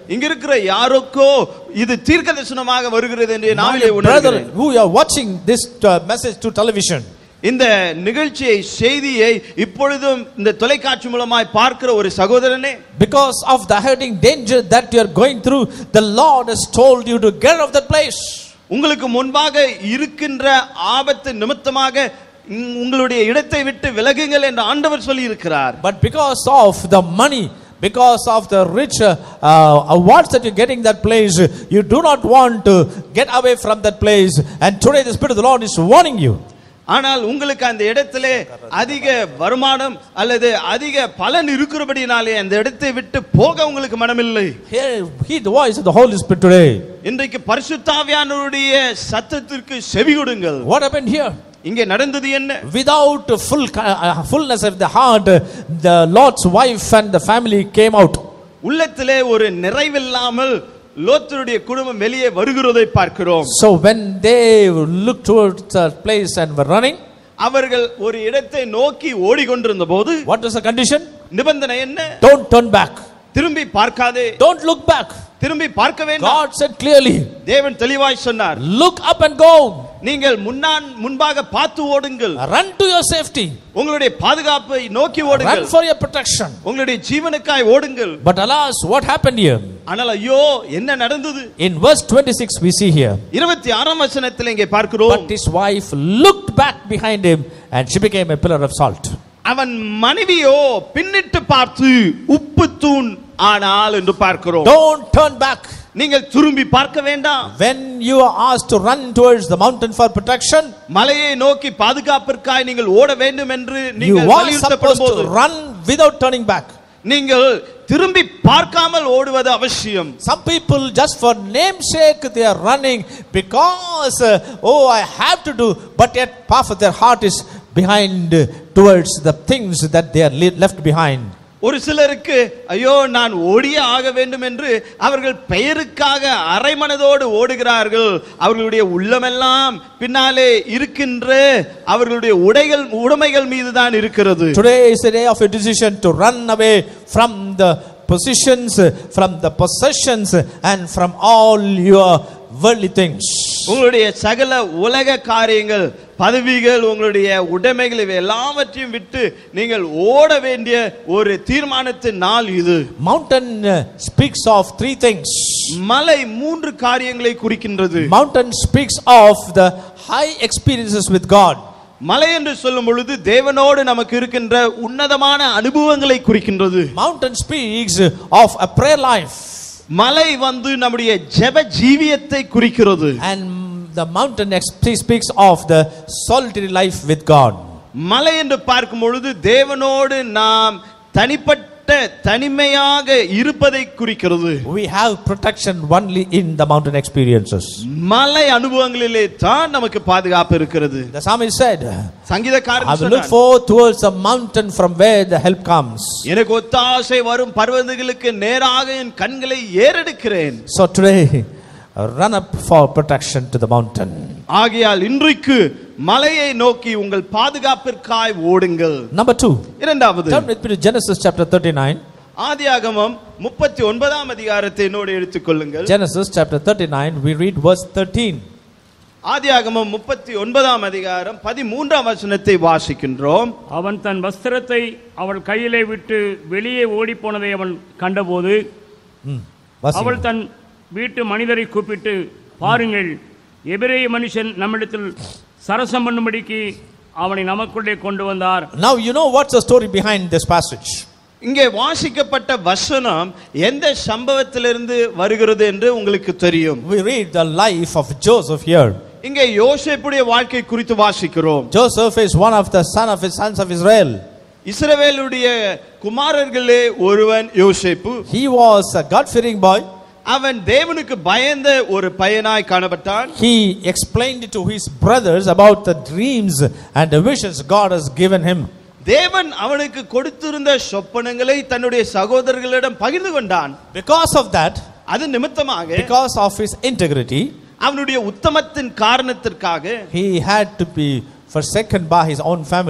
Speaker 3: இங்க இருக்கிற யாருக்கோ இது தீர்க்கதரிசனமாக வருகிறது என்று நாவிலே
Speaker 2: My brother
Speaker 3: உணர்கிறேன்.
Speaker 2: who are watching this uh, message to television,
Speaker 3: இந்த நிகழ்ச்சியை செய்தியை இப்பொழுதும் இந்த தொலைக்காட்சி மூலமாய் பார்க்கிற ஒரு சகோதரனே,
Speaker 2: because of the hurting danger that you are going through, the Lord has told you to get out of that place.
Speaker 3: உங்களுக்கு முன்பாக இருக்கின்ற ஆபத்து நிமித்தமாக உங்களுடைய இடத்தை விட்டு விலகுங்கள் என்று ஆண்டவர் சொல்லி இருக்கிறார்.
Speaker 2: But because of the money, because of the rich uh, uh, awards that you're getting that place, you do not want to get away from that place. And today the Spirit of the Lord is warning you.
Speaker 3: ஆனால் உங்களுக்கு அந்த இடத்திலே அதிக வருமானம் அல்லது அதிக பலன் இருக்கிறபடினாலே அந்த இடத்தை விட்டு போக உங்களுக்கு மனமில்லை.
Speaker 2: Hear, heed the voice of the Holy Spirit today.
Speaker 3: இன்றைக்கு பரிசுத்த ஆவியானவருடைய சத்தத்திற்கு செவி கொடுங்கள்.
Speaker 2: What happened here?
Speaker 3: இங்கே நடந்தது என்ன?
Speaker 2: Without full uh, fullness of the heart, the Lord's wife and the family came out.
Speaker 3: உள்ளத்திலே ஒரு நிறைவில்லாமல் லோத்துடைய குடும்பம் வெளியே வருகிறதை பார்க்கிறோம்.
Speaker 2: So when they looked towards the place and were running,
Speaker 3: அவர்கள் ஒரு இடத்தை நோக்கி ஓடிக்கொண்டிருந்த போது,
Speaker 2: what was the condition?
Speaker 3: நிபந்தனை என்ன?
Speaker 2: Don't turn back.
Speaker 3: திரும்பி பார்க்காதே.
Speaker 2: Don't look back.
Speaker 3: திரும்பி பார்க்க வேண்டாம்.
Speaker 2: God said clearly,
Speaker 3: தேவன் தெளிவாய் சொன்னார்,
Speaker 2: look up and go.
Speaker 3: நீங்கள் முன்னான் முன்பாக பார்த்து ஓடுங்கள்.
Speaker 2: Run to your safety.
Speaker 3: உங்களுடைய பாதுகாப்பை நோக்கி ஓடுங்கள்.
Speaker 2: Run for your protection.
Speaker 3: உங்களுடைய ஜீவனுக்காய் ஓடுங்கள்.
Speaker 2: But alas, what happened here?
Speaker 3: ஆனால் ஐயோ என்ன நடந்தது?
Speaker 2: In verse twenty-six we see here,
Speaker 3: இருபத்தி ஆறாம் வசனத்தில் இங்கே பார்க்கிறோம்,
Speaker 2: but his wife looked back behind him and she became a pillar of salt.
Speaker 3: அவன் மனைவியோ பின்னிட்டு பார்த்து உப்பு தூண் ஆனால் என்று பார்க்கிறோம்.
Speaker 2: Don't turn back.
Speaker 3: நீங்கள் திரும்பி பார்க்க வேண்டாம்.
Speaker 2: When you are asked to run towards the mountain for protection,
Speaker 3: மலையை நோக்கி பாதுகாப்பிற்காய் நீங்கள் ஓட வேண்டும் என்று
Speaker 2: you
Speaker 3: நீங்கள்
Speaker 2: are
Speaker 3: வலியுறுத்தப்படும்
Speaker 2: supposed
Speaker 3: போது
Speaker 2: to run without turning back.
Speaker 3: நீங்கள் திரும்பி பார்க்காமல் ஓடுவது அவசியம்.
Speaker 2: Some people just for namesake they are running because uh, oh I have to do, but yet half of their heart is behind uh, towards the things that they are left behind.
Speaker 3: ஒரு சிலருக்கு ஐயோ நான் ஓடியே ஆக வேண்டும் என்று அவர்கள் பெயருக்காக அரைமனதோடு ஓடுகிறார்கள். அவர்களுடைய உள்ளமெல்லாம் பின்னாலே இருக்கின்ற அவர்களுடைய உடைகள் உடைமைகள் மீது தான் இருக்கிறது.
Speaker 2: Today is a day of a decision to run away from the positions, from the possessions and from all your worldly things.
Speaker 3: உங்களுடைய சகல உலக காரியங்கள், பதவிகள், உங்களுடைய உடைமைகள் இவை எல்லாவற்றையும் விட்டு நீங்கள் ஓட வேண்டிய ஒரு தீர்மானத்தின் நாள் இது.
Speaker 2: Mountain speaks of three things.
Speaker 3: மலை மூன்று காரியங்களை குறிக்கின்றது.
Speaker 2: Mountain speaks of the high experiences with God.
Speaker 3: மலை என்று சொல்லும் பொழுது தேவனோடு நமக்கு இருக்கின்ற உன்னதமான அனுபவங்களை குறிக்கின்றது.
Speaker 2: Mountain speaks of a prayer life.
Speaker 3: மலை வந்து நம்முடைய ஜெப ஜீவியத்தை குறிக்கிறது.
Speaker 2: And the mountain speaks of the solitary life with God.
Speaker 3: மலை என்று பார்க்கும் பொழுது தேவனோடு நாம் தனிப்பட்ட தனிமையாக இருப்பதை குறிக்கிறது.
Speaker 2: We have protection only in the mountain experiences.
Speaker 3: மலை அனுபவங்களிலே தான் நமக்கு பாதுகாப்பு இருக்கிறது.
Speaker 2: The psalmist said,
Speaker 3: சங்கீதக்காரன்
Speaker 2: I will look
Speaker 3: சொன்னார்,
Speaker 2: forward towards a mountain from where the help comes.
Speaker 3: எனக்கு ஒத்தாசை வரும் பர்வதங்களுக்கு நேராக என் கண்களை ஏறெடுக்கிறேன்.
Speaker 2: So today run up for protection to the mountain.
Speaker 3: ஆகையால் இன்றைக்கு மலையை நோக்கி உங்கள் பாதுகாப்பிற்காய் ஓடுங்கள்.
Speaker 2: Number two,
Speaker 3: இரண்டாவது,
Speaker 2: turn with me to Genesis chapter thirty-nine.
Speaker 3: ஆதியாகமம் முப்பத்தி ஒன்பதாம் அதிகாரத்தை என்னோடு எடுத்துக்கொள்ளுங்கள்.
Speaker 2: Genesis chapter thirty-nine, we read verse thirteen.
Speaker 3: ஆதியாகமம் முப்பத்தி ஒன்பதாம் அதிகாரம் பதிமூன்றாம் வசனத்தை வாசிக்கின்றோம்.
Speaker 4: அவன் தன் வஸ்திரத்தை அவள் கையிலே விட்டு வெளியே ஓடி போனதை அவன் கண்டபோது அவள் தன் வீட்டு மனிதரை கூப்பிட்டு, பாருங்கள், எபிரேய மனுஷன் நம்மிடத்தில் சரசம் பண்ணும்படிக்கு அவனை நமக்குள்ளே கொண்டு வந்தார்.
Speaker 2: Now you know what's the story behind this passage.
Speaker 3: இங்கே வாசிக்கப்பட்ட வசனம் எந்த சம்பவத்திலிருந்து வருகிறது என்று உங்களுக்கு தெரியும்.
Speaker 2: We read the life of Joseph here.
Speaker 3: இங்கே யோசேப்புடைய வாழ்க்கை குறித்து வாசிக்கிறோம்.
Speaker 2: Joseph is one of the son of his sons of Israel.
Speaker 3: இஸ்ரவேலுடைய குமாரர்களே ஒருவன் யோசேப்பு.
Speaker 2: He was a God-fearing boy.
Speaker 3: அவன் தேவனுக்கு பயந்த ஒரு பையனாய் காணப்பட்டான்.
Speaker 2: He explained to his brothers about the dreams and the visions God has given him.
Speaker 3: தேவன் அவனுக்கு கொடுத்திருந்த சொப்பனங்களை தன்னுடைய சகோதரர்களிடம் பகிர்ந்து கொண்டான்.
Speaker 2: Because of that,
Speaker 3: அது நிமித்தமாக,
Speaker 2: because of his integrity,
Speaker 3: அவனுடைய உத்தமத்தின் காரணத்திற்காக
Speaker 2: he had to be forsaken by his own family.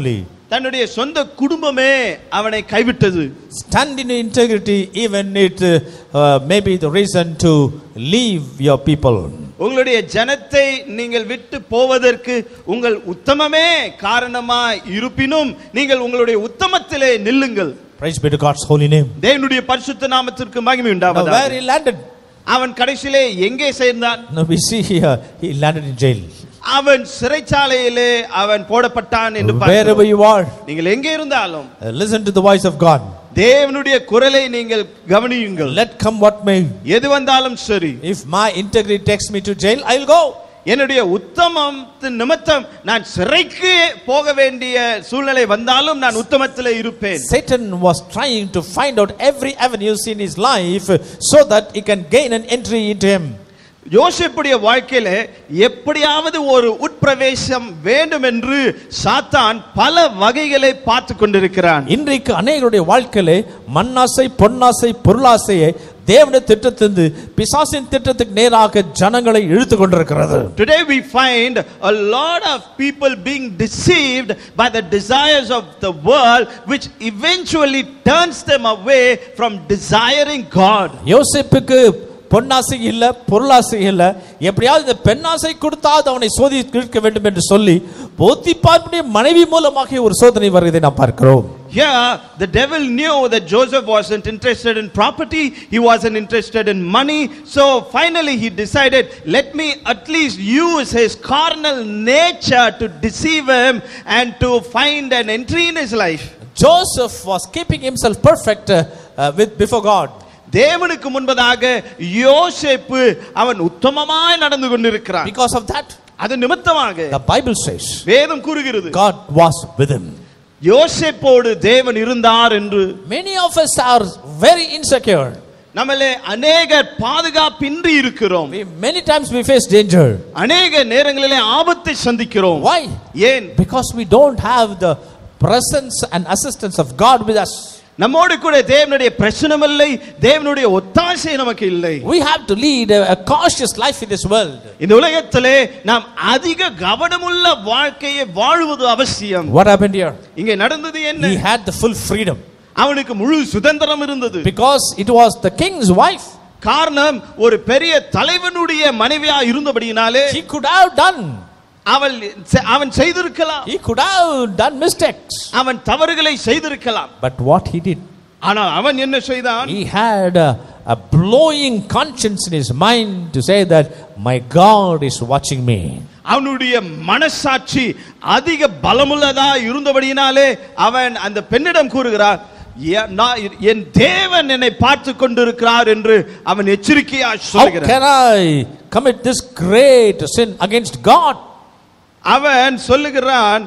Speaker 3: தன்னுடைய சொந்த குடும்பமே அவனை கைவிட்டது.
Speaker 2: Stand in integrity even it uh, uh, may be the reason to leave your people.
Speaker 3: உங்களுடைய ஜனத்தை நீங்கள் விட்டு போவதற்கு உங்கள் உத்தமமே காரணமாய் இருப்பினும் நீங்கள் உங்களுடைய உத்தமத்திலே நில்லுங்கள்.
Speaker 2: Praise be to God's holy name.
Speaker 3: தேவனுடைய பரிசுத்த நாமத்திற்கு மகிமை
Speaker 2: Now
Speaker 3: உண்டாவதாக.
Speaker 2: where he landed?
Speaker 3: அவன் கடைசியிலே எங்கே சேர்ந்தான்?
Speaker 2: Now we see here he landed in jail.
Speaker 3: அவன் சிறைச்சாலையிலே அவன் போடப்பட்டான் என்று
Speaker 2: Wherever
Speaker 3: பார்க்கிறோம்.
Speaker 2: you are,
Speaker 3: நீங்கள் எங்கே இருந்தாலும்
Speaker 2: uh, listen to the voice of God.
Speaker 3: தேவனுடைய குரலை நீங்கள் கவனியுங்கள்.
Speaker 2: Let come what may.
Speaker 3: எது வந்தாலும் சரி.
Speaker 2: If my integrity takes me to jail, I'll go.
Speaker 3: என்னுடைய உத்தமத்தின் நிமித்தம் நான் சிறைக்கு போக வேண்டிய சூழ்நிலை வந்தாலும் நான் உத்தமத்திலே இருப்பேன்.
Speaker 2: Satan was trying to find out every avenues in his life so that he can gain an entry into him.
Speaker 3: யோசேப்புடைய வாழ்க்கையில எப்படியாவது ஒரு உட்பிரவேசம் வேண்டும் என்று சாத்தான் பல வகைகளை பார்த்து கொண்டிருக்கிறான்.
Speaker 2: இன்றைக்கு அநேகருடைய வாழ்க்கையிலே மண்ணாசை பொன்னாசை பொருளாசையை தேவனுடைய திட்டத்திலிருந்து பிசாசின் திட்டத்துக்கு நேராக ஜனங்களை இழுத்து கொண்டிருக்கிறது.
Speaker 3: Today we find a lot of people being deceived by the desires of the world, which eventually turns them away from desiring God.
Speaker 2: யோசேப்புக்கு பொன்னாசை இல்ல பொருளாசை இல்ல, எப்படியாவது இந்த பெண்ணாசை கொடுத்தாவது அவனை சோதிக்க வேண்டும் என்று சொல்லி போத்திபாருடைய மனைவி மூலமாக ஒரு சோதனை வருவதை நாம் பார்க்கிறோம்.
Speaker 3: Here the devil knew that Joseph wasn't interested in property, he wasn't interested in money, so finally he decided, let me at least use his carnal nature to deceive him and to find an entry in his life.
Speaker 2: Joseph was keeping himself perfect uh, uh, with before God.
Speaker 3: தேவனுக்கு முன்பதாக யோசேப்பு அவன் உத்தமமாய் நடந்து கொண்டிருக்கிறான்.
Speaker 2: Because of that,
Speaker 3: அது நிமித்தமாக
Speaker 2: the Bible says
Speaker 3: வேதம் கூறுகிறது
Speaker 2: God was with him.
Speaker 3: யோசேப்போடு தேவன் இருந்தார் என்று.
Speaker 2: Many of us are very insecure.
Speaker 3: நம்மளே அநேகர் பாதுகாப்பின்றி இருக்கிறோம்.
Speaker 2: We, many times we face danger.
Speaker 3: அநேக நேரங்களிலே ஆபத்தை சந்திக்கிறோம்.
Speaker 2: Why?
Speaker 3: ஏன்?
Speaker 2: Because we don't have the presence and assistance of God with us.
Speaker 3: நம்மோடு கூட தேவனுடைய பிரசன்னம் இல்லை, தேவனுடைய ஒத்தாசை நமக்கு இல்லை.
Speaker 2: We have to lead a, a cautious life in this world.
Speaker 3: இந்த உலகத்திலே நாம் அதிக கவனமுள்ள வாழ்க்கையை வாழுவது அவசியம்.
Speaker 2: What happened here?
Speaker 3: இங்கே நடந்தது என்ன?
Speaker 2: He had the full freedom.
Speaker 3: அவனுக்கு முழு சுதந்திரம் இருந்தது.
Speaker 2: Because it was the king's wife.
Speaker 3: காரணம் ஒரு பெரிய தலைவனுடைய மனைவியா இருந்தபடியினாலே
Speaker 2: He could have done.
Speaker 3: அவள் அவன் செய்திருக்கலாம்.
Speaker 2: He could have done mistakes.
Speaker 3: அவன் தவறுகளை செய்திருக்கலாம்.
Speaker 2: But what he did?
Speaker 3: ஆனால் அவன் என்ன செய்தான்?
Speaker 2: He had a, a blowing conscience in his mind to say that my God is watching me.
Speaker 3: அவனுடைய மனசாட்சி அதிக பலமுள்ளதா இருந்தபடியினாலே அவன் அந்த பெண்ணிடம் கூறுகிறார், என் தேவன் என்னை பார்த்து கொண்டிருக்கிறார் என்று அவன் எச்சரிக்கையாக சொல்கிறான்.
Speaker 2: How can I commit this great sin against God?
Speaker 3: அவன் சொல்லுகிறான்,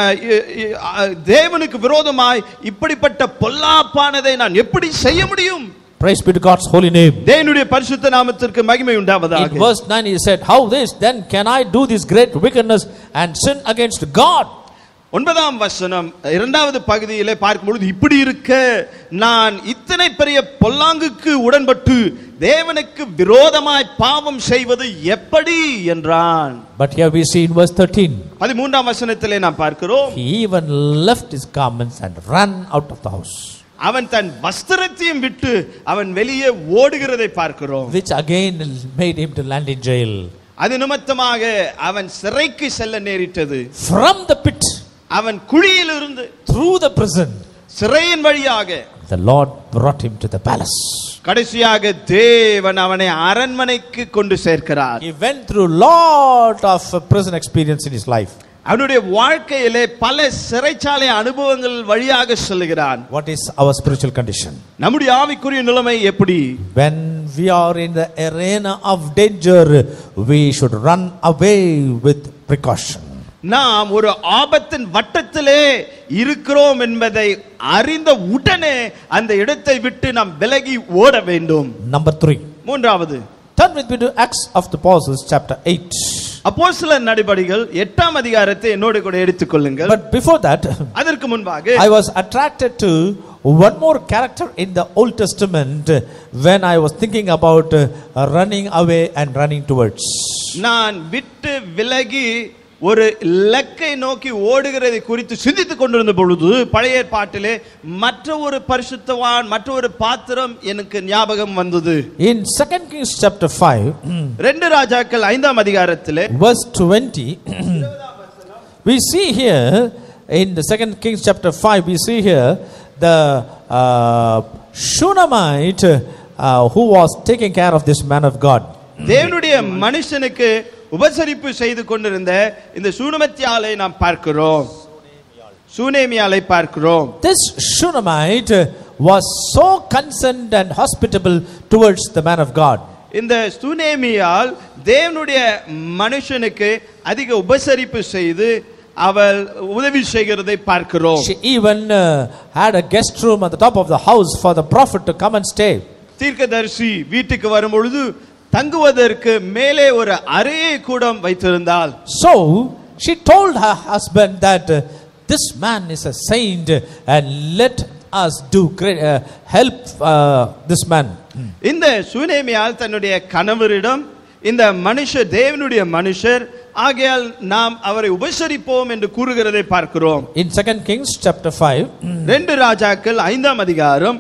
Speaker 3: தேவனுக்கு விரோதமாய் இப்படிப்பட்ட பொல்லாப்பானதை நான் எப்படி செய்ய முடியும்?
Speaker 2: Praise be to God's holy name.
Speaker 3: தேவனுடைய பரிசுத்த நாமத்திற்கு மகிமை உண்டாவதாக.
Speaker 2: In verse nine he said, how this then can I do this great wickedness and sin against God?
Speaker 3: ஒன்பதாம் வசனம் இரண்டாவது பகுதியிலே பார்க்கும்பொழுது இப்படி இருக்க நான் இத்தனை பெரிய பொல்லாங்குக்கு உடன்பட்டு தேவனுக்கு விரோதமாய் பாவம் செய்வது எப்படி என்றான்.
Speaker 2: But here we see in verse thirteen,
Speaker 3: பதிமூன்றாம் வசனத்திலே நாம் பார்க்கிறோம்,
Speaker 2: he even left his garments and ran out of the house.
Speaker 3: அவன் தன் வஸ்திரத்தையும் விட்டு அவன் வெளியே ஓடுகிறதை பார்க்கிறோம்.
Speaker 2: Which again made him to land in jail.
Speaker 3: அது நிமித்தமாக அவன் சிறைக்கு செல்ல நேரிட்டது.
Speaker 2: From the pit,
Speaker 3: அவன் குழியில் இருந்து,
Speaker 2: through the prison,
Speaker 3: சிறையின் வழியாக
Speaker 2: the Lord brought him to the palace.
Speaker 3: கடைசியாக தேவன் அவனை அரண்மனைக்கு கொண்டு சேர்க்கிறார்.
Speaker 2: He went through lot of prison experience in his life.
Speaker 3: அவனுடைய வாழ்க்கையிலே பல சிறைச்சாலை அனுபவங்கள் வழியாக செல்கிறான்.
Speaker 2: What is our spiritual condition?
Speaker 3: நம்முடைய ஆவிக்குரிய நிலைமை எப்படி?
Speaker 2: When we are in the arena of danger, we should run away with precaution.
Speaker 3: நாம் ஒரு ஆபத்தின் வட்டத்திலே இருக்கிறோம் என்பதை அறிந்த உடனே அந்த இடத்தை விட்டு நாம் விலகி ஓட வேண்டும்.
Speaker 2: Number three.
Speaker 3: மூன்றாவது,
Speaker 2: turn with me to Acts of the Apostles chapter eight.
Speaker 3: அப்போஸ்தலர் நடபடிகள் எட்டாம் அதிகாரத்தை என்னோடு கூட எடுத்துக்கொள்ளுங்கள்.
Speaker 2: But before that,
Speaker 3: அதற்கு முன்பாக
Speaker 2: I was attracted to one more character in the Old Testament when I was thinking about uh, running away and running towards.
Speaker 3: நான் விட்டு விலகி ஒரு இலக்கை நோக்கி ஓடுகிறதை குறித்து சிந்தித்துக் கொண்டிருந்த பொழுது பழைய ஏற்பாட்டிலே மற்ற ஒரு பரிசுத்தவான் மற்ற ஒரு பாத்திரம் எனக்கு ஞாபகம் வந்தது.
Speaker 2: In Second Kings chapter five,
Speaker 3: ரெண்டு ராஜாக்கள் ஐந்தாம் அதிகாரத்திலே
Speaker 2: verse twenty, we see here in the Second Kings chapter five, we see here the uh, Shunammite uh, who was taking care of this man of God.
Speaker 3: தேவனுடைய மனுஷனுக்கு உபசரிப்பு செய்து கொண்டிருந்த இந்த சூனமத்தியாலை நாம் பார்க்கிறோம். சூனேமியாலை பார்க்கிறோம்.
Speaker 2: This Shunammite was so concerned and hospitable towards the man of God.
Speaker 3: இந்த சூனேமியால் தேவனுடைய மனுஷனுக்கு அதிக உபசரிப்பு செய்து அவள் உதவி செய்கிறதை பார்க்கிறோம்.
Speaker 2: She even uh, had a guest room at the top of the house for the prophet to come and stay.
Speaker 3: தீர்க்கதரிசி வீட்டுக்கு வரும் பொழுது தங்குவதற்கு மேலே ஒரு அறையை கூட வைத்திருந்தாள்.
Speaker 2: So she told her husband that uh, this man is a saint and let us do great, uh, help uh, this man.
Speaker 3: இந்த சூனேமியால் தன்னுடைய கணவரிடம் இந்த மனுஷர் தேவனுடைய மனுஷர் ஆகையால் நாம் அவரை உபசரிப்போம் என்று கூறுகிறதை பார்க்கிறோம்.
Speaker 2: In Second Kings chapter five,
Speaker 3: ரெண்டு ராஜாக்கள் ஐந்தாம் அதிகாரம்,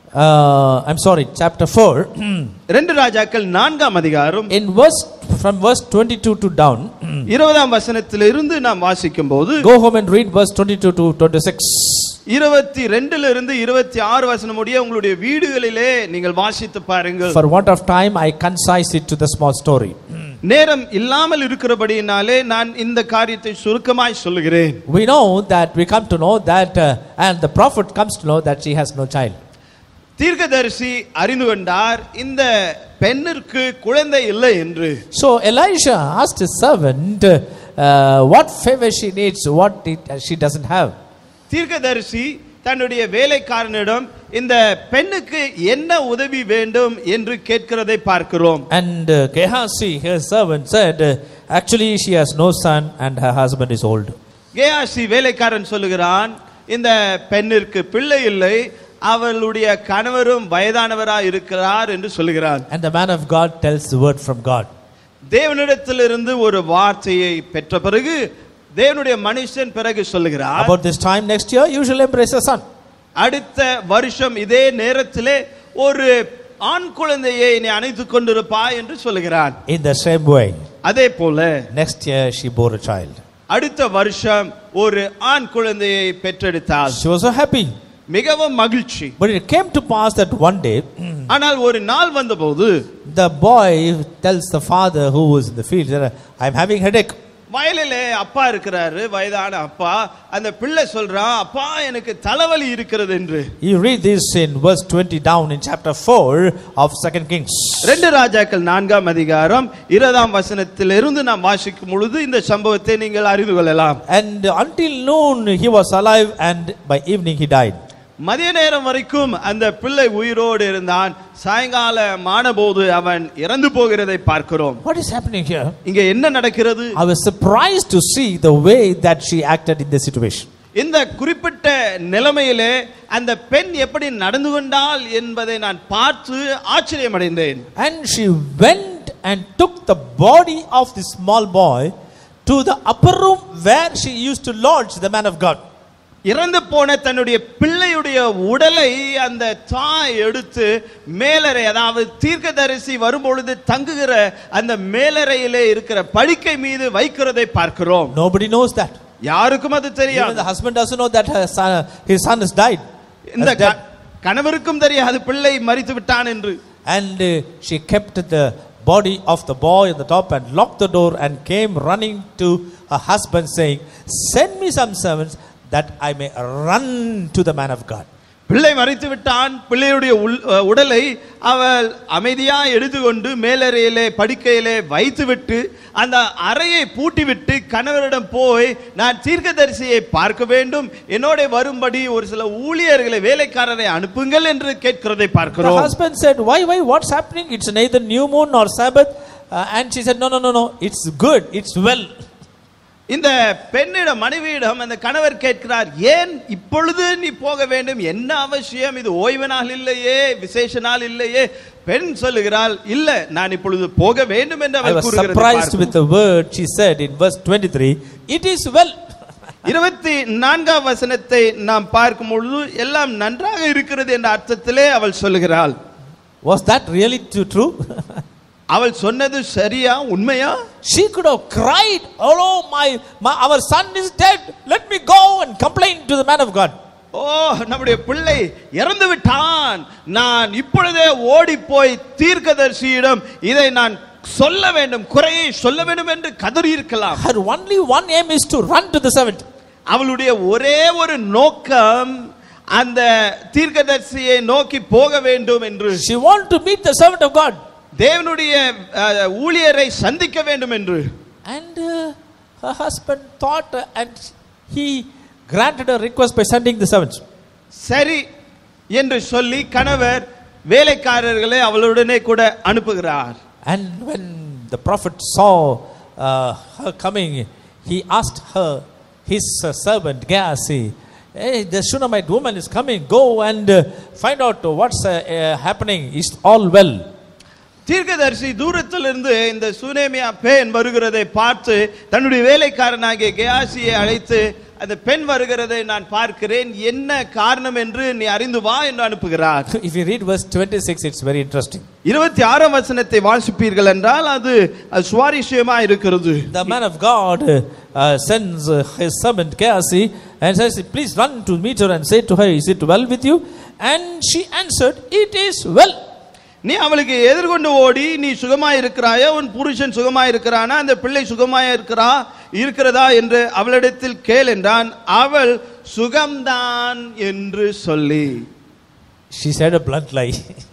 Speaker 2: uh, I'm sorry, chapter four,
Speaker 3: ரெண்டு ராஜாக்கள் நான்காம் அதிகாரம்,
Speaker 2: in verse from verse twenty-two to down,
Speaker 3: இருபதாம் வசனத்திலிருந்து நாம் வாசிக்கும் போது,
Speaker 2: go home and read verse twenty-two to twenty-six.
Speaker 3: இருபத்தி ரெண்டுல இருந்து இருபத்தி ஆறு வசனம் முடிய உங்களுடைய வீடுகளிலே நீங்கள் வாசித்து பாருங்கள்.
Speaker 2: For want of time I concise it to the small story.
Speaker 3: நேரம் இல்லாமல் இருக்கிறபடியினாலே நான் இந்த காரியத்தை சுருக்கமாய் சொல்லுகிறேன்.
Speaker 2: We know that we come to know that uh, and the prophet comes to know that she has no child.
Speaker 3: தீர்க்கதரிசி அறிந்து கொண்டார் இந்த பெண்ணிற்கு குழந்தை இல்லை என்று.
Speaker 2: So Elisha asked his servant uh, what favor she needs, what it, uh, she doesn't have.
Speaker 3: தீர்க்கதரிசி தன்னுடைய வேலைக்காரனிடம் இந்த பெண்ணுக்கு என்ன உதவி வேண்டும் என்று கேட்கிறதை பார்க்கிறோம்.
Speaker 2: And uh, Gehazi, her servant, said uh, actually she has no son and her husband is old.
Speaker 3: Gehazi வேலைக்காரன் சொல்லுகிறான் இந்த பெண்ணிற்கு பிள்ளை இல்லை, அவளுடைய கணவரும் வயதானவராய் இருக்கிறார் என்று சொல்லுகிறான்.
Speaker 2: And the man of God tells the word from God.
Speaker 3: தேவனிடத்திலிருந்து ஒரு வார்த்தையை பெற்ற பிறகு தேவனுடைய மனுஷன் பிறகு சொல்லுகிறார்,
Speaker 2: About this time next year you shall embrace a son.
Speaker 3: அடுத்த வருஷம் இதே நேரத்திலே ஒரு ஆண் குழந்தையை நீ அணைத்துக் கொண்டிருப்பாய் என்று சொல்லுகிறான்.
Speaker 2: In the same way,
Speaker 3: அதே போல
Speaker 2: next year she bore a child.
Speaker 3: அடுத்த வருஷம் ஒரு ஆண் குழந்தையை பெற்றெடுத்தாள்.
Speaker 2: She was so happy.
Speaker 3: மிகவும் மகிழ்ச்சி.
Speaker 2: But it came to pass that one day,
Speaker 3: ஆனால் ஒரு நாள் வந்தபோது
Speaker 2: the boy tells the father who was in the field, I am having headache.
Speaker 3: வயலிலே அப்பா இருக்கிறாரு, வயதான அப்பா. அந்த பிள்ளை சொல்றான், அப்பா எனக்கு தலைவலி இருக்கிறது என்று.
Speaker 2: You read this in verse twenty down in chapter four of Second Kings.
Speaker 3: ரெண்டு ராஜாக்கள் நான்காம் அதிகாரம் இருபதாம் வசனத்திலிருந்து நாம் வாசிக்கும் பொழுது இந்த சம்பவத்தை நீங்கள் அறிந்து கொள்ளலாம்.
Speaker 2: And until noon he was alive and by evening he died.
Speaker 3: மதிய நேரம் வரைக்கும் அந்த பிள்ளை உயிரோடு இருந்தான். சாயங்காலம் ஆனபோது அவன் இறந்து போகிறதை பார்க்கிறோம்.
Speaker 2: What is happening here?
Speaker 3: இங்க என்ன நடக்கிறது?
Speaker 2: I was surprised to see the way that she acted in this situation.
Speaker 3: இந்த குறிப்பிட்ட நிலைமையிலே அந்த பெண் எப்படி நடந்து கொண்டாள் என்பதை நான் பார்த்து ஆச்சரியமடைந்தேன்.
Speaker 2: And she went and took the body of the small boy to the upper room where she used to lodge the man of God.
Speaker 3: இறந்து போன தன்னுடைய பிள்ளையுடைய உடலை அந்த தாய் எடுத்து மேலறை, அதாவது தீர்க்கதரிசி வரும்பொழுது தங்குகிற அந்த மேலறையிலே இருக்கிற படுக்கை மீது வைக்கிறதை பார்க்கிறோம்.
Speaker 2: Nobody knows that.
Speaker 3: யாருக்கும் அது தெரியாது.
Speaker 2: Even the husband doesn't know that her son, his son has died.
Speaker 3: இந்த கணவருக்கும் தெரியாது பிள்ளை மரித்து விட்டான் என்று.
Speaker 2: And uh, she kept the body of the boy on the top and locked the door and came running to her husband saying, send me some servants that I may run to the man of God.
Speaker 3: பிள்ளை மரித்து விட்டான். பிள்ளையுடைய உடலை அவள் அமைதியா எடுத்துக்கொண்டு மேலறையிலே படுக்கையிலே வைத்துவிட்டு அந்த அறையை பூட்டிவிட்டு கணவரிடம் போய், நான் தீர்க்கதரிசியை பார்க்க வேண்டும், என்னோட வரும்படி ஒரு சில ஊழியர்களை வேலைக்காரரை அனுப்புங்கள் என்று கேட்கிறதை பார்க்கிறோம்.
Speaker 2: The husband said, why why what's happening? It's neither new moon nor Sabbath. Uh, and she said, no no no no, it's good, it's well.
Speaker 3: இந்த பெண்ணிடம் மனைவியிடம் அந்த கணவர் கேட்கிறார், ஏன் இப்பொழுது நீ போக வேண்டும், என்ன அவசியம், இது ஓய்வு நாள் இல்லையே, விசேஷ நாள் இல்லையே. பெண் சொல்லுகிறாள், இல்ல நான் இப்பொழுது போக வேண்டும் என்று
Speaker 2: I
Speaker 3: அவள்
Speaker 2: was
Speaker 3: கூறுகிறார்.
Speaker 2: surprised with the word she said in verse twenty-three, it is well.
Speaker 3: இருபத்தி நான்காம் வசனத்தை நாம் பார்க்கும் பொழுது எல்லாம் நன்றாக இருக்கிறது என்ற அர்த்தத்திலே அவள் சொல்லுகிறாள்.
Speaker 2: Was that really too true?
Speaker 3: அவள் சொன்னது சரியா, உண்மையா?
Speaker 2: She could have cried, oh my, my our son is dead, let me go and complain to the man of God.
Speaker 3: ஓ, நம்முடைய பிள்ளை இறந்து விட்டான், நான் இப்பொழுதே ஓடி போய் தீர்க்கதரிசியிடம் இதை நான் சொல்ல வேண்டும், குறையை சொல்ல வேண்டும் என்று கதறி இருக்கலாம்.
Speaker 2: Her only one aim is to run to the servant.
Speaker 3: அவளுடைய ஒரே ஒரு நோக்கம் அந்த தீர்க்கதரிசியை நோக்கி போக வேண்டும் என்று.
Speaker 2: She wanted to meet the servant of God.
Speaker 3: தேவனுடைய ஊழியரை சந்திக்க வேண்டும் என்று.
Speaker 2: And uh, her husband thought uh, and he granted her request by sending the servants.
Speaker 3: சரி என்று சொல்லி கணவர் வேலைக்காரர்களை அவளுடனே கூட அனுப்புகிறார்.
Speaker 2: And when the prophet saw uh, her coming, he asked her, his uh, servant Gehazi, hey, the Shunammite woman is coming, go and uh, find out what's uh, uh, happening, is all well.
Speaker 3: தீர்க்கதரிசி தூரத்திலிருந்து இந்த சுனேமியா பெண் வருகிறதை பார்த்து தன்னுடைய வேலைக்காரனாகிய கேயாசியை அழைத்து, அந்த பெண் வருகிறதை நான் பார்க்கிறேன், என்ன காரணம் என்று நீ அறிந்து வா என்று அனுப்புகிறார்.
Speaker 2: If you read verse twenty-six, it's very interesting.
Speaker 3: இருபத்தி ஆறாம் வசனத்தை வாசிப்பீர்கள் என்றால் அது சுவாரஸ்யமா இருக்கிறது.
Speaker 2: The man of God uh, uh, sends uh, his servant Gehazi and says, please run to meet her and say to her, is it well with you? And she answered, it is well.
Speaker 3: நீ அவளுக்கு எதிர்கொண்டு ஓடி, நீ சுகமாய் இருக்கிறாயா, உன் புருஷன் சுகமாய் இருக்கிறானா, அந்த பிள்ளை சுகமாய் இருக்கிறா இருக்கிறதா என்று அவளிடத்தில் கேள் என்றான். அவள் சுகம்தான் என்று சொல்லி,
Speaker 2: She said a blunt lie.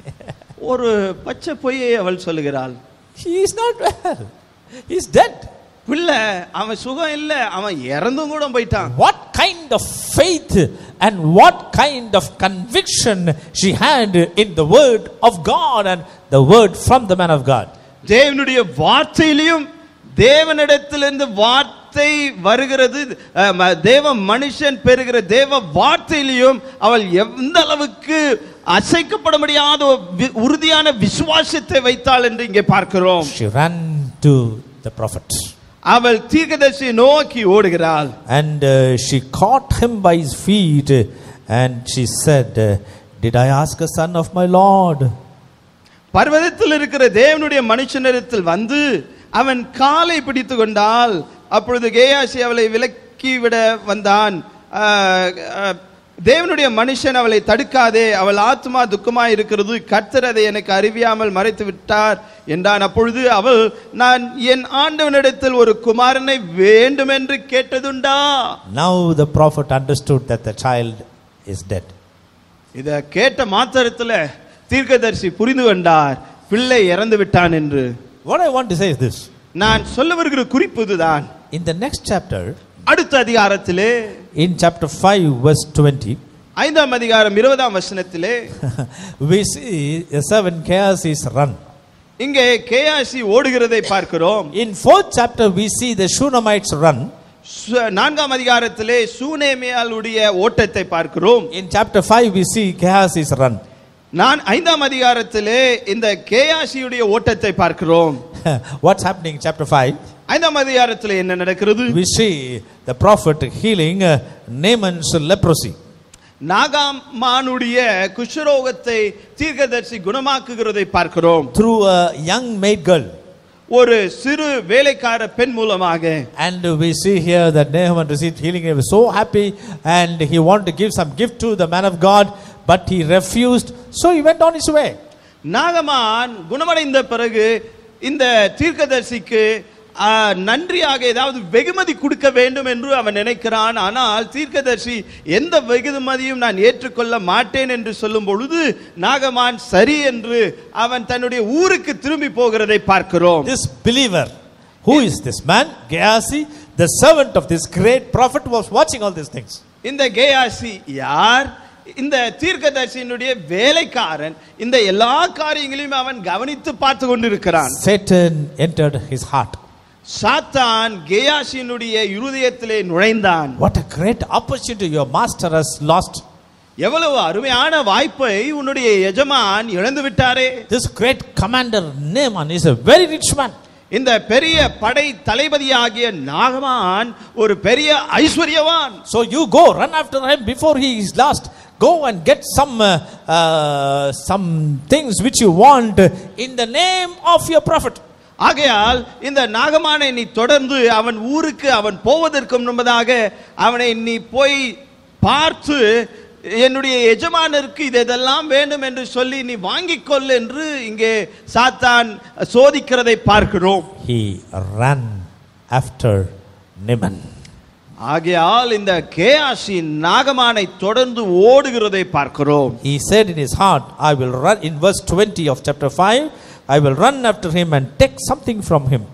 Speaker 3: ஒரு பச்சை பொய்யை அவள் சொல்லுகிறாள்.
Speaker 2: He is not well. He is dead.
Speaker 3: பிள்ளை அவன் சுகம் இல்ல, அவன் இறந்தும் கூட போயிட்டான்.
Speaker 2: What kind of faith and what kind of conviction she had in the word of God and the word from the man of God.
Speaker 3: தேவனுடைய வார்த்தையிலும் தேவனிடத்திலிருந்து வார்த்தை வருகிறது, தேவ மனுஷன் பெறுகிற தேவ வார்த்தையிலும் அவள் எந்த அளவுக்கு அசைக்கப்பட முடியாத உறுதியான விசுவாசத்தை வைத்தாள் என்று இங்கே பார்க்கிறோம்.
Speaker 2: She ran to the prophet.
Speaker 3: அவள் தீர்க்கதரிசியை நோக்கி ஓடுகிறாள்.
Speaker 2: And uh, she caught him by his feet and she said, did I ask a son of my Lord?
Speaker 3: பர்வதத்தில் இருக்கிற தேவனுடைய மனுஷனிடத்தில் வந்து அவன் காலை பிடித்து கொண்டால், அப்பொழுது கேயாசி அவளை விலக்கி விட வந்தான். தேவனுடைய மனுஷன் அவளை தடுக்காதே, அவள் ஆத்மா துக்கமாய் இருக்கிறது, கர்த்தர் அதை எனக்கு அறிவியாமல் மறைத்து விட்டார் என்றான். அப்பொழுது அவள், நான் என் ஆண்டவனிடத்தில் ஒரு குமாரனை வேண்டும் என்று கேட்டதுண்டா?
Speaker 2: Now the prophet understood that the child is dead.
Speaker 3: இத கேட்ட மாத்திரத்தில் தீர்க்கதரிசி புரிந்து கொண்டார், பிள்ளை இறந்து விட்டான் என்று.
Speaker 2: What I want to say is this.
Speaker 3: நான் சொல்ல வருகிற குறிப்பு இதுதான்.
Speaker 2: In the next chapter,
Speaker 3: அடுத்த அதிகாரத்திலே,
Speaker 2: in chapter five verse twenty,
Speaker 3: ஐந்தாம் அதிகாரம் இருபதாம் வசனத்திலே
Speaker 2: we see the servant Gehazi's run.
Speaker 3: இங்கே கேயாசி ஓடுகிறதை பார்க்கிறோம்.
Speaker 2: In fourth chapter we see the Shunamites run.
Speaker 3: நான்காம் அதிகாரத்திலே சூனேமியாளுடைய ஓட்டத்தை பார்க்கிறோம்.
Speaker 2: In chapter five we see Gehazi's run.
Speaker 3: நான் ஐந்தாம் அதிகாரத்திலே இந்த கேயாசியுடைய ஓட்டத்தை பார்க்கிறோம்.
Speaker 2: What's happening in chapter five?
Speaker 3: ஐந்தாம் அதிகாரத்திலே என்ன நடக்கிறது?
Speaker 2: We see the prophet healing uh, Naaman's leprosy.
Speaker 3: நாகாமானுடைய குஷ்ரோகத்தை தீர்க்கதரிசி குணமாக்குகிறதை பார்க்கிறோம்.
Speaker 2: Through a young maid girl.
Speaker 3: ஒரு சிறு வேலைக்கார பெண் மூலமாக.
Speaker 2: And we see here that Naaman received healing. He was so happy and he wanted to give some gift to the man of God, but he refused, so he went on his way.
Speaker 3: நாகமான் குணமடைந்த பிறகு இந்த தீர்க்கதரிசிக்கு நன்றியாக ஏதாவது வெகுமதி கொடுக்க வேண்டும் என்று அவன் நினைக்கிறான். ஆனால் தீர்க்கதரிசி எந்த வெகுமதியும் நான் ஏற்றுக்கொள்ள மாட்டேன் என்று சொல்லும் பொழுது நாகமான் சரி என்று அவன் தன்னுடைய ஊருக்கு திரும்பி போகிறதை பார்க்கிறோம்.
Speaker 2: This believer, who is this man? Gehazi, the servant of this great prophet, was watching all these things.
Speaker 3: இந்த கேயாசி யார்? இந்த தீர்க்கதரிசியினுடைய வேலைக்காரன். இந்த எல்லா காரியங்களையும் அவன் கவனித்து பார்த்து கொண்டிருக்கிறான்.
Speaker 2: Satan entered his heart.
Speaker 3: சாத்தான் கேயாசினுடைய இருதயத்திலே நுழைந்தான்.
Speaker 2: What a great opportunity your master has lost.
Speaker 3: எவ்வளவு அருமையான வாய்ப்பை உன்னுடைய எஜமான் இழந்து விட்டாரே.
Speaker 2: This great commander Naaman is a very rich man.
Speaker 3: இந்த பெரிய படை தளபதியாகிய நாகமான் ஒரு பெரிய ஐஸ்வர்யவான்.
Speaker 2: So you go run after him before he is lost. Go and get some uh, uh, some things which you want in the name of your prophet.
Speaker 3: ஆகையால் இந்த நாகமானை நீ தொடர்ந்து அவன் ஊருக்கு அவன் போவதற்கு முன்பதாக அவனை நீ போய் பார்த்து என்னுடைய எஜமானருக்கு இதெல்லாம் வேண்டும் என்று சொல்லி நீ வாங்கிக் கொள் என்று இங்கே சாத்தான் சோதிக்கிறதை பார்க்கிறோம்.
Speaker 2: He ran after Naaman.
Speaker 3: ஆகையால் இந்த கேயாசி நாகமானை தொடர்ந்து ஓடுகிறதை பார்க்கிறோம்.
Speaker 2: He said in his heart, I will run, in verse twenty of chapter five, I will run after him and take something from him.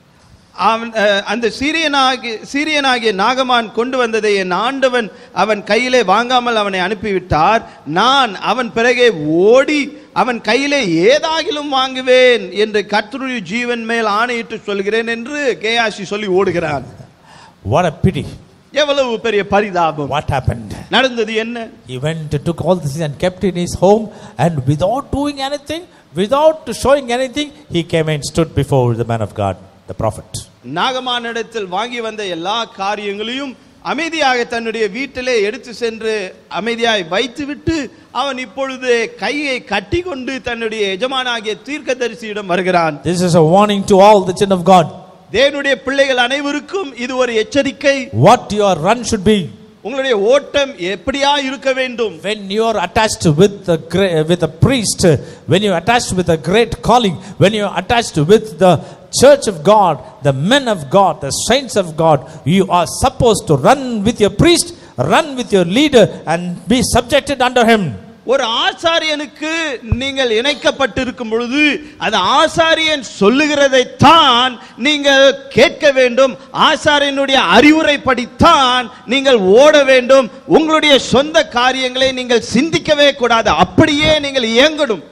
Speaker 3: அவன் அந்த சீரியனாகிய சீரியனாகிய நாகமான் கொண்டு வந்ததை என் ஆண்டவன் அவன் கையிலே வாங்காமல் அவனை அனுப்பிவிட்டார். நான் அவன் பிறகே ஓடி அவன் கையிலே ஏதாகிலும் வாங்குவேன் என்று கர்த்தருடைய ஜீவன் மேல் ஆணையிட்டு சொல்கிறேன் என்று கேயாசி சொல்லி ஓடுகிறான்.
Speaker 2: What a pity.
Speaker 3: எவ்வளவு பெரிய பரிதாபம்.
Speaker 2: What happened?
Speaker 3: நடந்தது என்ன?
Speaker 2: He went and took all this and kept in his home, and without doing anything, without showing anything, he came and stood before the man of God, the prophet.
Speaker 3: நாகமானிடத்தில் வாங்கி வந்த எல்லா காரியங்களையும் அமைதியாக தன்னுடைய வீட்டிலே எடுத்து சென்று அமைதியாய் வைத்துவிட்டு அவன் இப்பொழுது கையை கட்டி கொண்டு தன்னுடைய எஜமானாகிய தீர்க்கதரிசியிடம் வருகிறான்.
Speaker 2: This is a warning to all the children of God.
Speaker 3: தேவனுடைய பிள்ளைகள் அனைவருக்கும் இது ஒரு எச்சரிக்கை.
Speaker 2: What your run should be.
Speaker 3: உங்களுடைய ஓட்டம் எப்படியா இருக்க வேண்டும்.
Speaker 2: When you are attached with the with a priest, when you are attached with a great calling, when you are attached with the church of God, the men of God, the saints of God, you are supposed to run with your priest, run with your leader and be subjected under him.
Speaker 3: ஒரு ஆசாரியனுக்கு நீங்கள் இணைக்கப்பட்டிருக்கும் பொழுது அந்த ஆசாரியன் சொல்லுகிறதை தான் நீங்கள் கேட்க வேண்டும். ஆசாரியனுடைய அறிவுரை படித்தான் நீங்கள் ஓட வேண்டும். உங்களுடைய சொந்த காரியங்களை நீங்கள் சிந்திக்கவே கூடாது. அப்படியே நீங்கள் இயங்கணும்.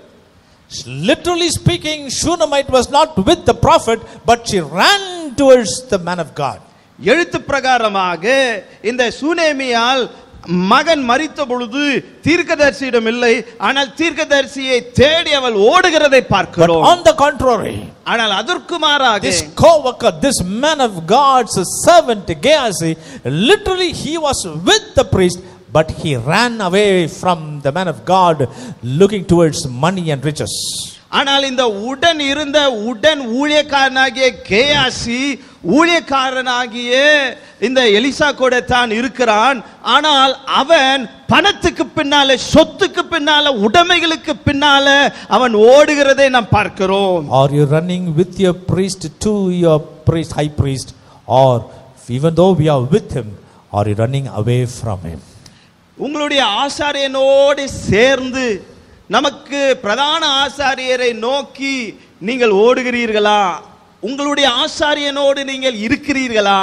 Speaker 2: Literally speaking, Shunammite was not with the prophet, but she ran towards the man of God.
Speaker 3: எழுத்து பிரகாரமாக இந்த சூனேமியால் மகன் மரித்த பொழுது தீர்க்கதரிசியிடம் இல்லை, ஆனால் தீர்க்கதரிசியை தேடி அவள் ஓடுகிறதை பார்க்கிறோம்.
Speaker 2: On the contrary,
Speaker 3: ஆனால் அதற்கு மாறாக
Speaker 2: this co-worker, this man of God's servant Gehazi, literally he was with the priest, but he ran away from the man of God, looking towards money and riches.
Speaker 3: ஆனால் இந்த உடன் இருந்த உடன் ஊழியக்காரனாகிய கேயாசி ஊழியக்காரனாகிய இந்த Elisha கூட தான் இருக்கிறான். ஆனால் அவன் பணத்துக்கு பின்னால, சொத்துக்கு பின்னால, உடைமைகளுக்கு பின்னால அவன் ஓடுகிறதை நாம் பார்க்கிறோம்.
Speaker 2: Are you running with your priest to your priest, high priest, or even though we are with him, are you running away from him?
Speaker 3: உங்களுடைய ஆசாரியனோடு சேர்ந்து நமக்கு பிரதான ஆசாரியரை நோக்கி நீங்கள் ஓடுகிறீர்களா? உங்களுடைய ஆசாரியனோடு நீங்கள் இருக்கிறீர்களா?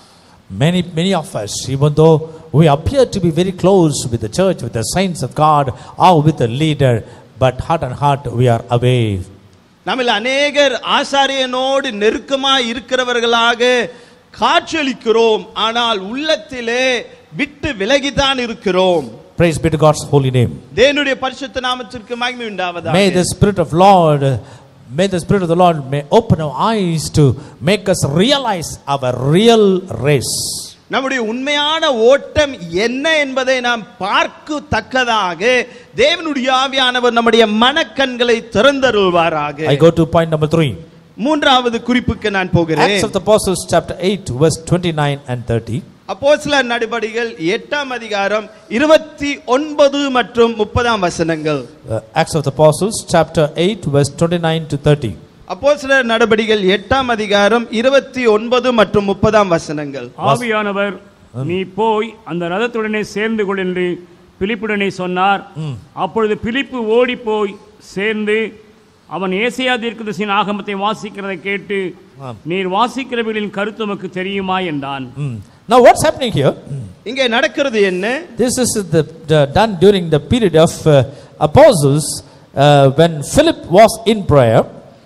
Speaker 2: Many many of us, even though we appear to be very close with the church, with the saints of God, or with the leader, but heart and heart we are away.
Speaker 3: நம்மில் அநேகர் ஆசாரியனோடு நெருக்கமாய் இருக்கிறவர்களாக காட்சியளிக்கிறோம், ஆனால் உள்ளத்திலே விட்டு விலகிதான் இருக்கிறோம்.
Speaker 2: Praise be to God's holy name.
Speaker 3: தேவனுடைய பரிசுத்த நாமத்திற்கு மகிமை உண்டாவதாக.
Speaker 2: May the Spirit of Lord, may the Spirit of the Lord may open our eyes to make us realize our real race.
Speaker 3: நம்முடைய உண்மையான ஓட்டம் என்ன என்பதை நாம் பார்க்கத்தக்கதாக தேவனுடைய ஆவியானவர் நம்முடைய மனக்கண்களை திறந்தருள்வாராக.
Speaker 2: I go to point number three.
Speaker 3: மூன்றாவது குறிப்புக்கு நான் போகிறேன்.
Speaker 2: Acts of the Apostles chapter eight verse twenty-nine and thirty.
Speaker 3: அப்போஸ்தலர் நடபடிகள் எட்டாம் அதிகாரம் இருபத்தி ஒன்பது மற்றும் முப்பதாம் வசனங்கள்.
Speaker 2: Acts of the Apostles chapter eight verse twenty-nine to thirty.
Speaker 3: அப்போஸ்தலர் நடபடிகள் எட்டாம் அதிகாரம் இருபத்தி ஒன்பது மற்றும் முப்பதாம் வசனங்கள்.
Speaker 4: ஆவியானவர் நீ போய் அந்த ரதத்துடனே சேர்ந்து கொள் என்று பிலிப்புடனே சொன்னார். அப்பொழுது பிலிப்பு ஓடி போய் சேர்ந்து அவன் ஏசாயா தீர்க்கதரிசியின் ஆகமத்தை வாசிக்கிறதை கேட்டு நீர் வாசிக்கிறவர்களின் கருத்து உமக்கு தெரியுமா என்றான்.
Speaker 2: Now what's happening here?
Speaker 3: இங்கே நடக்கிறது என்ன?
Speaker 2: This is the, the done during the period of uh, apostles uh, when Philip was in prayer.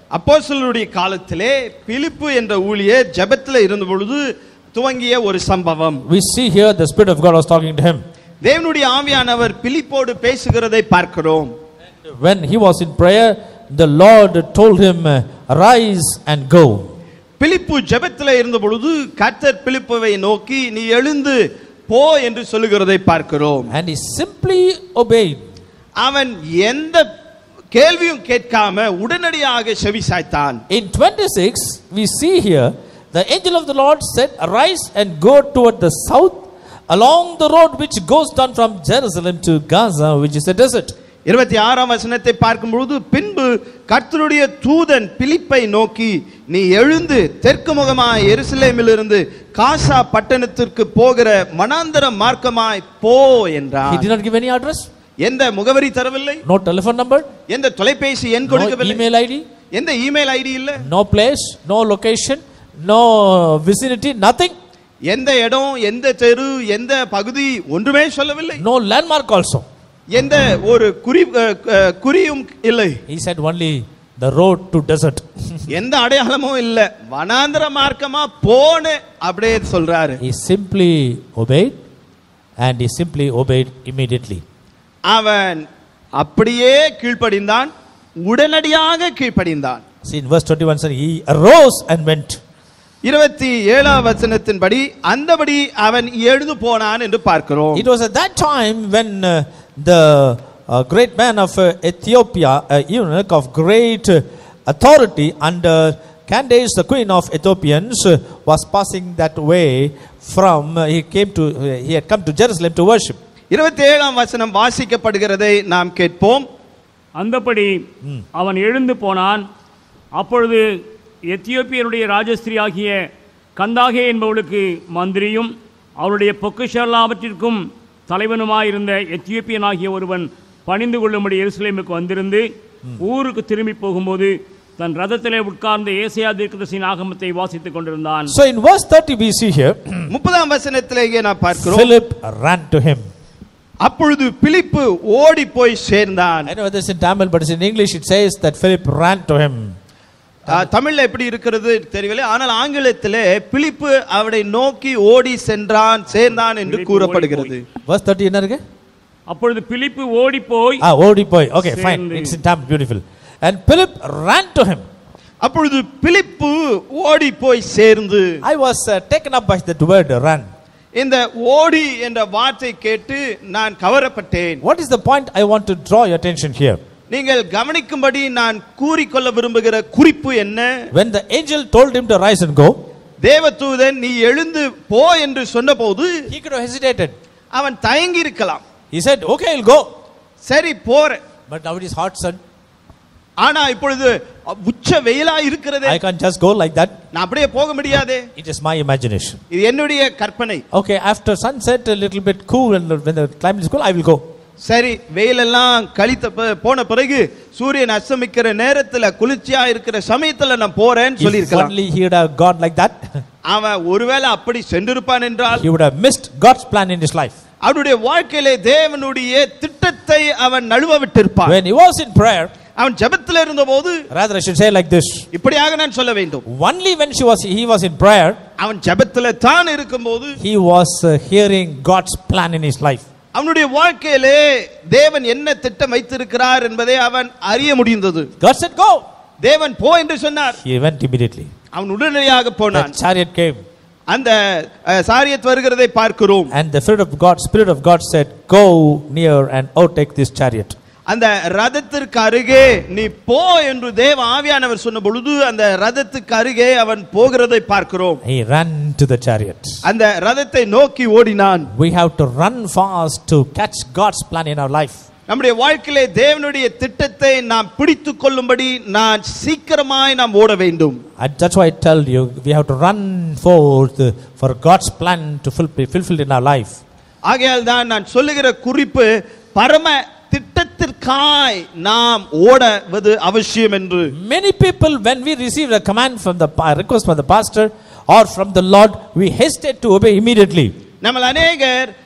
Speaker 3: அப்போஸ்தலருடைய காலத்திலே பிலிப்பு என்ற ஊழியர் ஜெபத்திலே இருந்த பொழுது துவங்கிய ஒரு சம்பவம்.
Speaker 2: We see here the Spirit of God was talking to him.
Speaker 3: தேவனுடைய ஆவியானவர் பிலிப்போடு பேசுகிறதை பார்க்கிறோம்.
Speaker 2: When he was in prayer, the Lord told him, "Arise and go."
Speaker 3: பிலிப்பு ஜெபத்திலே இருந்த பொழுது கர்த்தர் பிலிப்புவை நோக்கி நீ எழுந்து போ என்று சொல்லுகிறதை பார்க்கிறோம்.
Speaker 2: And he simply obeyed.
Speaker 3: அவன் எந்த கேள்வியும் கேட்காம உடனடியாக செவி சாய்த்தான்.
Speaker 2: In twenty-six, we see here the angel of the Lord said, "Arise and go toward the south along the road which goes down from Jerusalem to Gaza, which is a desert."
Speaker 3: இருபத்தி ஆறாம் வசனத்தை பார்க்கும் பொழுது பின்பு கர்த்தருடைய தூதன் பிலிப்பை நோக்கி நீ எழுந்து தெற்கு முகமாய் எருசலேமிலிருந்து காசா பட்டணத்திற்கு போகிற மனாந்தர மார்க்கமாய் போ என்றார்.
Speaker 2: He did not give any address.
Speaker 3: எந்த முகவரி தரவில்லை.
Speaker 2: No telephone number.
Speaker 3: எந்த தொலைபேசி எண்
Speaker 2: No
Speaker 3: கொடுக்கவில்லை.
Speaker 2: email I D.
Speaker 3: எந்த இமெயில் ஐடி இல்ல.
Speaker 2: No place, no location, no vicinity, nothing.
Speaker 3: எந்த இடம், எந்த தெரு, எந்த பகுதி ஒன்றுமே சொல்லவில்லை.
Speaker 2: No landmark also.
Speaker 3: எந்த ஒரு குறி குறியும் இல்லை.
Speaker 2: He said only the road to desert.
Speaker 3: எந்த அடையாளமும் இல்ல. வனாந்தர மார்க்கமா போன்னு அப்படியே சொல்றாரு.
Speaker 2: He simply obeyed and he simply obeyed immediately.
Speaker 3: அவன் அப்படியே கீழ்ப்படிந்தான், உடனடியாக கீழ்ப்படிந்தான்.
Speaker 2: See in verse twenty-one said he arose and went.
Speaker 3: இருபத்தி ஏழாம் வசனத்தின்படி அந்தபடி அவன் எழுந்து போனான் என்று பார்க்கிறோம்.
Speaker 2: It was at that time when uh, the uh, great man of uh, Ethiopia, a eunuch of great uh, authority under Candace, the queen of Ethiopians, uh, was passing that way from uh, he came to uh, he had come to Jerusalem to worship.
Speaker 3: இருபத்தி ஏழாம் வசனம் வாசிக்கப்படுகிறதை நாம் கேட்போம்.
Speaker 4: அந்தபடி அவன் எழுந்து போனான். அப்பொழுது எத்தியோப்பியருடைய ராஜஸ்திரியாகிய கந்தாகே என்பவளுக்கு மந்திரியும் அவருடைய பொக்கிஷெல்லாவற்றிற்கும் தலைவனுமாயிருந்த எத்தியோப்பியனாகிய ஒருவன் பணிந்து கொள்ளும்படி எருசலேமுக்கு வந்திருந்து ஊருக்கு திரும்பி போகும்போது தன் ரதத்திலே உட்கார்ந்த ஏசாயா தீர்க்கதரிசியின் ஆகமத்தை வாசித்துக் கொண்டிருந்தான்.
Speaker 2: So in verse thirty we see here
Speaker 3: முப்பதாம் வசனத்திலேயே நாம் பார்க்கிறோம்.
Speaker 2: Philip ran to him.
Speaker 3: அப்பொழுது பிலிப்பு ஓடி போய் சேர்ந்தான்.
Speaker 2: I know whether it's in Tamil but it's in English it says that Philip ran to him.
Speaker 3: தமிழ்ல எப்படி இருக்கிறது தெரியவில்லை, ஆனால் ஆங்கிலத்திலே பிலிப்பு அவனை நோக்கி ஓடி சென்றான் சேர்ந்தான் என்று கூறப்படுகிறது.
Speaker 2: Verse thirty என்ன இருக்கு?
Speaker 4: அப்பொழுது பிலிப்பு ஓடி போய்
Speaker 2: Ah ஓடி போய். Okay fine, it's in Tamil, beautiful. And Philip ran to him.
Speaker 3: அப்பொழுது பிலிப்பு ஓடி போய் சேர்ந்து.
Speaker 2: I was uh, taken up by that word run.
Speaker 3: இந்த ஓடி என்ற வார்த்தை கேட்டு நான் கவரப்பட்டேன்.
Speaker 2: What is the point I want to draw your attention here?
Speaker 3: நீங்கள் கவனிக்கும்படி நான் கூறிக்கொள்ள விரும்புகிற குறிப்பு என்ன?
Speaker 2: When the angel told him to rise and go,
Speaker 3: தேவதூதன் நீ எழுந்து போ என்று சொன்னபோது
Speaker 2: he could have hesitated.
Speaker 3: அவன் தயங்கி இருக்கலாம்.
Speaker 2: He said, "Okay, I'll go."
Speaker 3: சரி போறேன்.
Speaker 2: But now it is hot sun.
Speaker 3: ஆனா இப்பொழுது உச்ச வெயிலா இருக்கிறதே.
Speaker 2: I can't just go like that.
Speaker 3: நான் அப்படியே போக முடியாதே.
Speaker 2: It is my imagination.
Speaker 3: இது என்னுடைய கற்பனை.
Speaker 2: Okay, after sunset a little bit cool and when the climate is cool I will go.
Speaker 3: சரி வெயிலெல்லாம் கழித்த போன பிறகு சூரியன் அஸ்தமிக்கிற நேரத்துல குளிர்ச்சியா இருக்கிற சமயத்துல நான் போறேன்னு சொல்லி இருக்கலாம்.
Speaker 2: If only he would have gone like that,
Speaker 3: அவன் ஒருவேளை அப்படி சென்றிருப்பான் என்றால்
Speaker 2: he would have missed God's plan in his life.
Speaker 3: அவனுடைய வாழ்க்கையிலே தேவனுடைய திட்டத்தை அவன் நழுவ விட்டிருப்பான்.
Speaker 2: When he was in prayer,
Speaker 3: அவன் ஜெபத்தில் இருந்தபோது,
Speaker 2: rather I should say like this,
Speaker 3: இப்படியாக நான் சொல்ல வேண்டும்,
Speaker 2: only when she was he was in prayer,
Speaker 3: அவன் ஜெபத்தில் தான் இருக்கும்போது
Speaker 2: he was uh, hearing God's plan in his life.
Speaker 3: அவனுடைய வாழ்க்கையிலே தேவன் என்ன திட்டம் வைத்திருக்கிறார் என்பதை அவன் அறிய முடிந்தது.
Speaker 2: God said go.
Speaker 3: தேவன் போ என்று சொன்னார்.
Speaker 2: He went immediately.
Speaker 3: அவன் உடனடியாக போனான்.
Speaker 2: The chariot came.
Speaker 3: அந்த சாரியத் வருகிறதை பார்க்கிறோம்.
Speaker 2: And the spirit of God spirit of God said, "Go near and overtake this chariot."
Speaker 3: அந்த ரதத்திற்கு அருகே நீ போ என்று தேவ ஆவியானவர் சொன்ன பொழுது அந்த ரதத்துக்கு அருகே அவன் போகிறதை பார்க்கிறோம்.
Speaker 2: He ran to the chariot.
Speaker 3: அந்த ரதத்தை நோக்கி ஓடினான்.
Speaker 2: We have to run fast to catch God's plan in our life.
Speaker 3: நம்முடைய வாழ்க்கையிலே தேவனுடைய திட்டத்தை நாம் பிடித்துக் கொள்ளும்படி நான் சீக்கிரமாய் நாம் ஓட வேண்டும்.
Speaker 2: And that's why I tell you we have to run forth for God's plan to be fulfilled in our life.
Speaker 3: ஆகையால் தான் நான் சொல்லுகிற குறிப்பு பரம திட்டத்திற்காய் நாம் ஓடுவது அவசியம் என்று.
Speaker 2: Many people when we receive a command from the request from the pastor or from the Lord we hesitate to obey immediately.
Speaker 3: நம்ம அநேகர்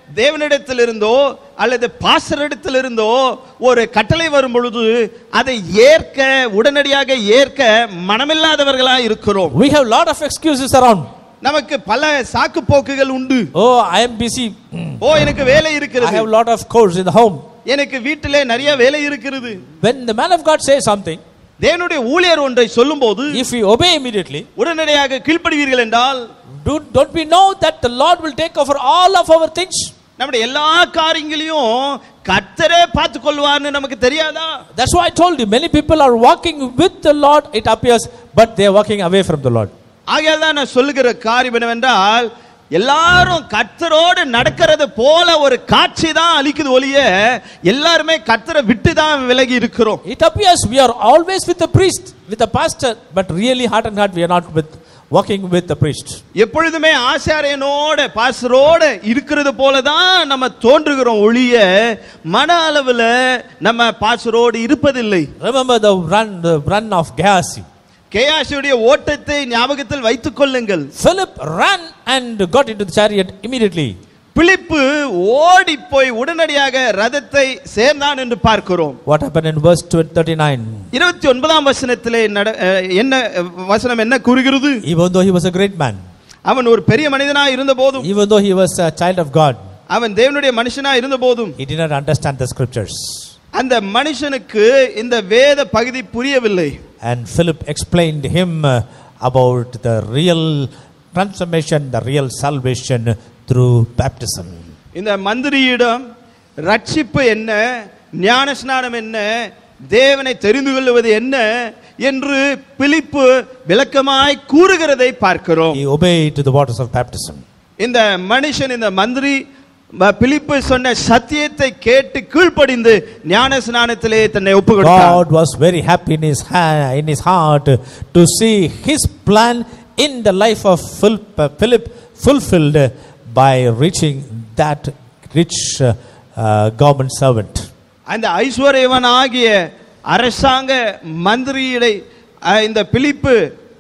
Speaker 3: தேவனிடத்திலிருந்தோ அல்லது பாஸ்டரிடத்திலிருந்தோ ஒரு கட்டளை வரும் பொழுது அதை ஏற்க உடனடியாக ஏற்க மனமில்லாதவர்களாய் இருக்கிறோம்.
Speaker 2: We have lot of excuses around.
Speaker 3: நமக்கு பல சாக்கு போக்குகள் உண்டு.
Speaker 2: Oh, I am busy.
Speaker 3: ஓ எனக்கு வேலை
Speaker 2: I
Speaker 3: இருக்கிறது.
Speaker 2: have lot of chores in the home.
Speaker 3: எனக்கு வீட்டிலே நிறைய வேலை இருக்கிறது.
Speaker 2: When the man of God says something,
Speaker 3: தேவனுடைய ஊழியர் ஒன்றை சொல்லும்போது
Speaker 2: if we obey immediately,
Speaker 3: உடனடியாக கீழ்ப்படிவீர்கள் என்றால்,
Speaker 2: do, don't we know that the Lord will take over all of our things?
Speaker 3: நம்முடைய எல்லா காரியங்களையும் கர்த்தரே பார்த்துக் கொள்வார்னு நமக்கு தெரியாதா?
Speaker 2: That's why I told you, many people are walking with the Lord, it appears, but they are walking away from the Lord.
Speaker 3: ஆகையால் தான் நான் சொல்லுகிற காரியம் என்னவென்றால், எல்லாரும் கர்த்தரோடு நடக்கிறது போல ஒரு காட்சி தான் அளிக்குது ஒழிய எல்லாருமே கர்த்தரை விட்டு தான் விலகி இருக்கிறோம்.
Speaker 2: It appears we are always with the priest, with the pastor, but really heart and heart we are not with walking with the priest.
Speaker 3: எப்பொழுதுமே ஆசாரியனோட பாஸ்டரோட இருக்கிறது போல தான் நம்ம தோன்றுகிறோம் ஒழிய மன அளவுல நம்ம பாஸ்டரோடு இருப்பதில்லை.
Speaker 2: Remember the run the run of Gehazi.
Speaker 3: கேயாசியுடைய ஓட்டத்தை ஞாபகத்தில் வைத்துக் கொள்ளுங்கள்.
Speaker 2: Philip ran and got into the chariot immediately.
Speaker 3: பிலிப்பு ஓடி போய் உடனடியாக ரதத்தை சேர்ந்தான் என்று பார்க்கிறோம்.
Speaker 2: What happened in verse thirty-nine?
Speaker 3: இருபத்தி ஒன்பதாம் வசனத்திலே என்ன வசனம் என்ன கூறுகிறது?
Speaker 2: Even though he was a great man,
Speaker 3: அவன் ஒரு பெரிய மனிதனாய் இருந்த போதும்,
Speaker 2: even though he was a child of God,
Speaker 3: அவன் தேவனுடைய மனுஷனாய் இருந்த போதும்,
Speaker 2: he did not understand the scriptures.
Speaker 3: அந்த மனுஷனுக்கு இந்த வேத பகுதி புரியவில்லை.
Speaker 2: And Philip explained him about the real transformation, the real salvation through baptism.
Speaker 3: இந்த மந்திரியிடம் ரட்சிப்பு என்ன, ஞானஸ்நானம் என்ன, தேவனை தெரிந்து கொள்வது என்ன என்று பிலிப்பு விளக்கமாய் கூறுகிறதை பார்க்கிறோம்.
Speaker 2: He obeyed to the waters of baptism.
Speaker 3: இந்த மனுஷன், இந்த மந்திரி பிலிப்பு சொன்ன சத்தியத்தை கேட்டு கீழ்ப்படிந்து ஞானஸ்நானத்திலே தன்னை ஒப்புக்கொடுத்தார்.
Speaker 2: God was very happy in his hand, in his heart to see his plan in the life of Philip fulfilled by reaching that rich uh, uh, government servant.
Speaker 3: அந்த ஐஸ்வர்யவனாகிய அரசாங்க மந்திரியை இந்த பிலிப்பு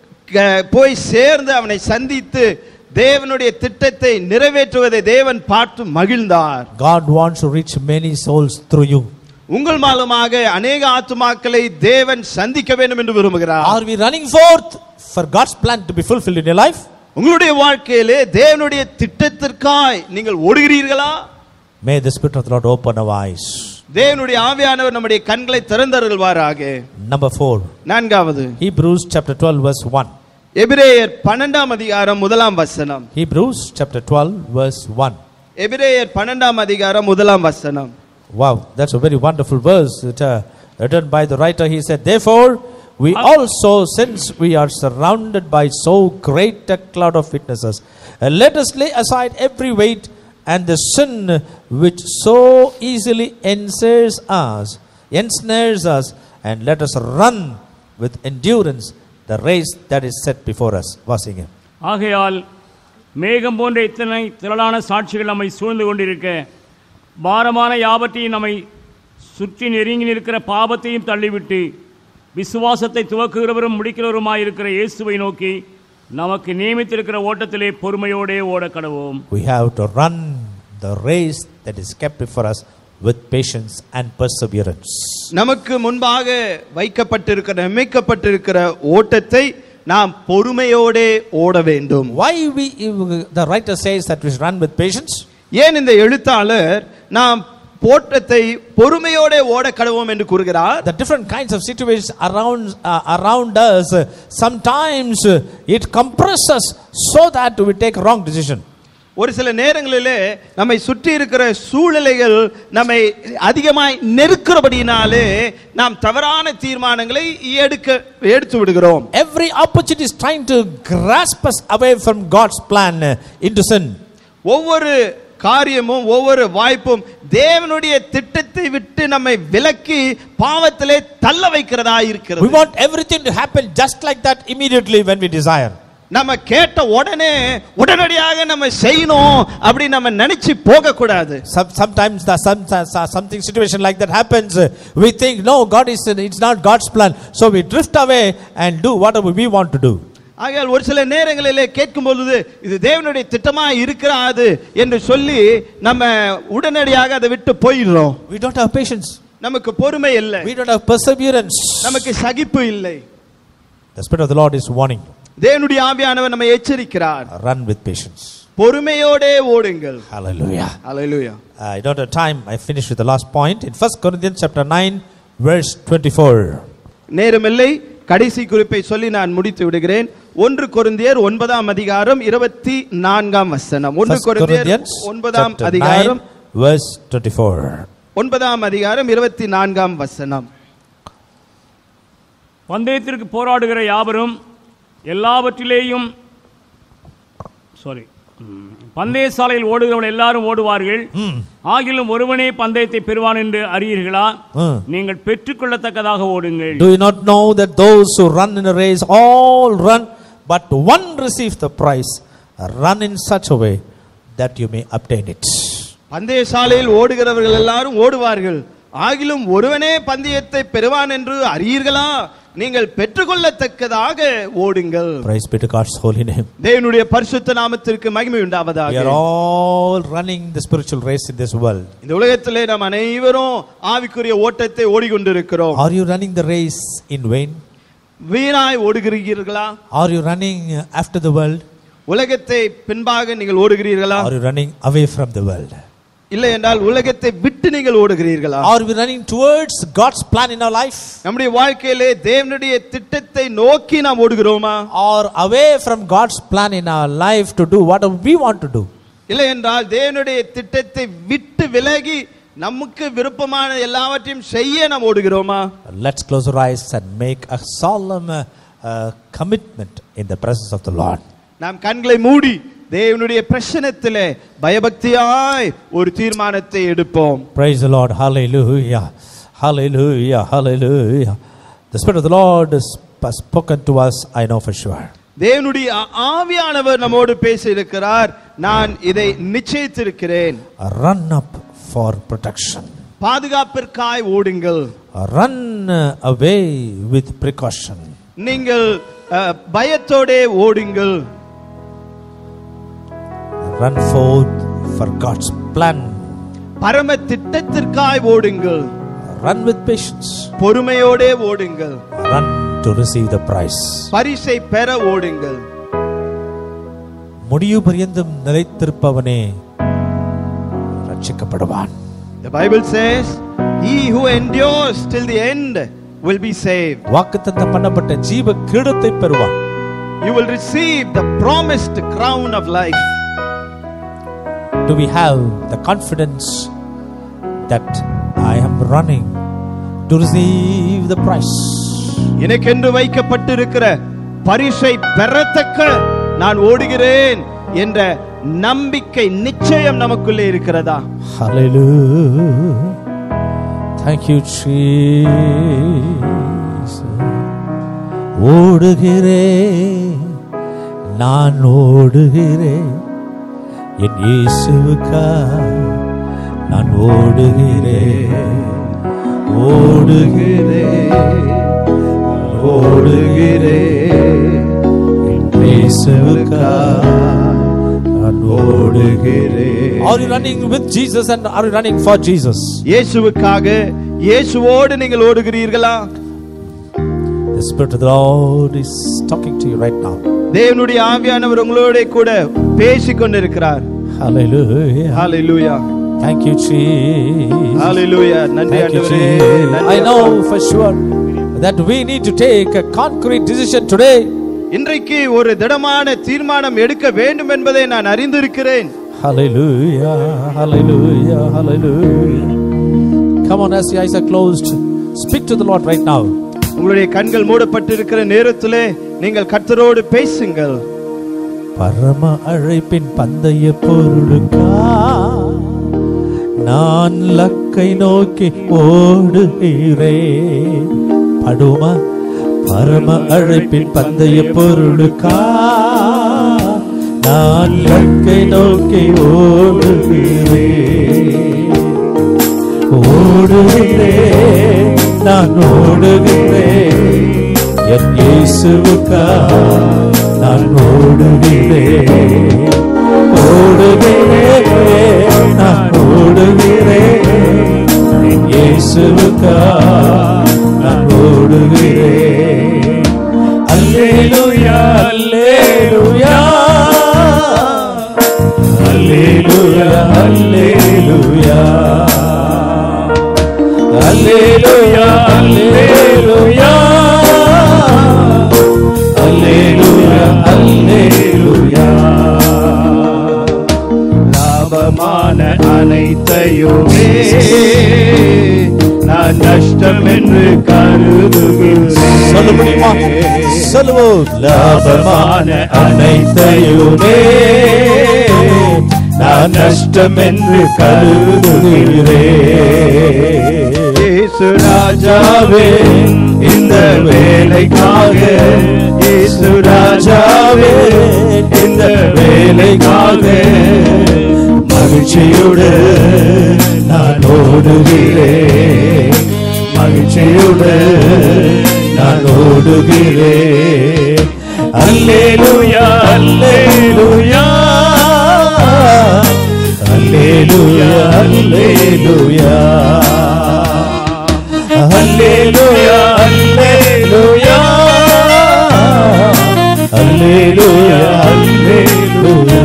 Speaker 3: போய் சேர்ந்து அவனை சந்தித்து தேவனுடைய திட்டத்தை நிறைவேற்றுவதை தேவன் பார்த்து மகிழ்ந்தார்.
Speaker 2: God wants to reach many souls through you.
Speaker 3: உங்கள் மூலமாக अनेक ஆத்துமாக்களை தேவன் சந்திக்க வேண்டும் என்று விரும்புகிறார்.
Speaker 2: Are we running forth for God's plan to be fulfilled in your life?
Speaker 3: உங்களுடைய வாழ்க்கையிலே தேவனுடைய திட்டத்திற்காய் நீங்கள் ஓடுகிறீர்களா?
Speaker 2: May the Spirit of the Lord open our eyes.
Speaker 3: தேவனுடைய ஆவியானவர் நம்முடைய கண்களை திறந்தருள்வாராக.
Speaker 2: Number four.
Speaker 3: நான்காவது
Speaker 2: Hebrews chapter twelve verse one.
Speaker 3: எபிரேயர் பன்னிரண்டாம் அதிகாரம் முதலாம் வசனம்.
Speaker 2: Hebrews chapter twelve verse one.
Speaker 3: எபிரேயர் பன்னிரண்டாம் அதிகாரம் முதலாம் வசனம்.
Speaker 2: Wow, that's a very wonderful verse. It, uh, written by the writer. He said, therefore we also, since we are surrounded by so great a cloud of witnesses, uh, let us lay aside every weight and the sin which so easily ensnares us, ensnares us, and let us run with endurance the race that is set before us. வாசிங்க.
Speaker 4: ஆகையால் மேகம் போன்ற இத்தனை திரளான சாட்சிகள் நம்மை சூழ்ந்து கொண்டிருக்க, பாரமான யாவற்றையும் நம்மை சுற்றி நெருங்கி நிற்கிற பாவத்தையும் தள்ளிவிட்டு விசுவாசத்தை துவக்குகிறவரும் முடிக்கிறவருமாயிருக்கிற இயேசுவை நோக்கி நமக்கு நியமித்திருக்கிற ஓட்டத்திலே பொறுமையோடே ஓட கடவோம்.
Speaker 2: We have to run the race that is kept before us with patience and perseverance.
Speaker 3: நமக்கு முன்பாக வைக்கப்பட்டிருக்கிற நியமிக்கப்பட்டிருக்கிற ஓட்டத்தை நாம் பொறுமையோடே ஓட வேண்டும்.
Speaker 2: Why we the writer says that we should run with patience?
Speaker 3: ஏன் இந்த எழுத்தாளர் நாம் ஓட்டத்தை பொறுமையோடே ஓட கடவோம் என்று கூறுகிறார்?
Speaker 2: The different kinds of situations around uh, around us, uh, sometimes uh, it compresses so that we take a wrong decision.
Speaker 3: ஒரு சில நேரங்களிலே நம்மை சுற்றி இருக்கிற சூழ்நிலைகள் நம்மை அதிகமாய் நெருக்கிறபடியினாலே நாம் தவறான தீர்மானங்களை எடுக்க எடுத்து விடுகிறோம்.
Speaker 2: Every opportunity is trying to grasp us away from God's plan uh, into sin.
Speaker 3: ஒவ்வொரு காரியமும் ஒவ்வொரு வாய்ப்பும் தேவனுடைய திட்டத்தை விட்டு நம்மை விலக்கி பாவத்திலே தள்ள வைக்கிறதா இருக்கிறது.
Speaker 2: We want everything to happen just like that immediately when we desire.
Speaker 3: நம்ம கேட்ட உடனே உடனடியாக நம்ம செய்யணும் அப்படி நம்ம நினைச்சு போக கூடாது.
Speaker 2: Sometimes the some something situation like that happens, we think no, God is, it's not God's plan, so we drift away and do whatever we want to do.
Speaker 3: ஆகையால் ஒரு சில நேரங்களிலே கேட்கும் பொழுது இது தேவனுடைய திட்டமா இருக்கிறது என்று சொல்லி நம்ம உடனடியாக அதை விட்டு போயிடுறோம்.
Speaker 2: We don't have patience.
Speaker 3: நமக்கு பொறுமை இல்லை.
Speaker 2: We don't have perseverance.
Speaker 3: நமக்கு சகிப்பு இல்லை.
Speaker 2: The Spirit of the Lord is warning.
Speaker 3: தேவனுடைய ஆவியானவர் நம்மை எச்சரிக்கிறார்.
Speaker 2: Run with patience.
Speaker 3: பொறுமையோடே ஓடுங்கள்.
Speaker 2: Hallelujah.
Speaker 3: Hallelujah.
Speaker 2: Uh, I don't have time. I finish with the last point in First Corinthians chapter nine verse twenty-four.
Speaker 3: நேரமில்லை, கடைசி குறிப்பை சொல்லி நான் முடித்து விடுகிறேன். ஒன்று கொரிந்தியர் ஒன்பதாம் அதிகாரம் இருபத்தி நான்காம் வசனம். ஒன்று கொரிந்தியர் ஒன்பதாம் அதிகாரம்
Speaker 2: verse twenty-four.
Speaker 3: ஒன்பதாம் அதிகாரம் இருபத்தி நான்காம் வசனம்.
Speaker 4: பந்தயத்திற்கு போராடுகிற யாவரும் எல்லாவற்றிலேயும் சாரி பந்தய சாலையில் ஓடுகிறவர்கள் எல்லாரும் ஓடுவார்கள், ஆகிலும் ஒருவனே பந்தயத்தை பெறுவான் என்று அறியீர்களா? நீங்கள் பெற்றுக்கொள்ளத்தக்கதாக ஓடுங்கள்.
Speaker 2: Do you not know that those who run in a race all run, but one receives the prize? Run in such a way that you may obtain it.
Speaker 3: பந்தய சாலையில் ஓடுகிறவர்கள் எல்லாரும் ஓடுவார்கள், ஆகிலும் ஒருவனே பந்தயத்தை பெறுவான் என்று அறியீர்களா? நீங்கள் பெற்றுக்கொள்ளத்தக்கதாக ஓடுங்கள்.
Speaker 2: Praise be to God's holy name.
Speaker 3: தேவனுடைய பரிசுத்த நாமத்திற்கு மகிமை உண்டாவதாக.
Speaker 2: We are all running the spiritual race in this world.
Speaker 3: இந்த உலகத்திலே நாம் அனைவரும் ஆவிக்குரிய ஓட்டத்தை ஓடிக்கொண்டிருக்கிறோம்.
Speaker 2: Are you running the race in vain?
Speaker 3: வீணாய் ஓடுகிறீர்களா?
Speaker 2: Are you running after the world?
Speaker 3: உலகத்தை பின்பாக நீங்கள் ஓடுகிறீர்களா?
Speaker 2: Are you running away from the world?
Speaker 3: இல்லை என்றால் உலகத்தை விட்டு நீங்கள் ஓடுகிறீர்களா?
Speaker 2: Are we running towards God's plan in our life?
Speaker 3: நம்முடைய வாழ்க்கையிலே தேவனுடைய திட்டத்தை நோக்கி நாம் ஓடுகிறோமா?
Speaker 2: Or away from God's plan in our life to do what we want to do?
Speaker 3: இல்லை என்றால் தேவனுடைய திட்டத்தை விட்டு விலகி நமக்கு விருப்பமான எல்லாவற்றையும் செய்ய நாம் ஓடுகிறோமா?
Speaker 2: Let's close our eyes and make a solemn uh, commitment in the presence of the Lord.
Speaker 3: நாம் கண்களை மூடி தேவனுடைய பிரசன்னத்திலே பயபக்தியாய் ஒரு தீர்மானத்தை எடுப்போம்.
Speaker 2: Praise the Lord. Hallelujah. Hallelujah. Hallelujah. The Spirit of the Lord has spoken to us, I know for sure.
Speaker 3: தேவனுடைய ஆவியானவர் நம்மோடு பேசி இருக்கிறார். நான் இதை நிச்சயித்திருக்கிறேன்.
Speaker 2: Run up for protection.
Speaker 3: பாதுகாப்பிற்காய் ஓடுங்கள்.
Speaker 2: Run away with precaution.
Speaker 3: நீங்கள் பயத்தோடே ஓடுங்கள்.
Speaker 2: Run forth for God's plan.
Speaker 3: பரம திட்டத்திற்காய் ஓடுங்கள்.
Speaker 2: Run with patience.
Speaker 3: பொறுமையோடே ஓடுங்கள்.
Speaker 2: Run to receive the prize.
Speaker 3: பரிசை பெற ஓடுங்கள்.
Speaker 2: முடிவு பரியந்தம் நிலைத்திருப்பவனே ரட்சிக்கப்படுவான்.
Speaker 3: The Bible says, he who endures till the end will be saved.
Speaker 2: வாக்குத்தத்தம் பண்ணப்பட்ட ஜீவ கிரீடத்தை பெறுவான்.
Speaker 3: You will receive the promised crown of life.
Speaker 2: Do we have the confidence that I am running to receive the prize?
Speaker 3: எனக்கென்று வைக்கப்பட்டிருக்கிற பரிசை பெறத்தக்க நான் ஓடுகிறேன் என்ற நம்பிக்கை நிச்சயம் நமக்குள்ளே இருக்கிறதா?
Speaker 2: Hallelujah. Thank you Jesus. ஓடுகிறேன், நான் ஓடுகிறேன், என் இயேசுவுக்காய் நான் ஓடுகிறேன், ஓடுகிறேன், ஓடுகிறேன், என் இயேசுவுக்காய் நான் ஓடுகிறேன். Are you running with Jesus and are you running for Jesus?
Speaker 3: இயேசுவுக்காக இயேசுவோடு நீங்கள் ஓடுகிறீர்களா?
Speaker 2: The Spirit of the Lord is talking to you right now.
Speaker 3: தேவனுடைய ஆவியானவர் உங்களோட கூட பேசிக் கொண்டிருக்கிறார்.
Speaker 2: Hallelujah.
Speaker 3: Hallelujah.
Speaker 2: Thank you Jesus.
Speaker 3: Hallelujah. நன்றி ஆண்டவரே.
Speaker 2: I know for sure that we need to take a concrete decision today.
Speaker 3: இன்றைக்கு ஒரு திடமான தீர்மானம் எடுக்க வேண்டும் என்பதை நான் அறிந்திருக்கிறேன்.
Speaker 2: Hallelujah. Hallelujah. Hallelujah. Come on, as your eyes are closed, speak to the Lord right now.
Speaker 3: உங்களுடைய கண்கள் மூடப்பட்டிருக்கிற நேரத்திலே நீங்கள் கர்த்தரோடு பேசுங்கள்.
Speaker 2: பரம அழைப்பின் பந்தய பொருளுக்கா நான் லக்கை நோக்கி ஓடுகிறேன். படுமா பரம அழைப்பின் பந்தய பொருளுக்கா நான் லக்கை நோக்கி ஓடுகிறேன். ஓடுகிறேன், நான் ஓடுகிறேன், என் இயேசுவுக்காய் நான் ஓடுகிறேன், ஓடுகிறேன், நான் ஓடுகிறேன், என் இயேசுவுக்காய் நான் ஓடுகிறேன். அல்லேலூயா, அல்லேலூயா, அல்லேலூயா, அல்லேலூயா, அல்லேலூயா, அல்லேலூயா, அல்லேலூயா, அல்லேலூயா. லாபமான அனைத்தையுமே நான் நஷ்டம் என்று கருதுகிறேன்.
Speaker 1: சொல்ல முடியுமா? சொல்லுவோம்.
Speaker 2: லாபமான அனைத்தையுமே நான் நஷ்டம் என்று கருதுகிறேன். இயேசு ராஜாவே இந்த வேலைக்காக, இயேசு ராஜாவே இந்த வேலைக்காக மகிழ்ச்சியோடு நான் ஓடுகிறேன், மகிழ்ச்சியோடு நான் ஓடுகிறேன். அல்லேலூயா, அல்லேலூயா, அல்லேலூயா, அல்லேலூயா, அல்லேலூயா, அல்லேலூயா, அல்லேலூயா, அல்லேலூயா.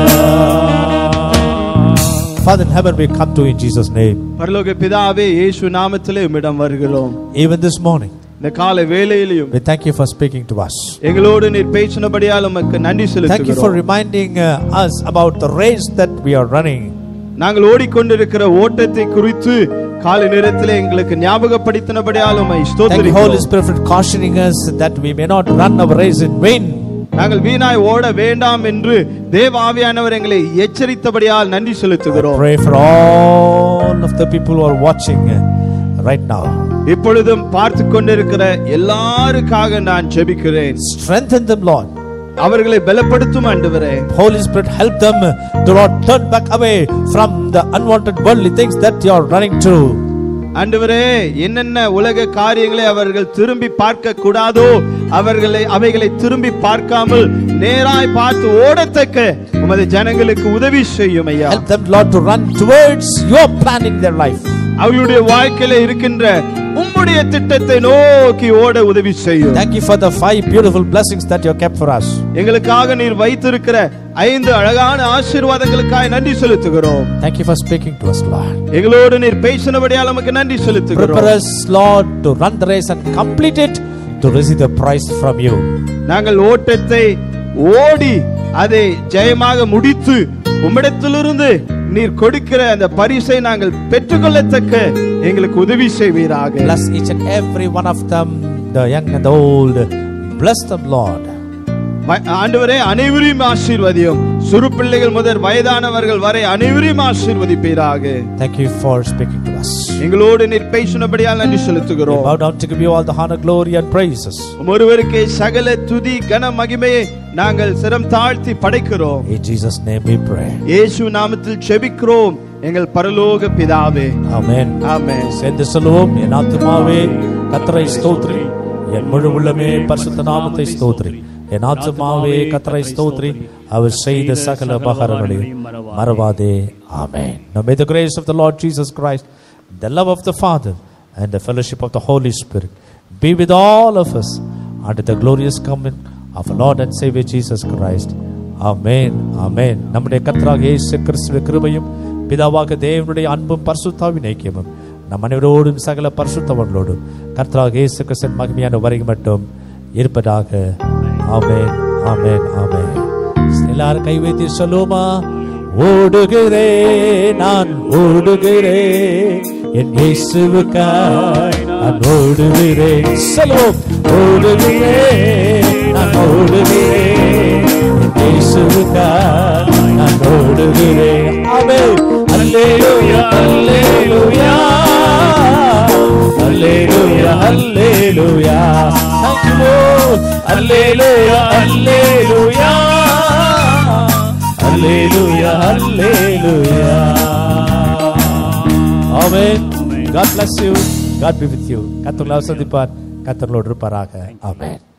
Speaker 1: Father in heaven, we come to you in Jesus' name.
Speaker 3: பரலோக பிதாவே, இயேசு நாமத்திலே உம்மிடம் வருகிறோம்.
Speaker 1: Even this morning,
Speaker 3: இந்த காலை வேளையிலும்
Speaker 1: we thank you for speaking to us.
Speaker 3: எங்களோடு நீர் பேசினபடியால் உமக்கு நன்றி
Speaker 1: Thank you for
Speaker 3: செலுத்துகிறோம்.
Speaker 1: reminding uh, us about the race that we are running.
Speaker 3: நாங்கள் ஓடிக்கொண்டிருக்கிற ஓட்டத்தை குறித்து காலை நேரத்திலே எங்களுக்கு ஞாபகப்படுத்தினபடியால் உம்மை
Speaker 1: Thank you, Holy
Speaker 3: ஸ்தோத்திரிக்கிறோம்.
Speaker 1: Spirit, for cautioning us that we may not run our race in vain.
Speaker 3: நாங்கள் வீணாய் ஓட வேண்டாம் என்று தேவ ஆவியானவர் எங்களை எச்சரித்தபடியால் நன்றி
Speaker 1: I
Speaker 3: செலுத்துகிறோம்.
Speaker 1: pray for all of the people who are watching uh, right now.
Speaker 3: இப்பொழுதும் பார்த்து கொண்டிருக்கிற எல்லாருக்காக நான் ஜெபிக்கிறேன்.
Speaker 1: Strengthen them, Lord.
Speaker 3: அவர்களை பலப்படுத்தும் ஆண்டவரே.
Speaker 1: Holy Spirit, help them to not turn back away from the unwanted worldly things that you are running to.
Speaker 3: ஆண்டவரே, என்னென்ன உலக காரியங்களை அவர்கள் திரும்பி பார்க்க கூடாதோ அவர்களை அவைகளை திரும்பி பார்க்காமல் நேராய் பார்த்து ஓடத்தக்க உமது ஜனங்களுக்கு உதவி செய்யும் ஐயா.
Speaker 1: Help them, Lord, to run towards your plan in their life.
Speaker 3: அவர்களுடைய வாழ்க்கையில இருக்கின்ற உம்முடைய திட்டத்தை நோக்கி ஓட உதவி செய்யும்.
Speaker 1: Thank you for the five beautiful blessings that you have kept for us.
Speaker 3: எங்களுக்காக நீர் வைத்திருக்கிற ஐந்து அழகான ஆசீர்வாதங்களுக்காக நன்றி செலுத்துகிறோம்.
Speaker 1: Thank you for speaking to us, Lord.
Speaker 3: எங்களோடு நீர் பேசினபடியால் நமக்கு நன்றி
Speaker 1: Prepare
Speaker 3: செலுத்துகிறோம்.
Speaker 1: us, Lord, to run the race and complete it to receive the prize from you.
Speaker 3: நாங்கள் ஓட்டத்தை ஓடி அதை ஜெயமாக முடித்து உம்மிடத்திலிருந்து நீர் கொடுக்கிற அந்த பரிசை நாங்கள் பெற்றுக்கொள்ளத்தக்க எங்களுக்கு உதவி செய்வீராக.
Speaker 1: Bless each and every one of them, the young and the old. Bless them, Lord.
Speaker 3: ஆண்டவரே, அனைவரையும் ஆசீர்வதியும். சிறு பிள்ளைகள் முதல் வயதானவர்கள் வரை அனைவரையும் ஆசீர்வதிப்பீராக.
Speaker 1: Thank you for speaking to us.
Speaker 3: எங்களோடு நீர் பேசினபடியால் நன்றி
Speaker 1: We
Speaker 3: செலுத்துகிறோம்.
Speaker 1: bow down to give you all the honor, glory and praises.
Speaker 3: ஒருவருக்கே சகல துதி கன மகிமையை நாங்கள் சிரம் தாழ்த்தி படைக்கிறோம்.
Speaker 1: In Jesus' name we pray.
Speaker 3: இயேசு நாமத்தில் ஜெபிக்கிறோம் எங்கள் பரலோக பிதாவே.
Speaker 1: Amen.
Speaker 3: ஆமென்.
Speaker 1: சேர்ந்து சொல்லுவோம். என் ஆத்துமாவே கர்த்தரை ஸ்தோத்திரி, என் முழு உள்ளமே பரிசுத்த நாமத்தை ஸ்தோத்திரி. என் ஆத்துமாவே கர்த்தரை ஸ்தோத்திரி, அவர் செய்த சகல உபகாரங்களையும் மறவாதே. Amen. Now may the grace of the Lord Jesus Christ, the love of the Father and the fellowship of the Holy Spirit be with all of us unto the glorious coming of our Lord and Savior Jesus Christ. Amen. Amen. நம்முடைய கர்த்தராகிய இயேசு கிறிஸ்துவின் கிருபையும் பிதாவாகிய தேவனுடைய அன்பும் பரிசுத்தாவின் ஐக்கியமும் நம் அனைவரோடும் சகல பரிசுத்தவான்களோடும் கர்த்தராகிய இயேசு கிறிஸ்துவின் மகிமையான வருகை மட்டும் இருப்பதாக. ஆமென். ஆமென். ஆமென். எல்லாரும் கை வைத்து சொல்லுமா. ஓடுகிறேன், நான் ஓடுகிறேன், என் இயேசுவுக்காய் நான் ஓடுகிறேன். சொல்லுவோம். ஓடுகிறேன், நான் ஓடுகிறேன், என் இயேசுவுக்காய் நான் ஓடுகிறேன். ஆமென். அல்லேலூயா, அல்லேலூயா, அல்லேலூயா, அல்லேலூயா. Thank you, Lord. Hallelujah, hallelujah, hallelujah, hallelujah. Amen. God bless you. God be with you. கர்த்தர் உங்களை ஆசீர்வதிப்பார்.
Speaker 2: கர்த்தரோடு இருப்பாராக. ஆமென்.